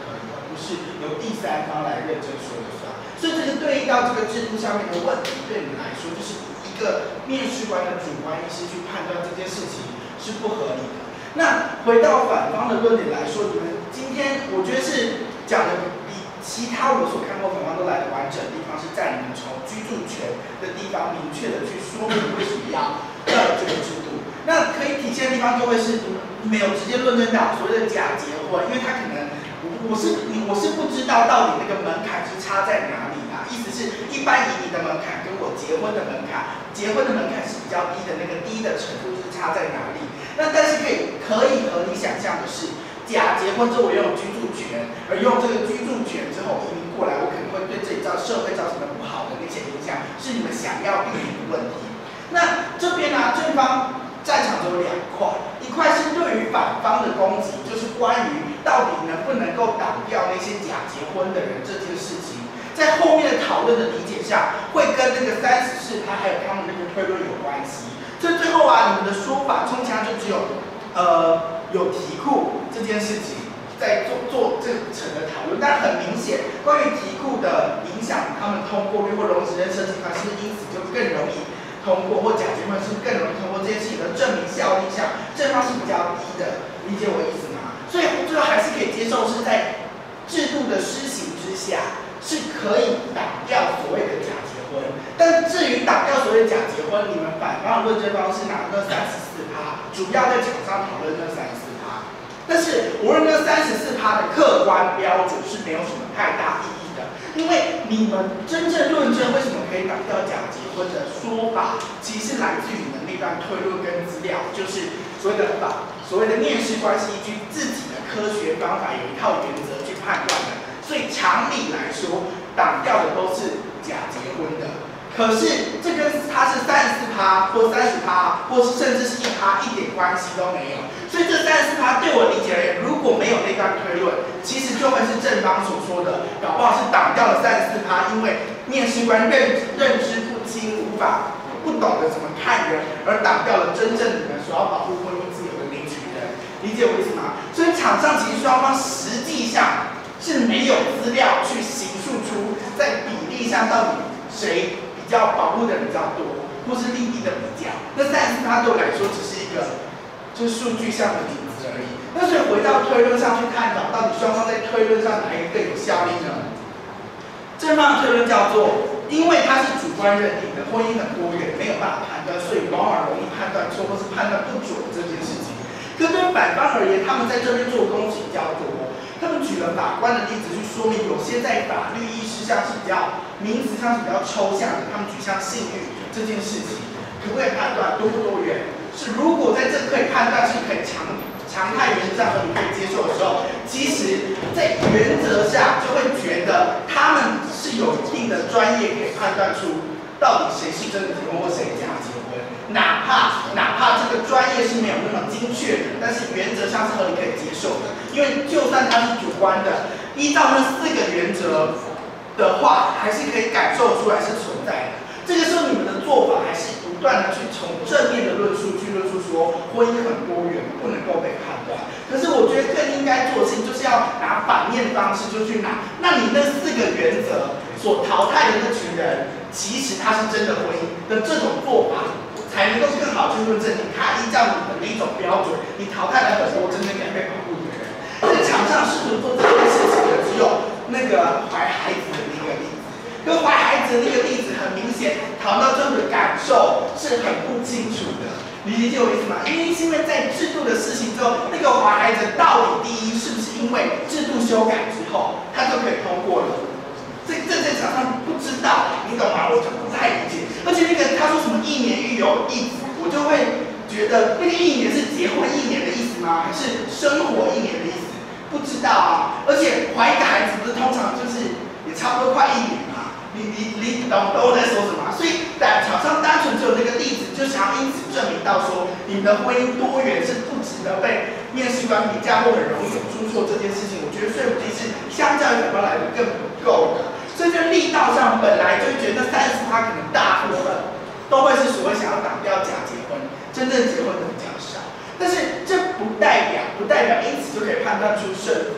不是由第三方来认真说了算。所以这个对应到这个制度上面的问题，对你们来说，就是一个面试官的主观意识去判断这件事情是不合理的。那回到反方的论点来说，你们今天我觉得是讲的比其他我所看过反方都来的完整的地方，是在你们从居住权的地方明确的去说明为什么要有这个制度。那可以体现的地方就会是没有直接论证到所谓的假结婚，因为他可能我是不知道到底那个门槛是差在哪里啦。意思是一般移民的门槛跟我结婚的门槛，结婚的门槛是比较低的，那个低的程度是差在哪里？那但是可以合理想象的是，假结婚之后我拥有居住权，而用这个居住权之后移民过来，我可能会对这里社会造成的不好的那些影响，是你们想要避免的问题。那这边呢，正方战场只有两块，一块是对于反方的攻击，就是关于到底能不能够挡掉那些假结婚的人这件事情，在后面的讨论的理解下，会跟那个34他还有他们那个推论有关系。所以最后啊，你们的说法充其量就只有有题库这件事情在做这层的讨论，但很明显，关于题库的影响，他们通过率或容止认设计法是不是因此就更容易通过，或假结婚是不是更容易通过这件事情的证明效力上，正方是比较低的，理解我意思吗？所以最后还是可以接受是在制度的施行之下，是可以挡掉所谓的假结婚。但至于挡掉所谓的假结婚，你们反方的论证方是拿那34%，主要在场上讨论那34%。但是无论那34%的客观标准是没有什么太大意义的，因为你们真正论证为什么可以挡掉假结婚的说法，其实是来自于你们那段推论跟资料，就是所谓的面试关系依据自己的科学方法有一套原则去判断的，所以常理来说，挡掉的都是假结婚的。可是这跟它是34%或30%，或是甚至是1%一点关系都没有。所以这34%对我理解而言，如果没有那段推论，其实就会是正方所说的，搞不好是挡掉了34%，因为面试官认知不清，不懂得怎么看人，而挡掉了真正你们所要保护婚姻自由的那群人。理解我意思吗？所以场上其实双方实际上是没有资料去形塑出在比例上到底谁比较保护的人比较多，或是利益的比较。那34%对我来说只是一个就是数据上的影子而已。那所以回到推论上去探讨，到底双方在推论上哪一个更有效力呢？正方的推论叫做，因为它是主观认定的，婚姻很多元，没有办法判断，所以往往容易判断错或是判断不准这件事情。可对反方而言，他们在这边做的东西比较多，他们举了法官的例子去说明，有些在法律意识上是比较名词上是比较抽象的，他们举像性欲这件事情，可不可以判断多不多元？是如果在这可以判断是可以常态原则上和你可以接受的时候，其实在原则上就会觉得他们是有一定的专业可以判断出到底谁是真的结婚或谁假结婚，哪怕这个专业是没有那么精确的，但是原则上是合理可以接受的。因为就算它是主观的，依照那4个原则的话，还是可以感受出来是存在的。这个时候你们的做法还是不断的去从正面的论述去论述说婚姻很多元，不能够被判断。可是我觉得更应该做的事情就是要拿反面方式，就去拿，那你那4个原则所淘汰的那群人，其实他是真的婚姻的这种做法，才能够更好去论证。你看，依照你的那种标准，你淘汰了很多真正该被保护的人。在场上试图做这件事情的只有那个怀孩子的那个例子。跟怀孩子的那个例子很明显，讨论到最后的感受是很不清楚的，你理解我意思吗？因为在制度的施行之后，那个怀孩子到底第一是不是因为制度修改之后，他就可以通过了？这在场上不知道，你懂吗？我就不太理解。而且那个他说什么1年育有一子，我就会觉得那个1年是结婚1年的意思吗？还是生活1年的意思？不知道啊。而且怀一个孩子不是通常就是也差不多快1年嘛？你懂我在说什么？所以在场上单纯只有那个例子，就想要因此证明到说，你们的婚姻多元是不值得被面试官评价或很容易有出错这件事情，我觉得说服力是相较于反方来的更不够的。所以在力道上本来就觉得34%可能大部分都会是所谓想要挡掉假结婚，真正结婚的比较少。但是这不代表因此就可以判断出胜负。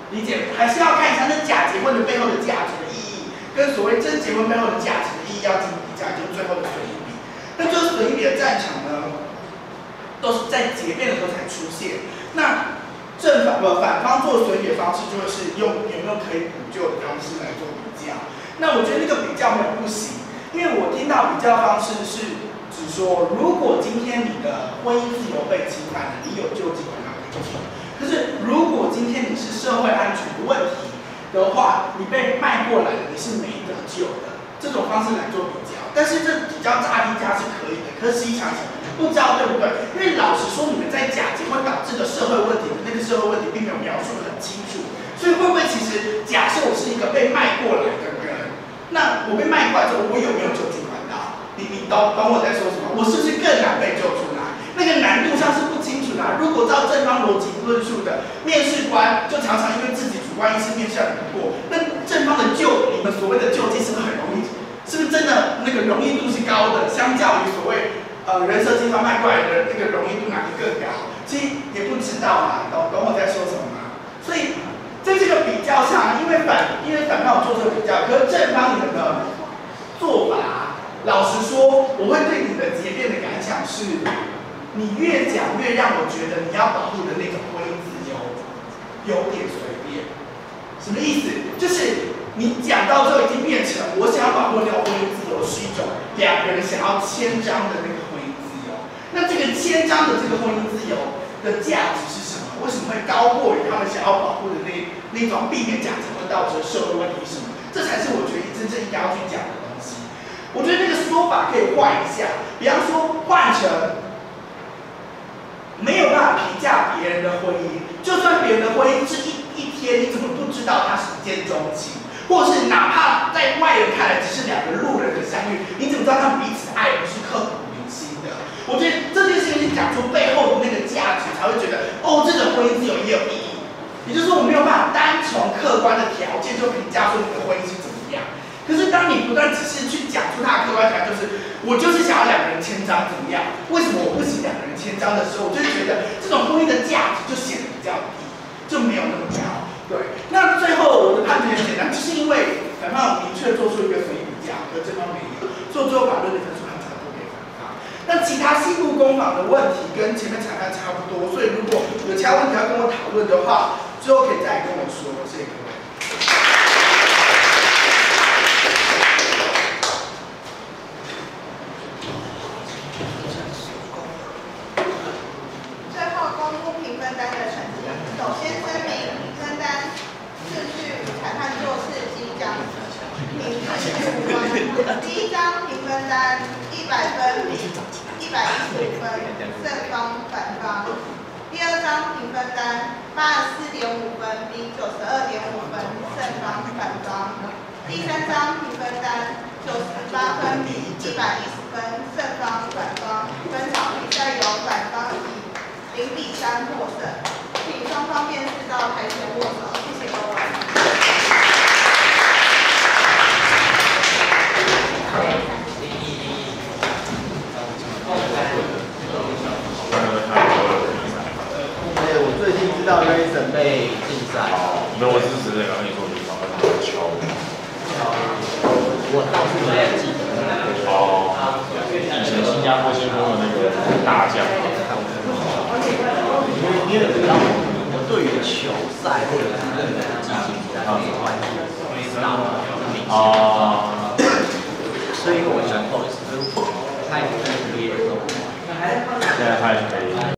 理解，还是要看一下那假结婚的背后的价值的意义，跟所谓真结婚背后的价值的意义要进行比较，就是最后的损益比。那这个损益比的战场呢，都是在结辩的时候才出现。那反方做损益的方式，就是用有没有可以补救的方式来做比较。那我觉得那个比较没有不行，因为我听到比较方式是指说，如果今天你的婚姻自由被侵犯了，你有救济管道可以救。可是如果今天你是社会安全的问题的话，你被卖过来了，你是没得救的。这种方式来做比较，但是这比较乍低价是可以的，可是实际上不知道对不对？因为老实说，你们在假结婚导致的社会问题的那个社会问题，并没有描述得很清楚。所以会不会其实假设我是一个被卖过来的人，那我被卖过来之后，我有没有救济管道？你懂我在说什么？我是不是更难被救出来？那个难度上是不清楚的。如果照正方逻辑论述的，面试官就常常因为自己主观意识面试很过，那正方的你们所谓的救济是不是很容易？是不是真的那个容易度是高的？相较于所谓人设精算卖过来的那个容易度哪个更高？其实也不知道嘛，懂我在说什么吗？所以在这个比较上，因为反方有做这个比较，可是正方你们的做法，老实说，我会对你的结辩的感想是，你越讲越让我觉得你要保护的那种婚姻自由有点随便。什么意思？就是你讲到最后已经变成我想要保护那种婚姻自由是一种两个人想要签章的那个婚姻自由。那这个签章的这个婚姻自由的价值是什么？为什么会高过于他们想要保护的那种避免假结婚导致的社会问题是什么？这才是我觉得真正应该要去讲的东西。我觉得那个说法可以换一下，比方说换成没有办法评价别人的婚姻，就算别人的婚姻是一天，你怎么不知道他是一见钟情？或者是哪怕在外人看来只是两个路人的相遇，你怎么知道他们彼此爱不是刻骨铭心的？我觉得这件事情讲出背后的那个价值，才会觉得哦，这种婚姻自由也有意义。也就是说，我没有办法单从客观的条件就评价说你的婚姻是怎么样。可是当你不断只是去讲出他的客观条件，就是我就是想要两个人签章怎么样？为什么我不行两个人签章的时候，我就觉得这种婚姻的价值就显得比较低，就没有那么高。对，那最后我的判决很简单，就是因为反方明确做出一个损益比较，可正方没有，所以最后法论的分数判差不多给反方。那其他细部攻防的问题跟前面谈判差不多，所以如果有其他问题要跟我讨论的话，最后可以再来跟我说。谢谢各位。 最后公布评分单的成绩。首先声明，评分单顺序与裁判做事即将评顺序无关。第一张评分单100分比115分，胜方反方。第二张评分单84.5分比92.5分，胜方反方。第三张评分单98分比110分，胜方反方。本场比赛由反方以0比3获胜，请双方辩士到台前握手，谢谢各位。 我最近知道 Rayson 被禁赛。 没有，我只是刚跟你说，你赶快把它敲。 我倒是没有记得。 以前新加坡先锋的那个大将。 因为知道我对于球赛或者是任何的竞技比赛没关系，知道吗？所以我想后太NBA的时候， 现在他也可以。